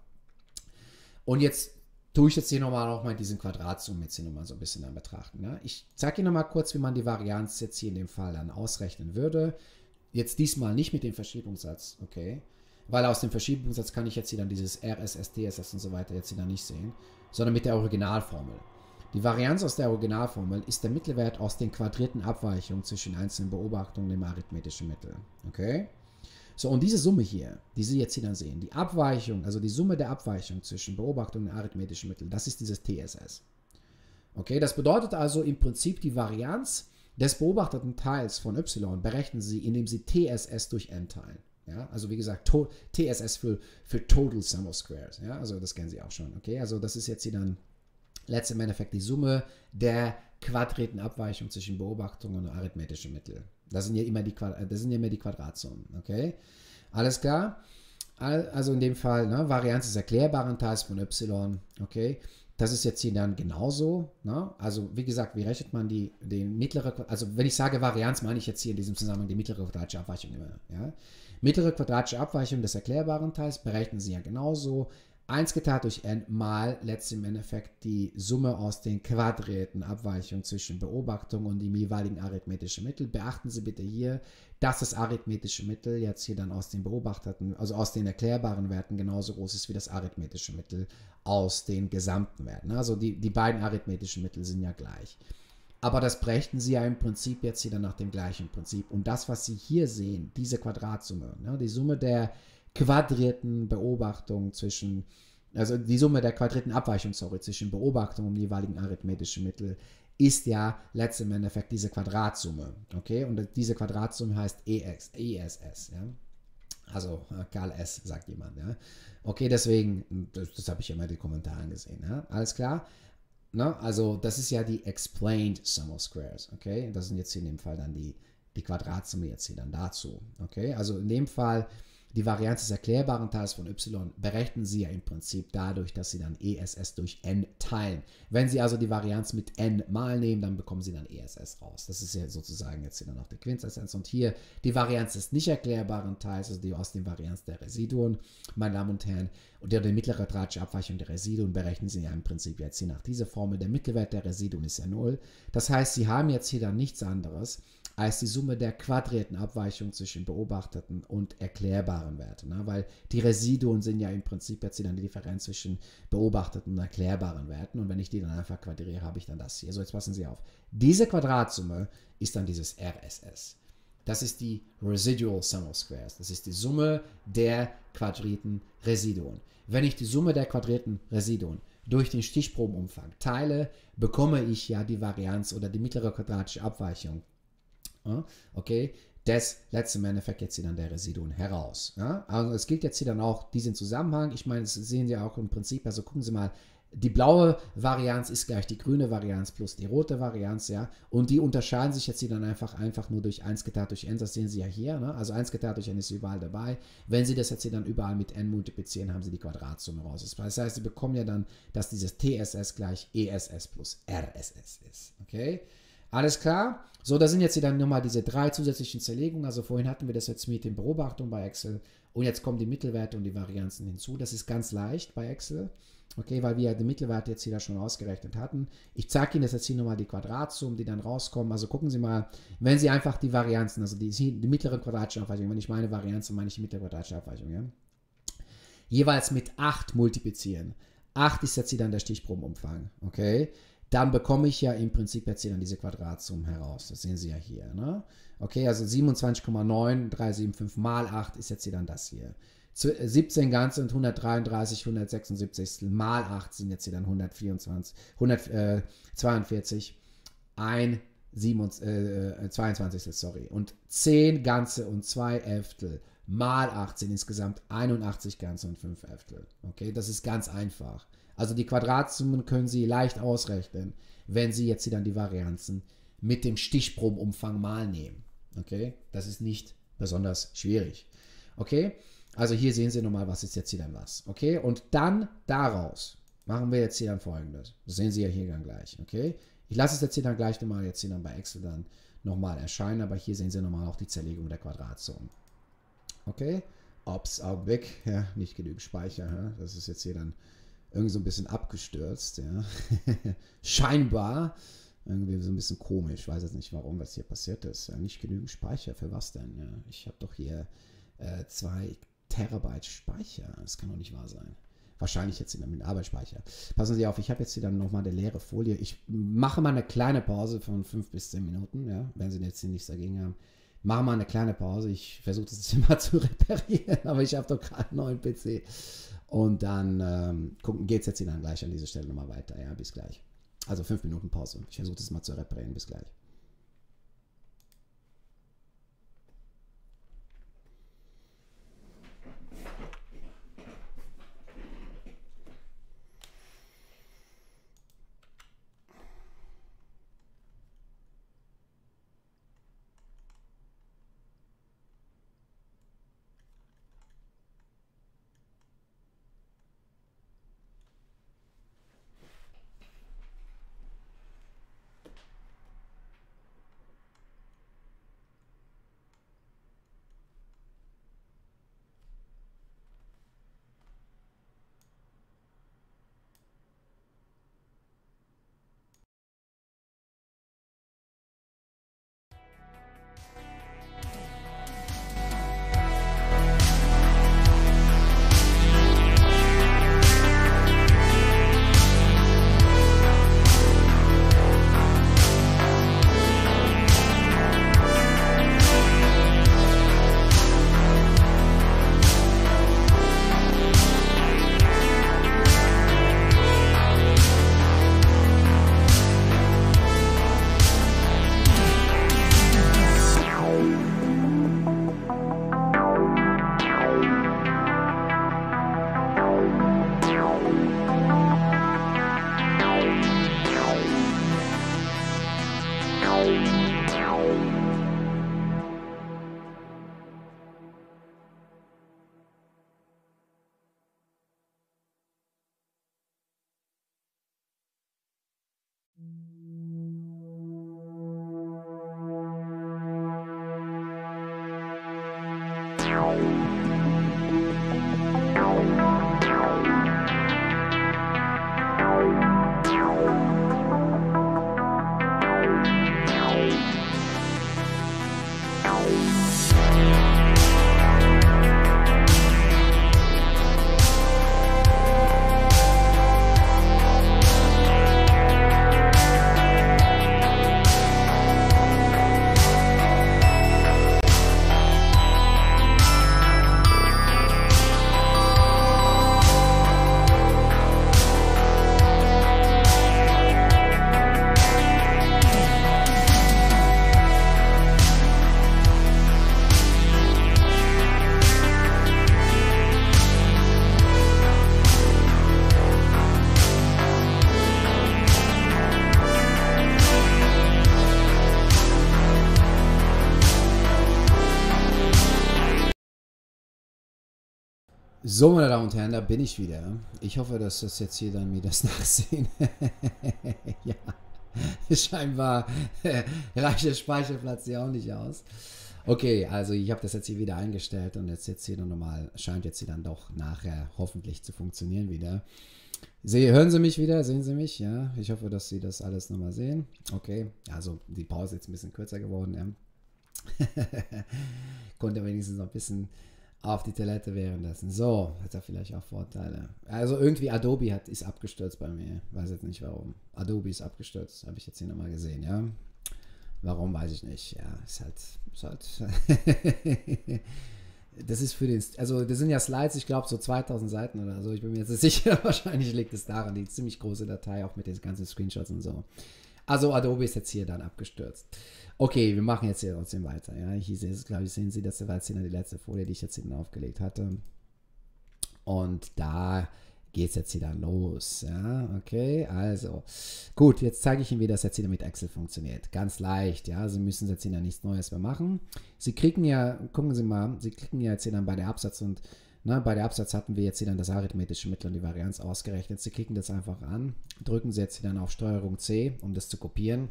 S1: Und jetzt tue ich jetzt hier nochmal auch mal diesen Quadratsum jetzt hier nochmal so ein bisschen dann betrachten. Ne? Ich zeige Ihnen nochmal kurz, wie man die Varianz jetzt hier in dem Fall dann ausrechnen würde. Jetzt diesmal nicht mit dem Verschiebungssatz, okay? Weil aus dem Verschiebungssatz kann ich jetzt hier dann dieses RSS, TSS und so weiter jetzt hier dann nicht sehen, sondern mit der Originalformel. Die Varianz aus der Originalformel ist der Mittelwert aus den quadrierten Abweichungen zwischen einzelnen Beobachtungen im arithmetischen Mittel. Okay? So, und diese Summe hier, die Sie jetzt hier dann sehen, die Abweichung, also die Summe der Abweichung zwischen Beobachtungen und arithmetischen Mitteln, das ist dieses TSS. Okay, das bedeutet also im Prinzip die Varianz des beobachteten Teils von y berechnen Sie, indem Sie TSS durch n teilen. Ja, also wie gesagt, TSS für Total Sum of Squares. Ja, also das kennen Sie auch schon. Okay, also das ist jetzt hier dann letztendlich im Endeffekt die Summe der quadrierten Abweichung zwischen Beobachtungen und arithmetischen Mitteln. Das sind ja immer die Quadratsummen. Okay, alles klar. Also in dem Fall, ne, Varianz des erklärbaren Teils von y. Okay, das ist jetzt hier dann genauso. Ne? Also wie gesagt, wie rechnet man die mittlere, also wenn ich sage Varianz, meine ich jetzt hier in diesem Zusammenhang die mittlere quadratische Abweichung immer. Ja? Mittlere quadratische Abweichung des erklärbaren Teils berechnen Sie ja genauso. 1 geteilt durch n mal letztlich im Endeffekt die Summe aus den quadrierten Abweichungen zwischen Beobachtung und dem jeweiligen arithmetischen Mittel. Beachten Sie bitte hier, dass das arithmetische Mittel jetzt hier dann aus den beobachteten, also aus den erklärbaren Werten genauso groß ist wie das arithmetische Mittel aus den gesamten Werten. Also die beiden arithmetischen Mittel sind ja gleich. Aber das berechnen Sie ja im Prinzip jetzt hier dann nach dem gleichen Prinzip. Und das, was Sie hier sehen, diese Quadratsumme, ne, die Summe der quadrierten Beobachtung zwischen, also die Summe der quadrierten Abweichung, zwischen Beobachtung und jeweiligen arithmetischen Mittel, ist ja letztendlich im Endeffekt diese Quadratsumme. Okay, und diese Quadratsumme heißt ESS. Ja? Also Karl S. sagt jemand. Ja? Okay, deswegen, das habe ich ja mal in den Kommentaren gesehen. Ja? Alles klar? Na, also das ist ja die Explained Sum of Squares. Okay, das sind jetzt hier in dem Fall dann die Quadratsumme jetzt hier dann dazu. Okay, also in dem Fall die Varianz des erklärbaren Teils von y berechnen Sie ja im Prinzip dadurch, dass Sie dann ESS durch n teilen. Wenn Sie also die Varianz mit n mal nehmen, dann bekommen Sie dann ESS raus. Das ist ja sozusagen jetzt hier dann auch die Quintessenz. Und hier die Varianz des nicht erklärbaren Teils, also die aus der Varianz der Residuen, meine Damen und Herren, und die mittlere quadratische Abweichung der Residuen berechnen Sie ja im Prinzip jetzt hier nach dieser Formel. Der Mittelwert der Residuen ist ja 0. Das heißt, Sie haben jetzt hier dann nichts anderes als die Summe der quadrierten Abweichung zwischen beobachteten und erklärbaren Werten. Ne? Weil die Residuen sind ja im Prinzip jetzt dann die Differenz zwischen beobachteten und erklärbaren Werten. Und wenn ich die dann einfach quadriere, habe ich dann das hier. So, jetzt passen Sie auf. Diese Quadratsumme ist dann dieses RSS. Das ist die Residual Sum of Squares. Das ist die Summe der quadrierten Residuen. Wenn ich die Summe der quadrierten Residuen durch den Stichprobenumfang teile, bekomme ich ja die Varianz oder die mittlere quadratische Abweichung. Okay, das letzte im Endeffekt jetzt hier dann der Residuen heraus. Ja? Also es gilt jetzt hier dann auch diesen Zusammenhang. Ich meine, das sehen Sie auch im Prinzip, also gucken Sie mal, die blaue Varianz ist gleich die grüne Varianz plus die rote Varianz, ja. Und die unterscheiden sich jetzt hier dann einfach nur durch 1 geteilt durch n, das sehen Sie ja hier, ne? Also 1 geteilt durch n ist überall dabei. Wenn Sie das jetzt hier dann überall mit n multiplizieren, haben Sie die Quadratsumme raus. Das heißt, Sie bekommen ja dann, dass dieses TSS gleich ESS plus RSS ist, okay? Alles klar? So, da sind jetzt hier dann nochmal diese 3 zusätzlichen Zerlegungen. Also vorhin hatten wir das jetzt mit den Beobachtungen bei Excel. Und jetzt kommen die Mittelwerte und die Varianzen hinzu. Das ist ganz leicht bei Excel. Okay, weil wir ja die Mittelwerte jetzt hier schon ausgerechnet hatten. Ich zeige Ihnen das jetzt hier nochmal die Quadratsummen, die dann rauskommen. Also gucken Sie mal, wenn Sie einfach die Varianzen, also die mittlere quadratische Abweichung, wenn ich meine Varianz, meine ich die mittlere quadratische Abweichung, ja, jeweils mit 8 multiplizieren. 8 ist jetzt hier dann der Stichprobenumfang, okay? Dann bekomme ich ja im Prinzip jetzt hier dann diese Quadratsummen heraus. Das sehen Sie ja hier, ne? Okay, also 27,9375 mal 8 ist jetzt hier dann das hier. 17 ganze und 133, 176 mal 8 sind jetzt hier dann 142, 22, sorry. Und 10 ganze und 2 Elftel mal 8 sind insgesamt 81 ganze und 5 Elftel. Okay, das ist ganz einfach. Also die Quadratsummen können Sie leicht ausrechnen, wenn Sie jetzt hier dann die Varianzen mit dem Stichprobenumfang mal nehmen. Okay, das ist nicht besonders schwierig. Okay, also hier sehen Sie nochmal, was ist jetzt hier dann was. Okay, und dann daraus machen wir jetzt hier dann Folgendes. Das sehen Sie ja hier dann gleich. Okay, ich lasse es jetzt hier dann gleich nochmal jetzt hier dann bei Excel dann nochmal erscheinen, aber hier sehen Sie nochmal auch die Zerlegung der Quadratsummen. Okay, Ops, Augenblick, ja, nicht genügend Speicher. Ja? Das ist jetzt hier dann irgendwie so ein bisschen abgestürzt. Ja? Scheinbar. Irgendwie so ein bisschen komisch. Ich weiß jetzt nicht, warum das hier passiert ist. Ja, nicht genügend Speicher. Für was denn? Ja, ich habe doch hier 2 Terabyte Speicher. Das kann doch nicht wahr sein. Wahrscheinlich jetzt mit Arbeitsspeicher. Passen Sie auf, ich habe jetzt hier dann nochmal eine leere Folie. Ich mache mal eine kleine Pause von 5 bis 10 Minuten. Ja, wenn Sie jetzt hier nichts dagegen haben. Machen mal eine kleine Pause. Ich versuche das jetzt mal zu reparieren. Aber ich habe doch gerade einen neuen PC. Und dann geht es jetzt hier dann gleich an dieser Stelle nochmal weiter. Ja, bis gleich. Also 5 Minuten Pause. Ich versuche das mal zu reparieren. Bis gleich. So, meine Damen und Herren, da bin ich wieder. Ich hoffe, dass das jetzt hier dann mir das Nachsehen. Ja, scheinbar reicht der Speicherplatz hier auch nicht aus. Okay, also ich habe das jetzt hier wieder eingestellt und jetzt hier nochmal, scheint jetzt hier dann doch nachher hoffentlich zu funktionieren wieder. Hören Sie mich wieder? Sehen Sie mich? Ja, ich hoffe, dass Sie das alles nochmal sehen. Okay, also die Pause ist jetzt ein bisschen kürzer geworden. Ja. Konnte wenigstens noch ein bisschen auf die Toilette währenddessen. So, hat ja vielleicht auch Vorteile. Also irgendwie Adobe ist abgestürzt bei mir. Weiß jetzt nicht warum. Adobe ist abgestürzt, habe ich jetzt hier nochmal gesehen, ja. Warum, weiß ich nicht. Ja, ist halt das ist für den, also das sind ja Slides, ich glaube so 2000 Seiten oder so. Ich bin mir jetzt nicht sicher, wahrscheinlich liegt es daran, die ziemlich große Datei, auch mit den ganzen Screenshots und so. Also Adobe ist jetzt hier dann abgestürzt. Okay, wir machen jetzt hier trotzdem weiter. Ja, hier glaube ich, sehen Sie, das war jetzt die letzte Folie, die ich jetzt hinten aufgelegt hatte. Und da geht es jetzt wieder los. Ja, okay, also gut, jetzt zeige ich Ihnen, wie das jetzt wieder mit Excel funktioniert. Ganz leicht, ja, Sie müssen jetzt hier nichts Neues mehr machen. Sie kriegen ja, gucken Sie mal, Sie klicken ja jetzt hier dann bei der Absatz und bei der Absatz hatten wir jetzt hier dann das arithmetische Mittel und die Varianz ausgerechnet. Sie klicken das einfach an, drücken Sie jetzt hier dann auf Steuerung C, um das zu kopieren.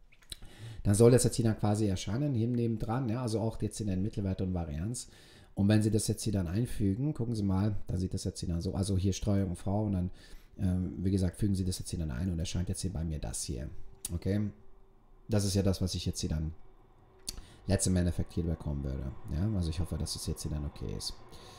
S1: Dann soll das jetzt hier dann quasi erscheinen, hier nebendran, ja, also auch jetzt in den Mittelwert und Varianz. Und wenn Sie das jetzt hier dann einfügen, gucken Sie mal, dann sieht das jetzt hier dann so, also hier Steuerung V und dann, wie gesagt, fügen Sie das jetzt hier dann ein und erscheint jetzt hier bei mir das hier. Okay, das ist ja das, was ich jetzt hier dann letztem Endeffekt hier bekommen würde. Ja, also ich hoffe, dass es jetzt hier dann okay ist.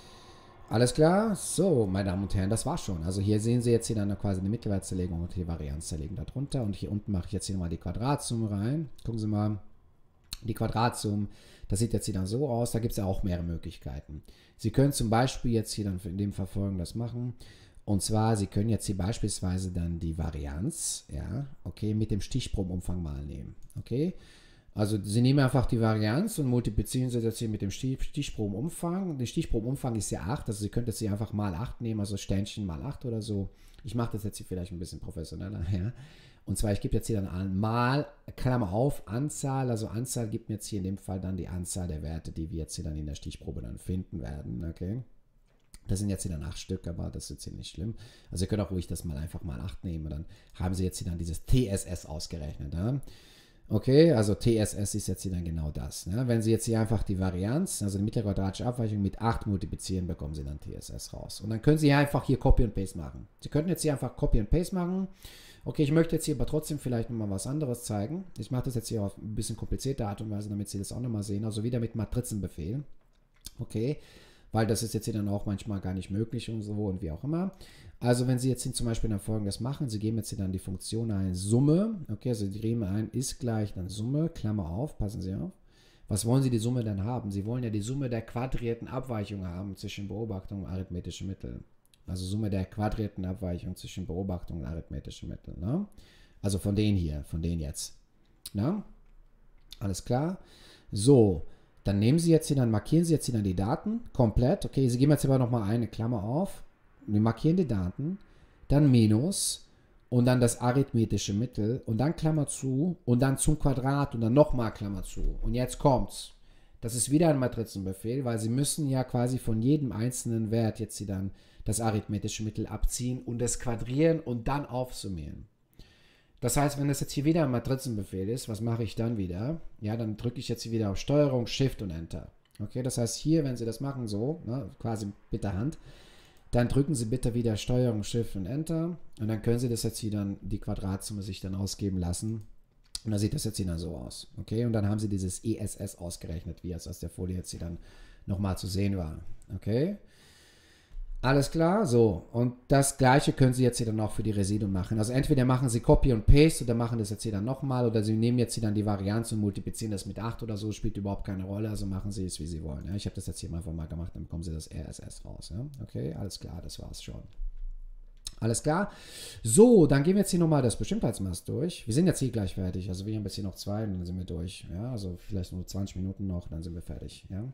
S1: Alles klar? So, meine Damen und Herren, das war's schon. Also hier sehen Sie jetzt hier dann quasi eine Mittelwertzerlegung und die Varianzzerlegung darunter. Und hier unten mache ich jetzt hier nochmal die Quadratsumme rein. Gucken Sie mal, die Quadratsumme, das sieht jetzt hier dann so aus. Da gibt es ja auch mehrere Möglichkeiten. Sie können zum Beispiel jetzt hier dann in dem Fall Folgendes machen. Und zwar, Sie können jetzt hier beispielsweise dann die Varianz, ja, okay, mit dem Stichprobenumfang mal nehmen. Okay? Also Sie nehmen einfach die Varianz und multiplizieren Sie das hier mit dem Stichprobenumfang. Der Stichprobenumfang ist ja 8, also Sie könnten das hier einfach mal 8 nehmen, also Sternchen mal 8 oder so. Ich mache das jetzt hier vielleicht ein bisschen professioneller. Ja. Und zwar, ich gebe jetzt hier dann an, mal, Klammer auf, Anzahl, also Anzahl gibt mir jetzt hier in dem Fall dann die Anzahl der Werte, die wir jetzt hier dann in der Stichprobe dann finden werden. Okay. Das sind jetzt hier dann 8 Stück, aber das ist jetzt hier nicht schlimm. Also ihr könnt auch ruhig das mal einfach mal 8 nehmen und dann haben Sie jetzt hier dann dieses TSS ausgerechnet. Ja. Okay, also TSS ist jetzt hier dann genau das. Ne? Wenn Sie jetzt hier einfach die Varianz, also die mittlere quadratische Abweichung mit 8 multiplizieren, bekommen Sie dann TSS raus. Und dann können Sie hier einfach hier Copy und Paste machen. Sie könnten jetzt hier einfach Copy und Paste machen. Okay, ich möchte jetzt hier aber trotzdem vielleicht nochmal was anderes zeigen. Ich mache das jetzt hier auf ein bisschen komplizierte Art und Weise, damit Sie das auch nochmal sehen. Also wieder mit Matrizenbefehl. Okay, weil das ist jetzt hier dann auch manchmal gar nicht möglich und so und wie auch immer. Also wenn Sie jetzt hier zum Beispiel dann Folgendes machen, Sie geben jetzt hier dann die Funktion ein, Summe, okay, also Sie geben ein, ist gleich dann Summe, Klammer auf, passen Sie auf. Was wollen Sie die Summe dann haben? Sie wollen ja die Summe der quadrierten Abweichungen haben zwischen Beobachtung und arithmetischem Mittel. Also Summe der quadrierten Abweichung zwischen Beobachtung und arithmetischem Mittel. Ne? Also von denen hier, von denen jetzt. Na? Alles klar? So, dann nehmen Sie jetzt hier, dann markieren Sie jetzt hier dann die Daten komplett. Okay, Sie geben jetzt aber nochmal eine Klammer auf. Wir markieren die Daten, dann Minus und dann das arithmetische Mittel und dann Klammer zu und dann zum Quadrat und dann nochmal Klammer zu. Und jetzt kommt's. Das ist wieder ein Matrizenbefehl, weil Sie müssen ja quasi von jedem einzelnen Wert jetzt hier dann das arithmetische Mittel abziehen und das quadrieren und dann aufsummieren. Das heißt, wenn das jetzt hier wieder ein Matrizenbefehl ist, was mache ich dann wieder? Ja, dann drücke ich jetzt hier wieder auf Steuerung, Shift und Enter. Okay, das heißt hier, wenn Sie das machen so, ne, quasi mit der Hand, dann drücken Sie bitte wieder Steuerung, Shift und Enter und dann können Sie das jetzt hier dann, die Quadratsumme sich dann ausgeben lassen und dann sieht das jetzt hier dann so aus. Okay, und dann haben Sie dieses ESS ausgerechnet, wie es aus der Folie jetzt hier dann nochmal zu sehen war. Okay, alles klar, so. Und das gleiche können Sie jetzt hier dann auch für die Residuen machen. Also entweder machen Sie Copy und Paste oder machen das jetzt hier dann nochmal oder Sie nehmen jetzt hier dann die Varianz und multiplizieren das mit 8 oder so, spielt überhaupt keine Rolle, also machen Sie es, wie Sie wollen. Ja, ich habe das jetzt hier einfach mal gemacht, dann bekommen Sie das RSS raus. Ja? Okay, alles klar, das war's schon. Alles klar? So, dann gehen wir jetzt hier nochmal das Bestimmtheitsmaß durch. Wir sind jetzt hier gleich fertig, also wir haben jetzt hier noch 2 und dann sind wir durch. Ja, also vielleicht nur 20 Minuten noch, dann sind wir fertig. Ja.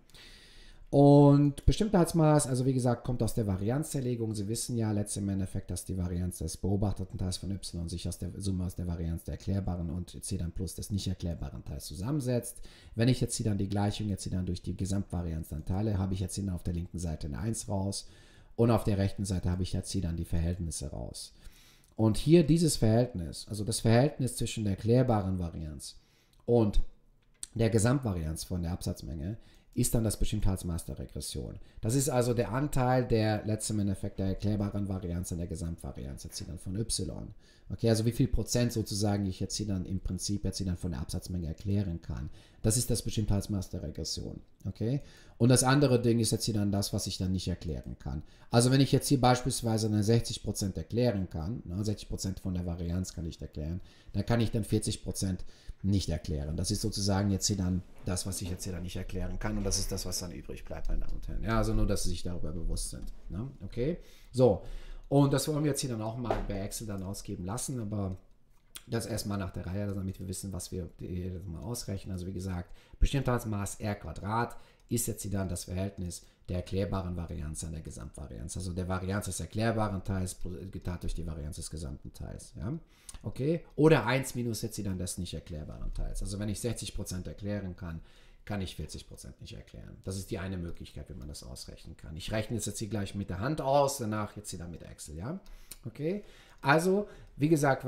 S1: Und Bestimmtheitsmaß, also wie gesagt, kommt aus der Varianzzerlegung. Sie wissen ja letztlich im Endeffekt, dass die Varianz des beobachteten Teils von y sich aus der Summe aus der Varianz der erklärbaren und c dann plus des nicht erklärbaren Teils zusammensetzt. Wenn ich jetzt hier dann die Gleichung jetzt hier dann durch die Gesamtvarianz dann teile, habe ich jetzt hier auf der linken Seite eine 1 raus. und auf der rechten Seite habe ich jetzt hier dann die Verhältnisse raus. Und hier dieses Verhältnis, also das Verhältnis zwischen der erklärbaren Varianz und der Gesamtvarianz von der Absatzmenge, ist dann das Bestimmtheitsmaß der Regression. Das ist also der Anteil der letzten Endeffekt der erklärbaren Varianz an der Gesamtvarianz jetzt hier dann von y. Okay, also wie viel Prozent sozusagen ich jetzt hier dann im Prinzip jetzt hier dann von der Absatzmenge erklären kann. Das ist das Bestimmtheitsmaß der Regression. Okay, und das andere Ding ist jetzt hier dann das, was ich dann nicht erklären kann. Also wenn ich jetzt hier beispielsweise eine 60% erklären kann, 60% von der Varianz kann ich erklären, dann kann ich dann 40% nicht erklären. Das ist sozusagen jetzt hier dann das, was ich jetzt hier dann nicht erklären kann, und das ist das, was dann übrig bleibt, meine Damen und Herren. Ja, also nur, dass Sie sich darüber bewusst sind. Ne? Okay, so, und das wollen wir jetzt hier dann auch mal bei Excel dann ausgeben lassen, aber das erstmal nach der Reihe, damit wir wissen, was wir hier mal ausrechnen. Also wie gesagt, Bestimmtheitsmaß R² ist jetzt hier dann das Verhältnis der erklärbaren Varianz an der Gesamtvarianz. Also der Varianz des erklärbaren Teils geteilt durch die Varianz des gesamten Teils. Ja? Okay? Oder 1 minus jetzt hier dann des nicht erklärbaren Teils. Also wenn ich 60% erklären kann, kann ich 40% nicht erklären. Das ist die eine Möglichkeit, wie man das ausrechnen kann. Ich rechne es jetzt hier gleich mit der Hand aus, danach jetzt hier dann mit Excel. Ja? Okay? Also, wie gesagt,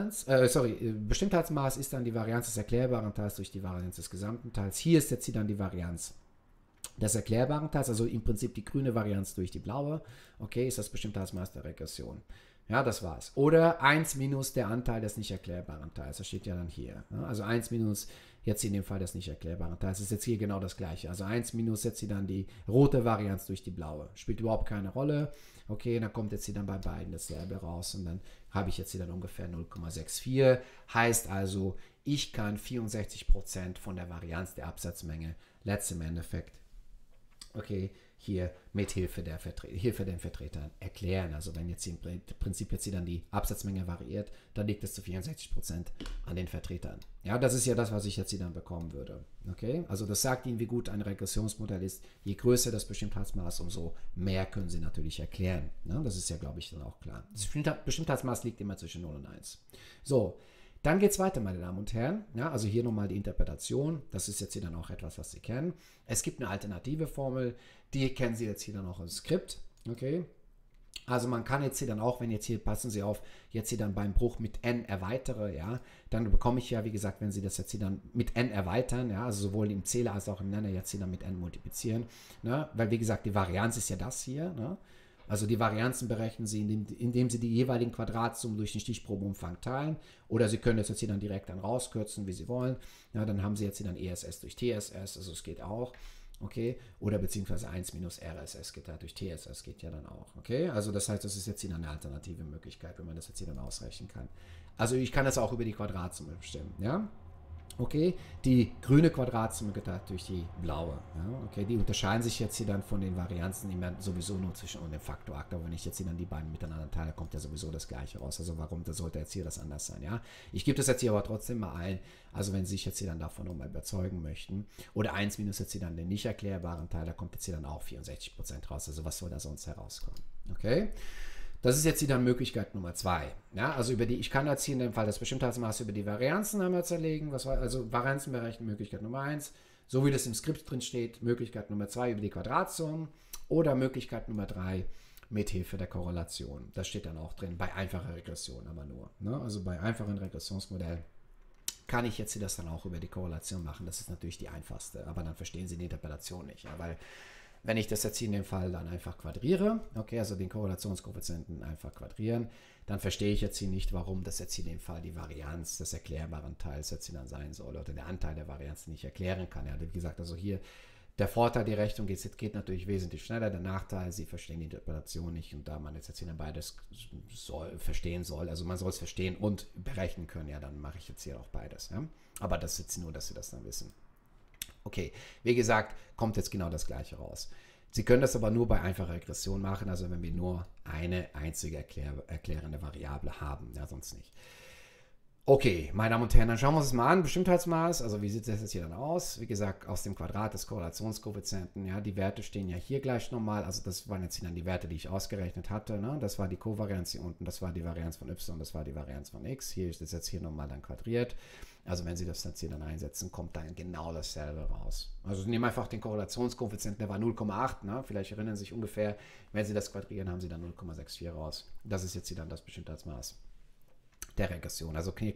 S1: Bestimmtheitsmaß ist dann die Varianz des erklärbaren Teils durch die Varianz des gesamten Teils. Hier ist jetzt hier dann die Varianz des erklärbaren Teils, also im Prinzip die grüne Varianz durch die blaue. Okay, ist das Bestimmtheitsmaß der Regression. Ja, das war's. Oder 1 minus der Anteil des nicht erklärbaren Teils. Das steht ja dann hier. Also 1 minus jetzt in dem Fall des nicht erklärbaren Teils. Das ist jetzt hier genau das gleiche. Also 1 minus jetzt hier dann die rote Varianz durch die blaue. Spielt überhaupt keine Rolle. Okay, dann kommt jetzt hier dann bei beiden dasselbe raus. Und dann habe ich jetzt hier dann ungefähr 0,64. Heißt also, ich kann 64% von der Varianz der Absatzmenge letztem Endeffekt, okay, hier mit Hilfe den Vertretern erklären. Also wenn jetzt im Prinzip jetzt hier dann die Absatzmenge variiert, dann liegt es zu 64% an den Vertretern. Ja, das ist ja das, was ich jetzt hier dann bekommen würde. Okay, also das sagt Ihnen, wie gut ein Regressionsmodell ist. Je größer das Bestimmtheitsmaß, umso mehr können Sie natürlich erklären. Ja, das ist ja, glaube ich, dann auch klar. Das Bestimmtheitsmaß liegt immer zwischen 0 und 1. So, dann geht es weiter, meine Damen und Herren. Ja, also hier nochmal die Interpretation. Das ist jetzt hier dann auch etwas, was Sie kennen. Es gibt eine alternative Formel, die kennen Sie jetzt hier dann auch im Skript. Okay. Also man kann jetzt hier dann auch, wenn jetzt hier, passen Sie auf, jetzt hier dann beim Bruch mit n erweitere, ja, dann bekomme ich ja, wie gesagt, wenn Sie das jetzt hier dann mit n erweitern, ja, also sowohl im Zähler als auch im Nenner jetzt hier dann mit n multiplizieren, ne, weil wie gesagt, die Varianz ist ja das hier, ne. Also die Varianzen berechnen Sie, indem Sie die jeweiligen Quadratsummen durch den Stichprobenumfang teilen. Oder Sie können das jetzt hier dann direkt dann rauskürzen, wie Sie wollen. Ja, dann haben Sie jetzt hier dann ESS durch TSS, also es geht auch. Okay, oder beziehungsweise 1 minus RSS geteilt durch TSS geht ja dann auch. Okay, also das heißt, das ist jetzt hier eine alternative Möglichkeit, wenn man das jetzt hier dann ausrechnen kann. Also ich kann das auch über die Quadratsumme bestimmen, ja. Okay, die grüne Quadratsumme geteilt durch die blaue. Ja, okay, die unterscheiden sich jetzt hier dann von den Varianzen immer sowieso nur zwischen und dem Faktorakt. Aber wenn ich jetzt hier dann die beiden miteinander teile, kommt ja sowieso das Gleiche raus. Also warum sollte jetzt hier das anders sein? Ja, ich gebe das jetzt hier aber trotzdem mal ein. Also wenn Sie sich jetzt hier dann davon nochmal überzeugen möchten. Oder 1 minus jetzt hier dann den nicht erklärbaren Teil, da kommt jetzt hier dann auch 64% raus. Also was soll da sonst herauskommen? Okay. Das ist jetzt wieder Möglichkeit Nummer 2. Ja, also ich kann jetzt hier in dem Fall das Bestimmtheitsmaß über die Varianzen einmal zerlegen. Also Varianzen berechnen, Möglichkeit Nummer 1. So wie das im Skript drin steht, Möglichkeit Nummer 2 über die Quadratsummen. Oder Möglichkeit Nummer 3 mit Hilfe der Korrelation. Das steht dann auch drin, bei einfacher Regression aber nur. Ne? Also bei einfachen Regressionsmodellen kann ich jetzt hier das dann auch über die Korrelation machen. Das ist natürlich die einfachste, aber dann verstehen Sie die Interpretation nicht. Ja? Weil wenn ich das jetzt hier in dem Fall dann einfach quadriere, okay, also den Korrelationskoeffizienten einfach quadrieren, dann verstehe ich jetzt hier nicht, warum das jetzt hier in dem Fall die Varianz des erklärbaren Teils jetzt hier dann sein soll oder der Anteil der Varianz, den ich erklären kann. Ja, wie gesagt, also hier der Vorteil, die Rechnung geht natürlich wesentlich schneller, der Nachteil, Sie verstehen die Interpretation nicht, und da man jetzt hier dann beides verstehen soll, also man soll es verstehen und berechnen können, ja, dann mache ich jetzt hier auch beides. Ja? Aber das ist jetzt nur, dass Sie das dann wissen. Okay, wie gesagt, kommt jetzt genau das Gleiche raus. Sie können das aber nur bei einfacher Regression machen, also wenn wir nur eine einzige erklärende Variable haben, ja, sonst nicht. Okay, meine Damen und Herren, dann schauen wir uns das mal an. Bestimmtheitsmaß, also wie sieht das jetzt hier dann aus? Wie gesagt, aus dem Quadrat des Korrelationskoeffizienten. Ja, die Werte stehen ja hier gleich nochmal. Also das waren jetzt hier dann die Werte, die ich ausgerechnet hatte. Ne? Das war die Kovarianz hier unten, das war die Varianz von y, das war die Varianz von x. Hier ist das jetzt hier nochmal dann quadriert. Also wenn Sie das jetzt hier dann einsetzen, kommt dann genau dasselbe raus. Also nehmen einfach den Korrelationskoeffizienten, der war 0,8. Ne? Vielleicht erinnern Sie sich ungefähr, wenn Sie das quadrieren, haben Sie dann 0,64 raus. Das ist jetzt hier dann das Bestimmtheitsmaß der Regression. Also ca.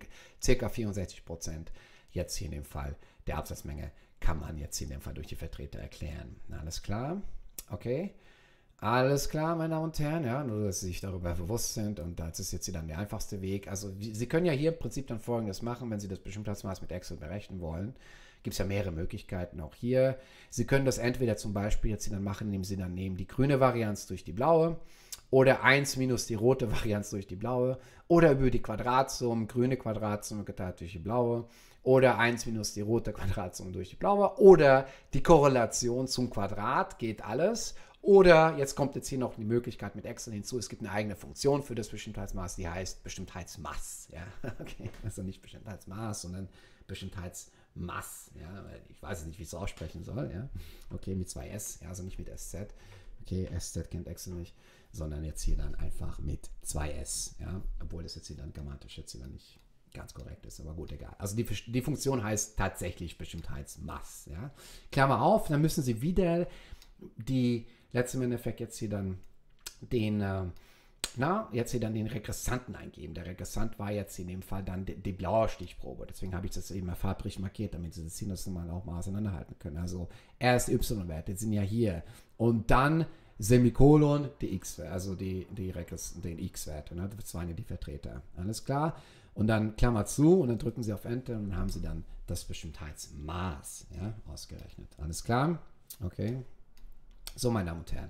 S1: 64% jetzt hier in dem Fall der Absatzmenge kann man jetzt hier in dem Fall durch die Vertreter erklären. Alles klar? Okay. Alles klar, meine Damen und Herren, ja, nur dass Sie sich darüber bewusst sind und das ist jetzt hier dann der einfachste Weg. Also Sie können ja hier im Prinzip dann Folgendes machen, wenn Sie das Bestimmtheitsmaß mit Excel berechnen wollen. Gibt es ja mehrere Möglichkeiten auch hier. Sie können das entweder zum Beispiel jetzt hier dann machen, indem Sie dann nehmen die grüne Varianz durch die blaue oder 1 minus die rote Varianz durch die blaue oder über die Quadratsumme, grüne Quadratsumme geteilt durch die blaue oder 1 minus die rote Quadratsumme durch die blaue oder die Korrelation zum Quadrat, geht alles. Oder jetzt kommt jetzt hier noch die Möglichkeit mit Excel hinzu, es gibt eine eigene Funktion für das Bestimmtheitsmaß, die heißt Bestimmtheitsmaß. Ja? Okay. Also nicht Bestimmtheitsmaß, sondern Bestimmtheitsmaß. Ja? Ich weiß nicht, wie ich es aussprechen soll. Ja? Okay, mit 2 S, ja, also nicht mit SZ. Okay, SZ kennt Excel nicht, sondern jetzt hier dann einfach mit 2S. Ja? Obwohl das jetzt hier dann grammatisch jetzt hier dann nicht ganz korrekt ist, aber gut, egal. Also die Funktion heißt tatsächlich Bestimmtheitsmaß. Ja? Klammer auf, dann müssen Sie wieder die letzten Endeffekt jetzt hier dann den, jetzt hier dann den Regressanten eingeben. Der Regressant war jetzt in dem Fall dann die blaue Stichprobe. Deswegen habe ich das eben mal farblich markiert, damit Sie das Sinus mal auch mal auseinanderhalten können. Also erst y-Werte sind ja hier und dann Semikolon die x-Werte, also den x-Werte. Ne? Das waren ja die Vertreter. Alles klar? Und dann Klammer zu und dann drücken Sie auf Enter und dann haben Sie dann das Bestimmtheitsmaß, ja, ausgerechnet. Alles klar? Okay. So, meine Damen und Herren,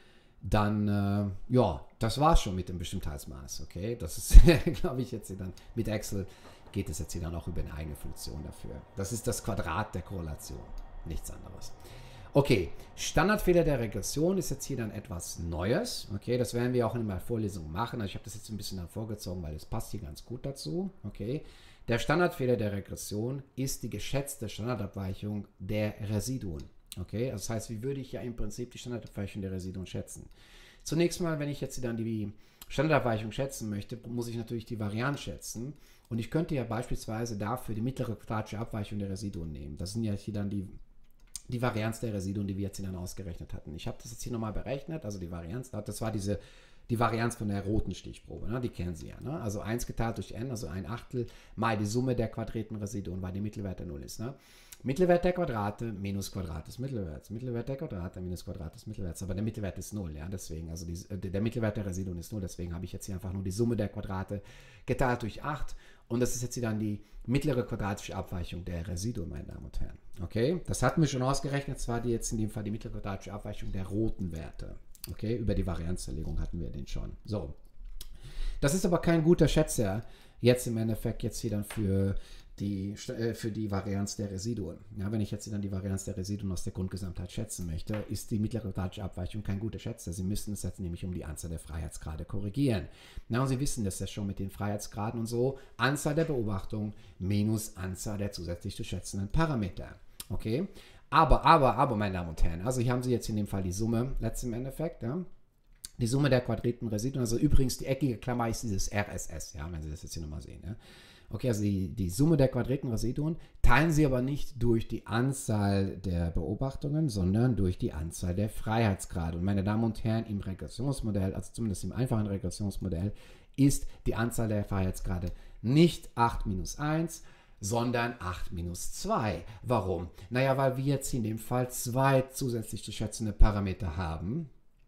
S1: dann, ja, das war's schon mit dem Bestimmtheitsmaß, okay? Das ist, glaube ich, jetzt hier dann, mit Excel geht es jetzt hier dann auch über eine eigene Funktion dafür. Das ist das Quadrat der Korrelation, nichts anderes. Okay, Standardfehler der Regression ist jetzt hier dann etwas Neues, okay? Das werden wir auch in der Vorlesung machen, also ich habe das jetzt ein bisschen dann vorgezogen, weil es passt hier ganz gut dazu, okay? Der Standardfehler der Regression ist die geschätzte Standardabweichung der Residuen. Okay, das heißt, wie würde ich ja im Prinzip die Standardabweichung der Residuen schätzen? Zunächst mal, wenn ich jetzt dann die Standardabweichung schätzen möchte, muss ich natürlich die Varianz schätzen. Und ich könnte ja beispielsweise dafür die mittlere quadratische Abweichung der Residuen nehmen. Das sind ja hier dann die Varianz der Residuen, die wir jetzt hier dann ausgerechnet hatten. Ich habe das jetzt hier nochmal berechnet, also die Varianz, das war die Varianz von der roten Stichprobe, ne? Die kennen Sie ja. Ne? Also 1 geteilt durch n, also 1/8 mal die Summe der quadrierten Residuen, weil der Mittelwert der 0 ist. Ne? Mittelwert der Quadrate minus Quadrat des Mittelwerts. Mittelwert der Quadrate minus Quadrat des Mittelwerts. Aber der Mittelwert ist 0, ja, deswegen, also der Mittelwert der Residuen ist 0, deswegen habe ich jetzt hier einfach nur die Summe der Quadrate geteilt durch 8 und das ist jetzt hier dann die mittlere quadratische Abweichung der Residuen, meine Damen und Herren. Okay, das hatten wir schon ausgerechnet, zwar die jetzt in dem Fall die mittlere quadratische Abweichung der roten Werte. Okay, über die Varianzzerlegung hatten wir den schon. So, das ist aber kein guter Schätzer jetzt im Endeffekt jetzt hier dann für die Varianz der Residuen. Ja, wenn ich jetzt dann die Varianz der Residuen aus der Grundgesamtheit schätzen möchte, ist die mittlere quadratische Abweichung kein guter Schätzer. Sie müssten es jetzt nämlich um die Anzahl der Freiheitsgrade korrigieren. Na, und Sie wissen das ja schon mit den Freiheitsgraden und so. Anzahl der Beobachtungen minus Anzahl der zusätzlich zu schätzenden Parameter. Okay? Aber, meine Damen und Herren, also hier haben Sie jetzt in dem Fall die Summe, letzten Endeffekt, ja? Die Summe der quadrierten Residuen, also übrigens die eckige Klammer ist dieses RSS, ja, wenn Sie das jetzt hier nochmal sehen, ja? Okay, also die Summe der quadrierten Residuen teilen Sie aber nicht durch die Anzahl der Beobachtungen, sondern durch die Anzahl der Freiheitsgrade. Und meine Damen und Herren, im Regressionsmodell, also zumindest im einfachen Regressionsmodell, ist die Anzahl der Freiheitsgrade nicht 8 minus 1, sondern 8 minus 2. Warum? Naja, weil wir jetzt in dem Fall 2 zusätzlich zu schätzende Parameter haben.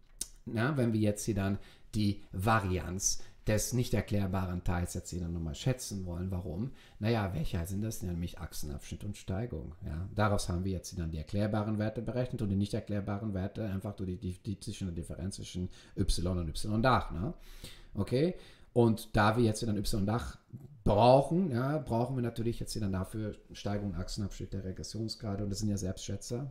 S1: Ja, wenn wir jetzt hier dann die Varianz des nicht erklärbaren Teils jetzt hier dann nochmal schätzen wollen. Warum? Naja, welche sind das? Nämlich Achsenabschnitt und Steigung. Ja, daraus haben wir jetzt hier dann die erklärbaren Werte berechnet und die nicht erklärbaren Werte einfach durch die Differenz zwischen y und y'. Ne? Okay? Und da wir jetzt hier dann y' brauchen, ja, brauchen wir natürlich jetzt hier dann dafür Steigung und Achsenabschnitt der Regressionsgrade und das sind ja Selbstschätzer.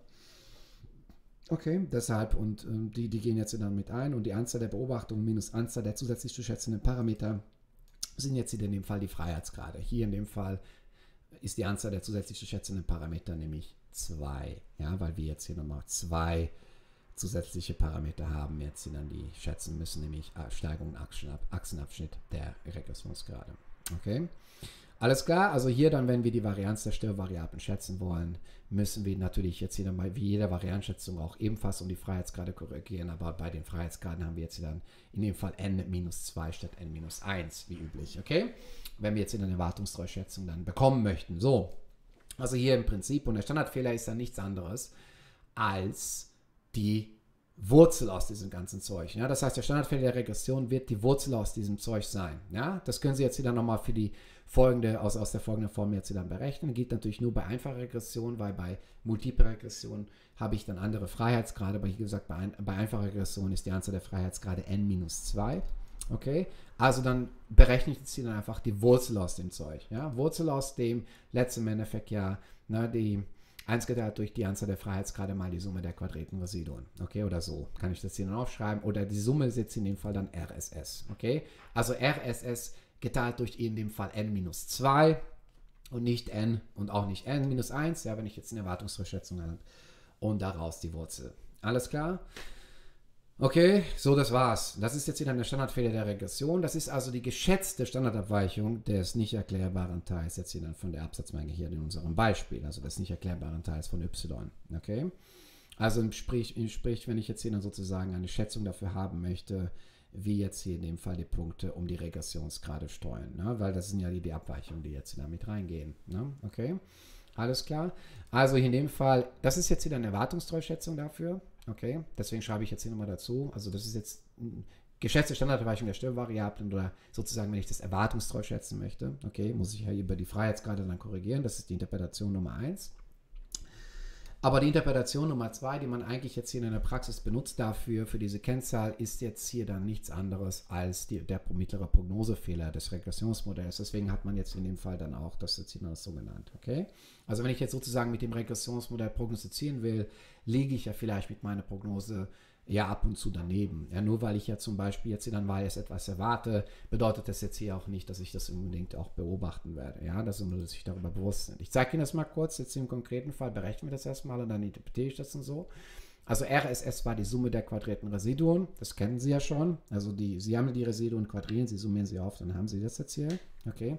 S1: Okay, deshalb und die gehen jetzt dann mit ein und die Anzahl der Beobachtungen minus Anzahl der zusätzlich zu schätzenden Parameter sind jetzt hier in dem Fall die Freiheitsgrade. Hier in dem Fall ist die Anzahl der zusätzlich zu schätzenden Parameter nämlich 2. Ja, weil wir jetzt hier nochmal 2 zusätzliche Parameter haben, jetzt die dann die schätzen müssen, nämlich Steigung und Achsenabschnitt der Regressionsgrade. Okay, alles klar. Also hier dann, wenn wir die Varianz der Störvariablen schätzen wollen, müssen wir natürlich jetzt hier dann mal wie jede Varianzschätzung auch ebenfalls um die Freiheitsgrade korrigieren, aber bei den Freiheitsgraden haben wir jetzt hier dann in dem Fall n-2 statt n-1, wie üblich, okay? Wenn wir jetzt in eine Erwartungstreuschätzung dann bekommen möchten. So, also hier im Prinzip, und der Standardfehler ist dann nichts anderes als die Wurzel aus diesem ganzen Zeug. Ja? Das heißt, der Standardfehler der Regression wird die Wurzel aus diesem Zeug sein. Ja? Das können Sie jetzt wieder nochmal für die folgende, aus der folgenden Form jetzt wieder berechnen. Geht natürlich nur bei einfacher Regression, weil bei multipler Regression habe ich dann andere Freiheitsgrade. Aber wie gesagt, bei einfacher Regression ist die Anzahl der Freiheitsgrade n-2. Okay, also dann berechne ich jetzt hier dann einfach die Wurzel aus dem Zeug. Ja? Wurzel aus dem letzten Endeffekt ja, die 1 geteilt durch die Anzahl der Freiheitsgrade mal die Summe der quadrierten Residuen. Okay, oder so kann ich das hier dann aufschreiben. Oder die Summe ist jetzt in dem Fall dann RSS. Okay, also RSS geteilt durch in dem Fall n-2 und nicht n und auch nicht n-1, ja, wenn ich jetzt eine Erwartungsverschätzung habe. Und daraus die Wurzel. Alles klar? Okay, so das war's. Das ist jetzt wieder der Standardfehler der Regression. Das ist also die geschätzte Standardabweichung des nicht erklärbaren Teils, jetzt hier dann von der Absatzmenge hier in unserem Beispiel, also des nicht erklärbaren Teils von y. Okay? Also sprich, wenn ich jetzt hier dann sozusagen eine Schätzung dafür haben möchte, wie jetzt hier in dem Fall die Punkte um die Regressionsgrade steuern, ne? Weil das sind ja die Abweichungen, die jetzt da mit reingehen. Ne? Okay? Alles klar? Also in dem Fall, das ist jetzt wieder eine Erwartungstreuschätzung dafür. Okay, deswegen schreibe ich jetzt hier nochmal dazu. Also das ist jetzt geschätzte Standardabweichung der Störvariablen oder sozusagen, wenn ich das erwartungstreu schätzen möchte. Okay, muss ich ja über die Freiheitsgrade dann korrigieren. Das ist die Interpretation Nummer 1. Aber die Interpretation Nummer 2, die man eigentlich jetzt hier in der Praxis benutzt dafür, für diese Kennzahl, ist jetzt hier dann nichts anderes als der mittlere Prognosefehler des Regressionsmodells. Deswegen hat man jetzt in dem Fall dann auch das jetzt hier so genannt. Okay? Also wenn ich jetzt sozusagen mit dem Regressionsmodell prognostizieren will, liege ich ja vielleicht mit meiner Prognose ja ab und zu daneben. Ja, nur weil ich ja zum Beispiel jetzt hier dann weiß, etwas erwarte, bedeutet das jetzt hier auch nicht, dass ich das unbedingt auch beobachten werde. Ja, dass wir sich darüber bewusst sind. Ich zeige Ihnen das mal kurz, jetzt im konkreten Fall berechnen wir das erstmal und dann interpretiere ich das und so. Also RSS war die Summe der quadrierten Residuen, das kennen Sie ja schon. Also Sie haben die Residuen quadrieren, Sie summieren sie auf, dann haben Sie das jetzt hier. Okay.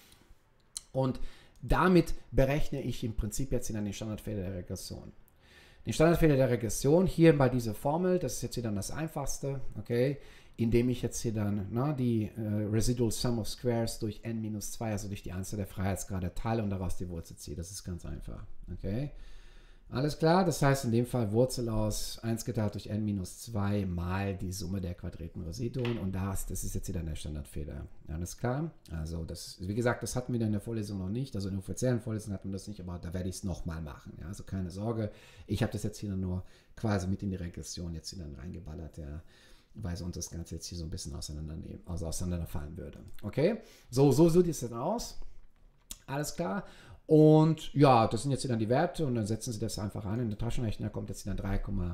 S1: Und damit berechne ich im Prinzip jetzt in einen Standardfehler der Regression. Den Standardfehler der Regression hier bei dieser Formel, das ist jetzt hier dann das einfachste, okay, indem ich jetzt hier dann die Residual Sum of Squares durch n-2, also durch die Anzahl der Freiheitsgrade teile und daraus die Wurzel ziehe. Das ist ganz einfach, okay. Alles klar, das heißt in dem Fall Wurzel aus 1 geteilt durch n-2 mal die Summe der quadrierten Residuen und das ist jetzt wieder der Standardfehler. Alles klar? Also das, wie gesagt, das hatten wir in der Vorlesung noch nicht, also in der offiziellen Vorlesung hatten wir das nicht, aber da werde ich es nochmal machen. Ja? Also keine Sorge, ich habe das jetzt hier nur quasi mit in die Regression jetzt hier dann reingeballert, ja, weil sonst das Ganze jetzt hier so ein bisschen auseinanderfallen würde. Okay? So sieht es dann aus. Alles klar? Und ja, das sind jetzt dann die Werte und dann setzen Sie das einfach an. In den Taschenrechner kommt jetzt dann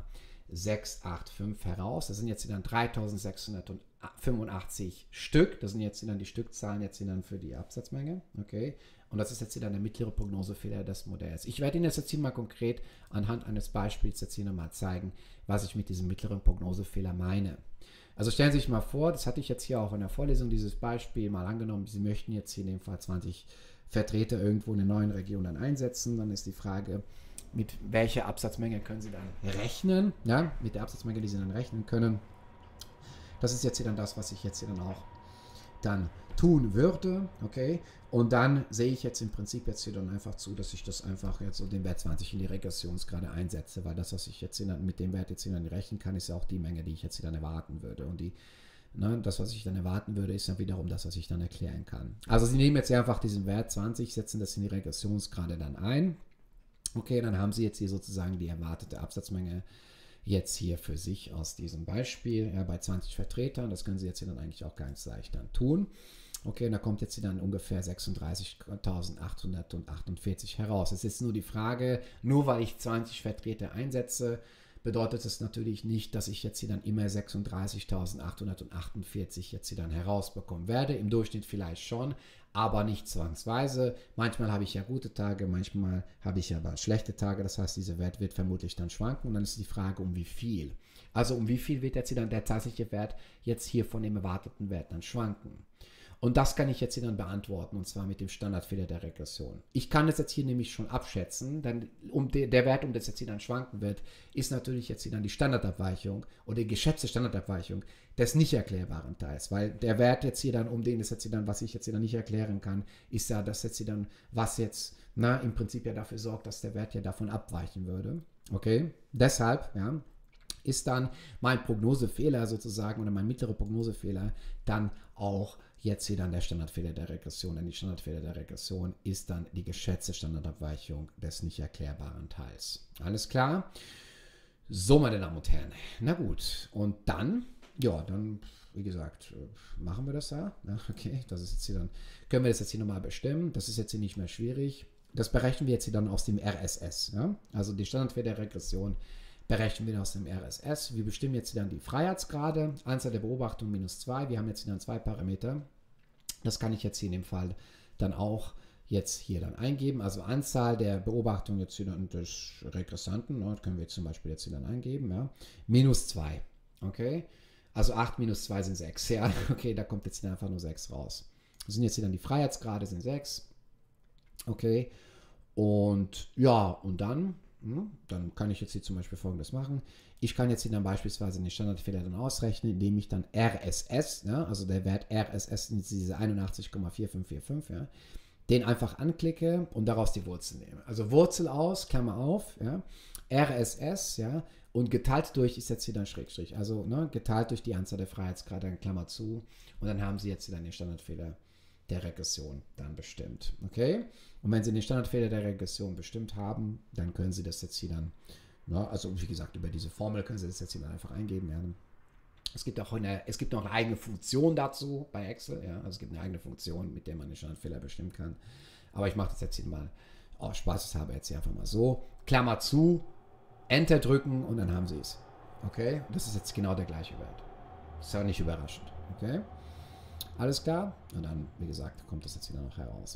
S1: 3,685 heraus. Das sind jetzt dann 3685 Stück. Das sind jetzt dann die Stückzahlen jetzt dann für die Absatzmenge. Okay. Und das ist jetzt dann der mittlere Prognosefehler des Modells. Ich werde Ihnen das jetzt hier mal konkret anhand eines Beispiels jetzt hier nochmal zeigen, was ich mit diesem mittleren Prognosefehler meine. Also stellen Sie sich mal vor, das hatte ich jetzt hier auch in der Vorlesung, dieses Beispiel mal angenommen, Sie möchten jetzt hier in dem Fall 20 Vertreter irgendwo in der neuen Region dann einsetzen, dann ist die Frage, mit welcher Absatzmenge können Sie dann rechnen, ja, mit der Absatzmenge, die Sie dann rechnen können. Das ist jetzt hier dann das, was ich jetzt hier dann auch dann tun würde, okay, und dann sehe ich jetzt im Prinzip jetzt hier dann einfach zu, dass ich das einfach jetzt so den Wert 20 in die Regressionsgrade einsetze, weil das, was ich jetzt hier dann mit dem Wert jetzt hier dann rechnen kann, ist ja auch die Menge, die ich jetzt hier dann erwarten würde und das, was ich dann erwarten würde, ist dann wiederum das, was ich dann erklären kann. Also Sie nehmen jetzt hier einfach diesen Wert 20, setzen das in die Regressionsgrade dann ein. Okay, dann haben Sie jetzt hier sozusagen die erwartete Absatzmenge jetzt hier für sich aus diesem Beispiel, ja, bei 20 Vertretern. Das können Sie jetzt hier dann eigentlich auch ganz leicht dann tun. Okay, und da kommt jetzt hier dann ungefähr 36.848 heraus. Es ist nur die Frage, nur weil ich 20 Vertreter einsetze, bedeutet es natürlich nicht, dass ich jetzt hier dann immer 36.848 jetzt hier dann herausbekommen werde. Im Durchschnitt vielleicht schon, aber nicht zwangsweise. Manchmal habe ich ja gute Tage, manchmal habe ich ja aber schlechte Tage. Das heißt, dieser Wert wird vermutlich dann schwanken und dann ist die Frage, um wie viel. Also um wie viel wird jetzt hier dann der tatsächliche Wert jetzt hier von dem erwarteten Wert dann schwanken. Und das kann ich jetzt hier dann beantworten, und zwar mit dem Standardfehler der Regression. Ich kann es jetzt hier nämlich schon abschätzen, denn der Wert, um das jetzt hier dann schwanken wird, ist natürlich jetzt hier dann die Standardabweichung oder die geschätzte Standardabweichung des nicht erklärbaren Teils, weil der Wert jetzt hier dann, um den es jetzt hier dann, was ich jetzt hier dann nicht erklären kann, ist ja das jetzt hier dann, was jetzt im Prinzip ja dafür sorgt, dass der Wert ja davon abweichen würde. Okay, deshalb, ja, ist dann mein Prognosefehler sozusagen oder mein mittlerer Prognosefehler dann auch jetzt hier dann der Standardfehler der Regression. Denn die Standardfehler der Regression ist dann die geschätzte Standardabweichung des nicht erklärbaren Teils. Alles klar? So, meine Damen und Herren. Na gut. Und dann, ja, dann, wie gesagt, machen wir das ja. Okay, das ist jetzt hier dann, können wir das jetzt hier nochmal bestimmen. Das ist jetzt hier nicht mehr schwierig. Das berechnen wir jetzt hier dann aus dem RSS. Ja? Also die Standardfehler der Regression berechnen wir aus dem RSS. Wir bestimmen jetzt dann die Freiheitsgrade, Anzahl der Beobachtungen minus 2. Wir haben jetzt dann 2 Parameter. Das kann ich jetzt hier in dem Fall dann auch jetzt hier dann eingeben. Also Anzahl der Beobachtungen jetzt hier dann des Regressanten, das können wir jetzt zum Beispiel jetzt hier dann eingeben, ja, minus 2. Okay, also 8 minus 2 sind 6. Ja, okay, da kommt jetzt hier einfach nur 6 raus. Das sind jetzt hier dann die Freiheitsgrade, sind 6. Okay, und ja, und dann kann ich jetzt hier zum Beispiel Folgendes machen. Ich kann jetzt hier dann beispielsweise den Standardfehler dann ausrechnen, indem ich dann RSS, ja, also der Wert RSS ist diese 81,4545, ja, den einfach anklicke und daraus die Wurzel nehme. Also Wurzel aus, Klammer auf, ja, RSS, ja, und geteilt durch ist jetzt hier dann Schrägstrich. Also geteilt durch die Anzahl der Freiheitsgrade, Klammer zu, und dann haben Sie jetzt hier dann den Standardfehler der Regression dann bestimmt. Okay? Und wenn Sie den Standardfehler der Regression bestimmt haben, dann können Sie das jetzt hier dann, also wie gesagt, über diese Formel können Sie das jetzt hier dann einfach eingeben. Ja. Es gibt noch eine eigene Funktion dazu bei Excel. Ja. Also es gibt eine eigene Funktion, mit der man den Standardfehler bestimmen kann. Aber ich mache das jetzt hier mal aus Spaßeshalber jetzt hier einfach mal so. Klammer zu, Enter drücken und dann haben Sie es. Okay? Und das ist jetzt genau der gleiche Wert. Das ist ja nicht überraschend. Okay? Alles klar? Und dann, wie gesagt, kommt das jetzt wieder noch heraus.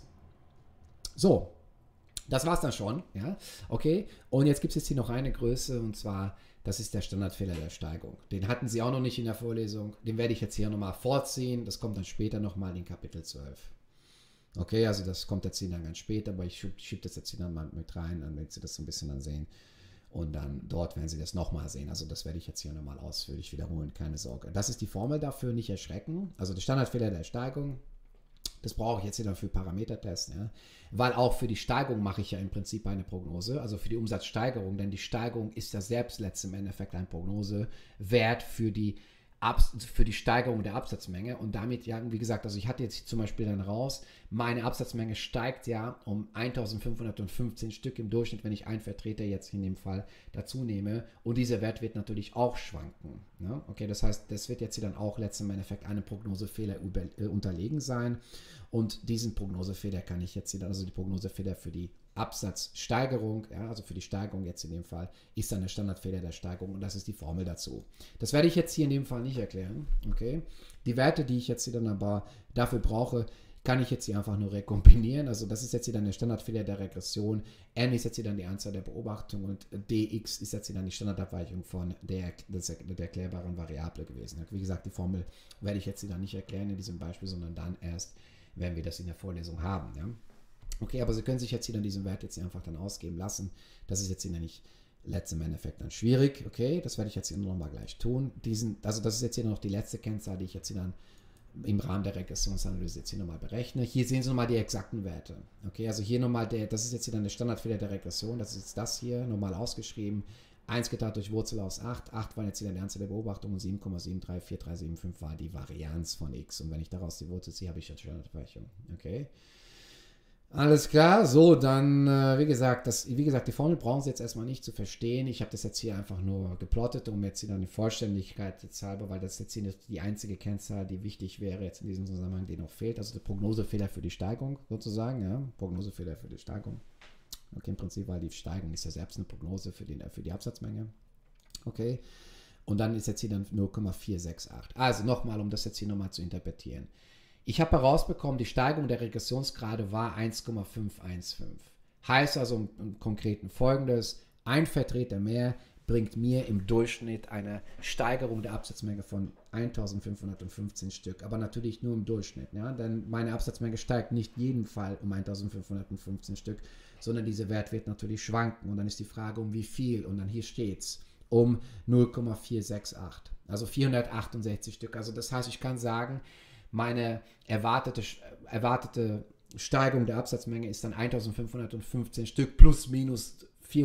S1: So, das war's dann schon. Ja? Okay, und jetzt gibt es jetzt hier noch eine Größe, und zwar, das ist der Standardfehler der Steigung. Den hatten Sie auch noch nicht in der Vorlesung. Den werde ich jetzt hier nochmal vorziehen. Das kommt dann später nochmal in Kapitel 12. Okay, also das kommt jetzt hier dann ganz spät, aber ich schiebe das jetzt hier dann mal mit rein, dann werden Sie das so ein bisschen dann sehen. Und dann dort werden Sie das nochmal sehen. Also das werde ich jetzt hier nochmal ausführlich wiederholen, keine Sorge. Das ist die Formel dafür, nicht erschrecken. Also der Standardfehler der Steigung, das brauche ich jetzt hier dann für Parametertests. Ja? Weil auch für die Steigung mache ich ja im Prinzip eine Prognose, also für die Umsatzsteigerung, denn die Steigerung ist ja selbst letztendlich im Endeffekt ein Prognosewert für die Steigerung der Absatzmenge, und damit, ja, wie gesagt, also ich hatte jetzt zum Beispiel dann raus, meine Absatzmenge steigt ja um 1515 Stück im Durchschnitt, wenn ich einen Vertreter jetzt in dem Fall dazu nehme, und dieser Wert wird natürlich auch schwanken. Ne? Okay, das heißt, das wird jetzt hier dann auch letztendlich im Endeffekt einem Prognosefehler unterlegen sein, und diesen Prognosefehler kann ich jetzt hier dann, also die Prognosefehler für die Absatzsteigerung, ja, also für die Steigerung jetzt in dem Fall, ist dann der Standardfehler der Steigerung, und das ist die Formel dazu. Das werde ich jetzt hier in dem Fall nicht erklären, okay? Die Werte, die ich jetzt hier dann aber dafür brauche, kann ich jetzt hier einfach nur rekombinieren. Also das ist jetzt hier dann der Standardfehler der Regression, n ist jetzt hier dann die Anzahl der Beobachtungen, und dx ist jetzt hier dann die Standardabweichung von der erklärbaren Variable gewesen. Wie gesagt, die Formel werde ich jetzt hier dann nicht erklären in diesem Beispiel, sondern dann erst, wenn wir das in der Vorlesung haben, ja? Okay, aber Sie können sich jetzt hier dann diesen Wert jetzt hier einfach dann ausgeben lassen. Das ist jetzt hier nicht letztem Endeffekt dann schwierig. Okay, das werde ich jetzt hier nochmal gleich tun. Also das ist jetzt hier noch die letzte Kennzahl, die ich jetzt hier dann im Rahmen der Regressionsanalyse jetzt hier nochmal berechne. Hier sehen Sie nochmal die exakten Werte. Okay, also hier nochmal das ist jetzt hier dann der Standardfehler der Regression. Das ist jetzt das hier, nochmal ausgeschrieben. 1 geteilt durch Wurzel aus 8. 8 war jetzt hier die Anzahl der Beobachtungen, 7,734375 war die Varianz von x. Und wenn ich daraus die Wurzel ziehe, habe ich jetzt Standardabweichung. Okay. Alles klar, so, dann, wie gesagt, die Formel brauchen Sie jetzt erstmal nicht zu verstehen. Ich habe das jetzt hier einfach nur geplottet, um jetzt hier dann die Vollständigkeit jetzt halber, weil das jetzt hier die einzige Kennzahl, die wichtig wäre jetzt in diesem Zusammenhang, die noch fehlt. Also der Prognosefehler für die Steigung sozusagen, ja, Prognosefehler für die Steigung. Okay, im Prinzip, weil die Steigung ist ja selbst eine Prognose für die Absatzmenge. Okay, und dann ist jetzt hier dann 0,468. Also nochmal, um das jetzt hier nochmal zu interpretieren. Ich habe herausbekommen, die Steigerung der Regressionsgrade war 1,515. Heißt also im Konkreten folgendes: Ein Vertreter mehr bringt mir im Durchschnitt eine Steigerung der Absatzmenge von 1515 Stück. Aber natürlich nur im Durchschnitt. Ja? Denn meine Absatzmenge steigt nicht jeden Fall um 1515 Stück, sondern dieser Wert wird natürlich schwanken. Und dann ist die Frage, um wie viel. Und dann hier steht es, um 0,468. Also 468 Stück. Also das heißt, ich kann sagen, meine erwartete Steigerung der Absatzmenge ist dann 1515 Stück plus minus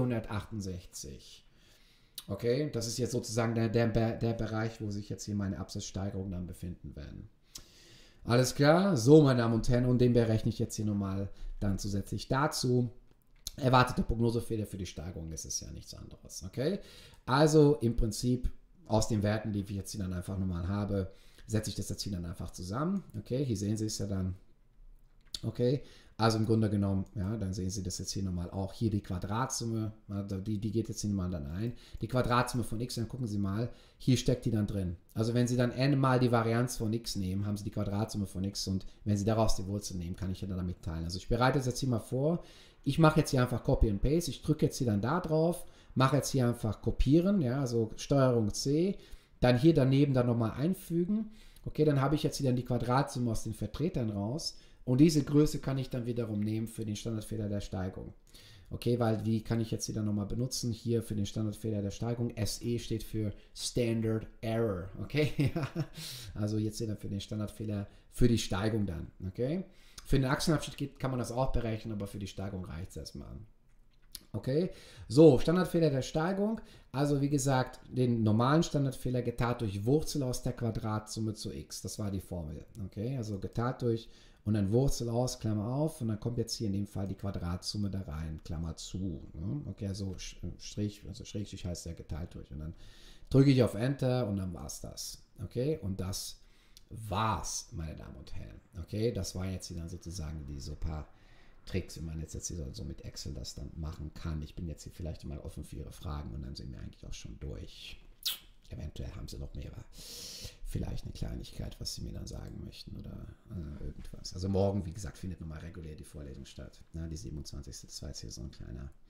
S1: 468. Okay, das ist jetzt sozusagen der Bereich, wo sich jetzt hier meine Absatzsteigerungen dann befinden werden. Alles klar? So, meine Damen und Herren, und den berechne ich jetzt hier nochmal dann zusätzlich dazu. Erwartete Prognosefehler für die Steigerung, das ist ja nichts anderes. Okay, also im Prinzip aus den Werten, die ich jetzt hier dann einfach nochmal habe, setze ich das jetzt hier dann einfach zusammen. Okay, hier sehen Sie es ja dann. Okay, also im Grunde genommen, ja, dann sehen Sie das jetzt hier nochmal auch. Hier die Quadratsumme, die geht jetzt hier mal dann ein. Die Quadratsumme von x, dann gucken Sie mal, hier steckt die dann drin. Also wenn Sie dann n mal die Varianz von x nehmen, haben Sie die Quadratsumme von x, und wenn Sie daraus die Wurzel nehmen, kann ich ja dann damit teilen. Also ich bereite das jetzt hier mal vor. Ich mache jetzt hier einfach Copy and Paste. Ich drücke jetzt hier dann da drauf, mache jetzt hier einfach Kopieren, ja, also Steuerung C, dann hier daneben dann nochmal einfügen. Okay, dann habe ich jetzt hier dann die Quadratsumme aus den Vertretern raus. Und diese Größe kann ich dann wiederum nehmen für den Standardfehler der Steigung. Okay, weil die kann ich jetzt hier dann nochmal benutzen. Hier für den Standardfehler der Steigung. SE steht für Standard Error. Okay, also jetzt hier dann für den Standardfehler für die Steigung dann. Okay, für den Achsenabschnitt kann man das auch berechnen, aber für die Steigung reicht es erstmal. Okay, so, Standardfehler der Steigung. Also wie gesagt, den normalen Standardfehler getarnt durch Wurzel aus der Quadratsumme zu x. Das war die Formel. Okay, also getarnt durch und dann Wurzel aus, Klammer auf, und dann kommt jetzt hier in dem Fall die Quadratsumme da rein, Klammer zu. Okay, also Strich, also Schrägstrich heißt ja geteilt durch. Und dann drücke ich auf Enter und dann war es das. Okay, und das war's, meine Damen und Herren. Okay, das war jetzt hier dann sozusagen diese paar Tricks, wie man jetzt hier so mit Excel das dann machen kann. Ich bin jetzt hier vielleicht mal offen für Ihre Fragen und dann sind wir eigentlich auch schon durch. Eventuell haben Sie noch mehr, vielleicht eine Kleinigkeit, was Sie mir dann sagen möchten oder irgendwas. Also morgen, wie gesagt, findet nochmal regulär die Vorlesung statt. Na, die 27. Das war jetzt hier so ein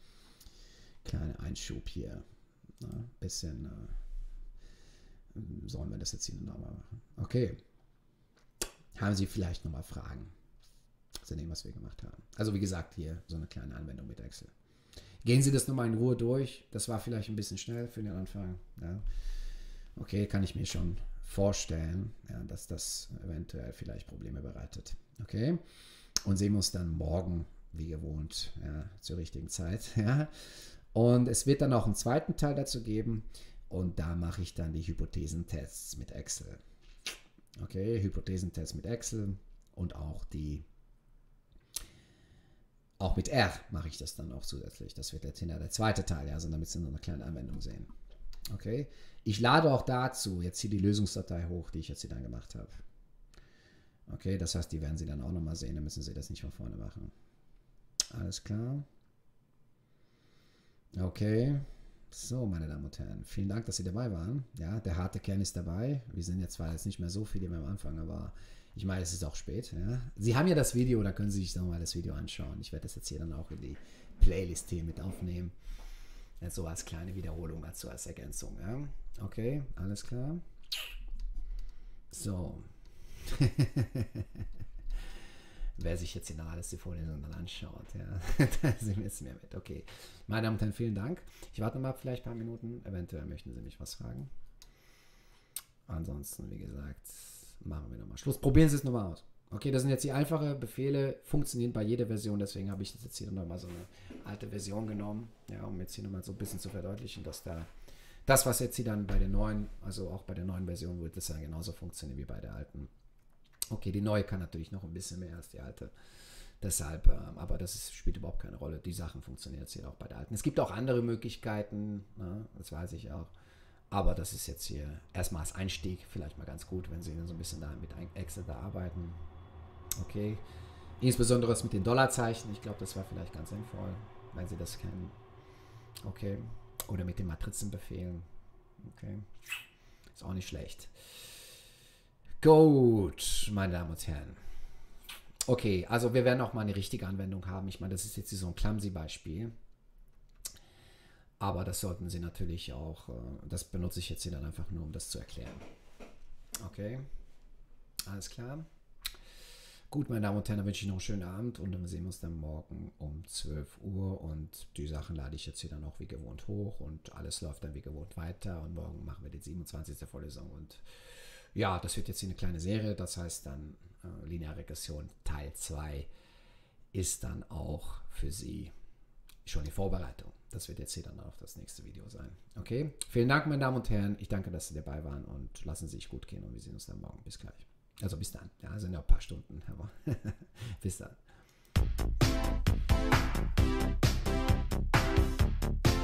S1: kleiner Einschub hier. Bisschen sollen wir das jetzt hier nochmal machen. Okay. Haben Sie vielleicht nochmal Fragen zu dem, was wir gemacht haben? Also wie gesagt, hier so eine kleine Anwendung mit Excel. Gehen Sie das nochmal in Ruhe durch. Das war vielleicht ein bisschen schnell für den Anfang. Ja. Okay, kann ich mir schon vorstellen, ja, dass das eventuell vielleicht Probleme bereitet. Okay, und sehen wir uns dann morgen, wie gewohnt, ja, zur richtigen Zeit. Ja. Und es wird dann auch einen zweiten Teil dazu geben und da mache ich dann die Hypothesentests mit Excel. Okay, Hypothesentests mit Excel und auch mit R mache ich das dann auch zusätzlich. Das wird jetzt der zweite Teil, ja, also damit Sie noch eine kleine Anwendung sehen. Okay, ich lade auch dazu jetzt hier die Lösungsdatei hoch, die ich jetzt hier dann gemacht habe. Okay, das heißt, die werden Sie dann auch nochmal sehen, dann müssen Sie das nicht von vorne machen. Alles klar? Okay, so, meine Damen und Herren, vielen Dank, dass Sie dabei waren. Ja, der harte Kern ist dabei. Wir sind jetzt zwar jetzt nicht mehr so viele wie am Anfang, aber ich meine, es ist auch spät. Ja. Sie haben ja das Video, da können Sie sich nochmal das Video anschauen. Ich werde das jetzt hier dann auch in die Playlist hier mit aufnehmen. Jetzt so als kleine Wiederholung, als Ergänzung. Ja. Okay, alles klar. So. Wer sich jetzt hier noch alles die Vorlesung dann anschaut, ja, da sind wir jetzt mehr mit. Okay, meine Damen und Herren, vielen Dank. Ich warte mal vielleicht ein paar Minuten. Eventuell möchten Sie mich was fragen. Ansonsten, wie gesagt, machen wir nochmal Schluss. Probieren Sie es nochmal aus. Okay, das sind jetzt die einfachen Befehle, funktionieren bei jeder Version, deswegen habe ich jetzt hier nochmal so eine alte Version genommen, ja, um jetzt hier nochmal so ein bisschen zu verdeutlichen, dass da das, was jetzt hier dann bei der neuen, also auch bei der neuen Version, wird das ja genauso funktionieren wie bei der alten. Okay, die neue kann natürlich noch ein bisschen mehr als die alte. Deshalb, aber das spielt überhaupt keine Rolle. Die Sachen funktionieren jetzt hier auch bei der alten. Es gibt auch andere Möglichkeiten, ne, das weiß ich auch. Aber das ist jetzt hier erstmal als Einstieg vielleicht mal ganz gut, wenn Sie dann so ein bisschen da mit Excel da arbeiten. Okay. Insbesondere das mit den Dollarzeichen. Ich glaube, das war vielleicht ganz sinnvoll, wenn Sie das kennen. Okay. Oder mit den Matrizenbefehlen. Okay. Ist auch nicht schlecht. Gut, meine Damen und Herren. Okay, also wir werden auch mal eine richtige Anwendung haben. Ich meine, das ist jetzt so ein Clumsy-Beispiel. Aber das sollten Sie natürlich auch, das benutze ich jetzt hier dann einfach nur, um das zu erklären. Okay, alles klar. Gut, meine Damen und Herren, dann wünsche ich noch einen schönen Abend und dann sehen wir uns dann morgen um 12 Uhr und die Sachen lade ich jetzt hier dann auch wie gewohnt hoch und alles läuft dann wie gewohnt weiter und morgen machen wir die 27. Vorlesung und ja, das wird jetzt hier eine kleine Serie, das heißt dann lineare Regression Teil 2 ist dann auch für Sie schon die Vorbereitung. Das wird jetzt hier dann auch das nächste Video sein. Okay, vielen Dank, meine Damen und Herren. Ich danke, dass Sie dabei waren und lassen Sie sich gut gehen und wir sehen uns dann morgen. Bis gleich. Also bis dann. Ja, sind ja ein paar Stunden, aber bis dann.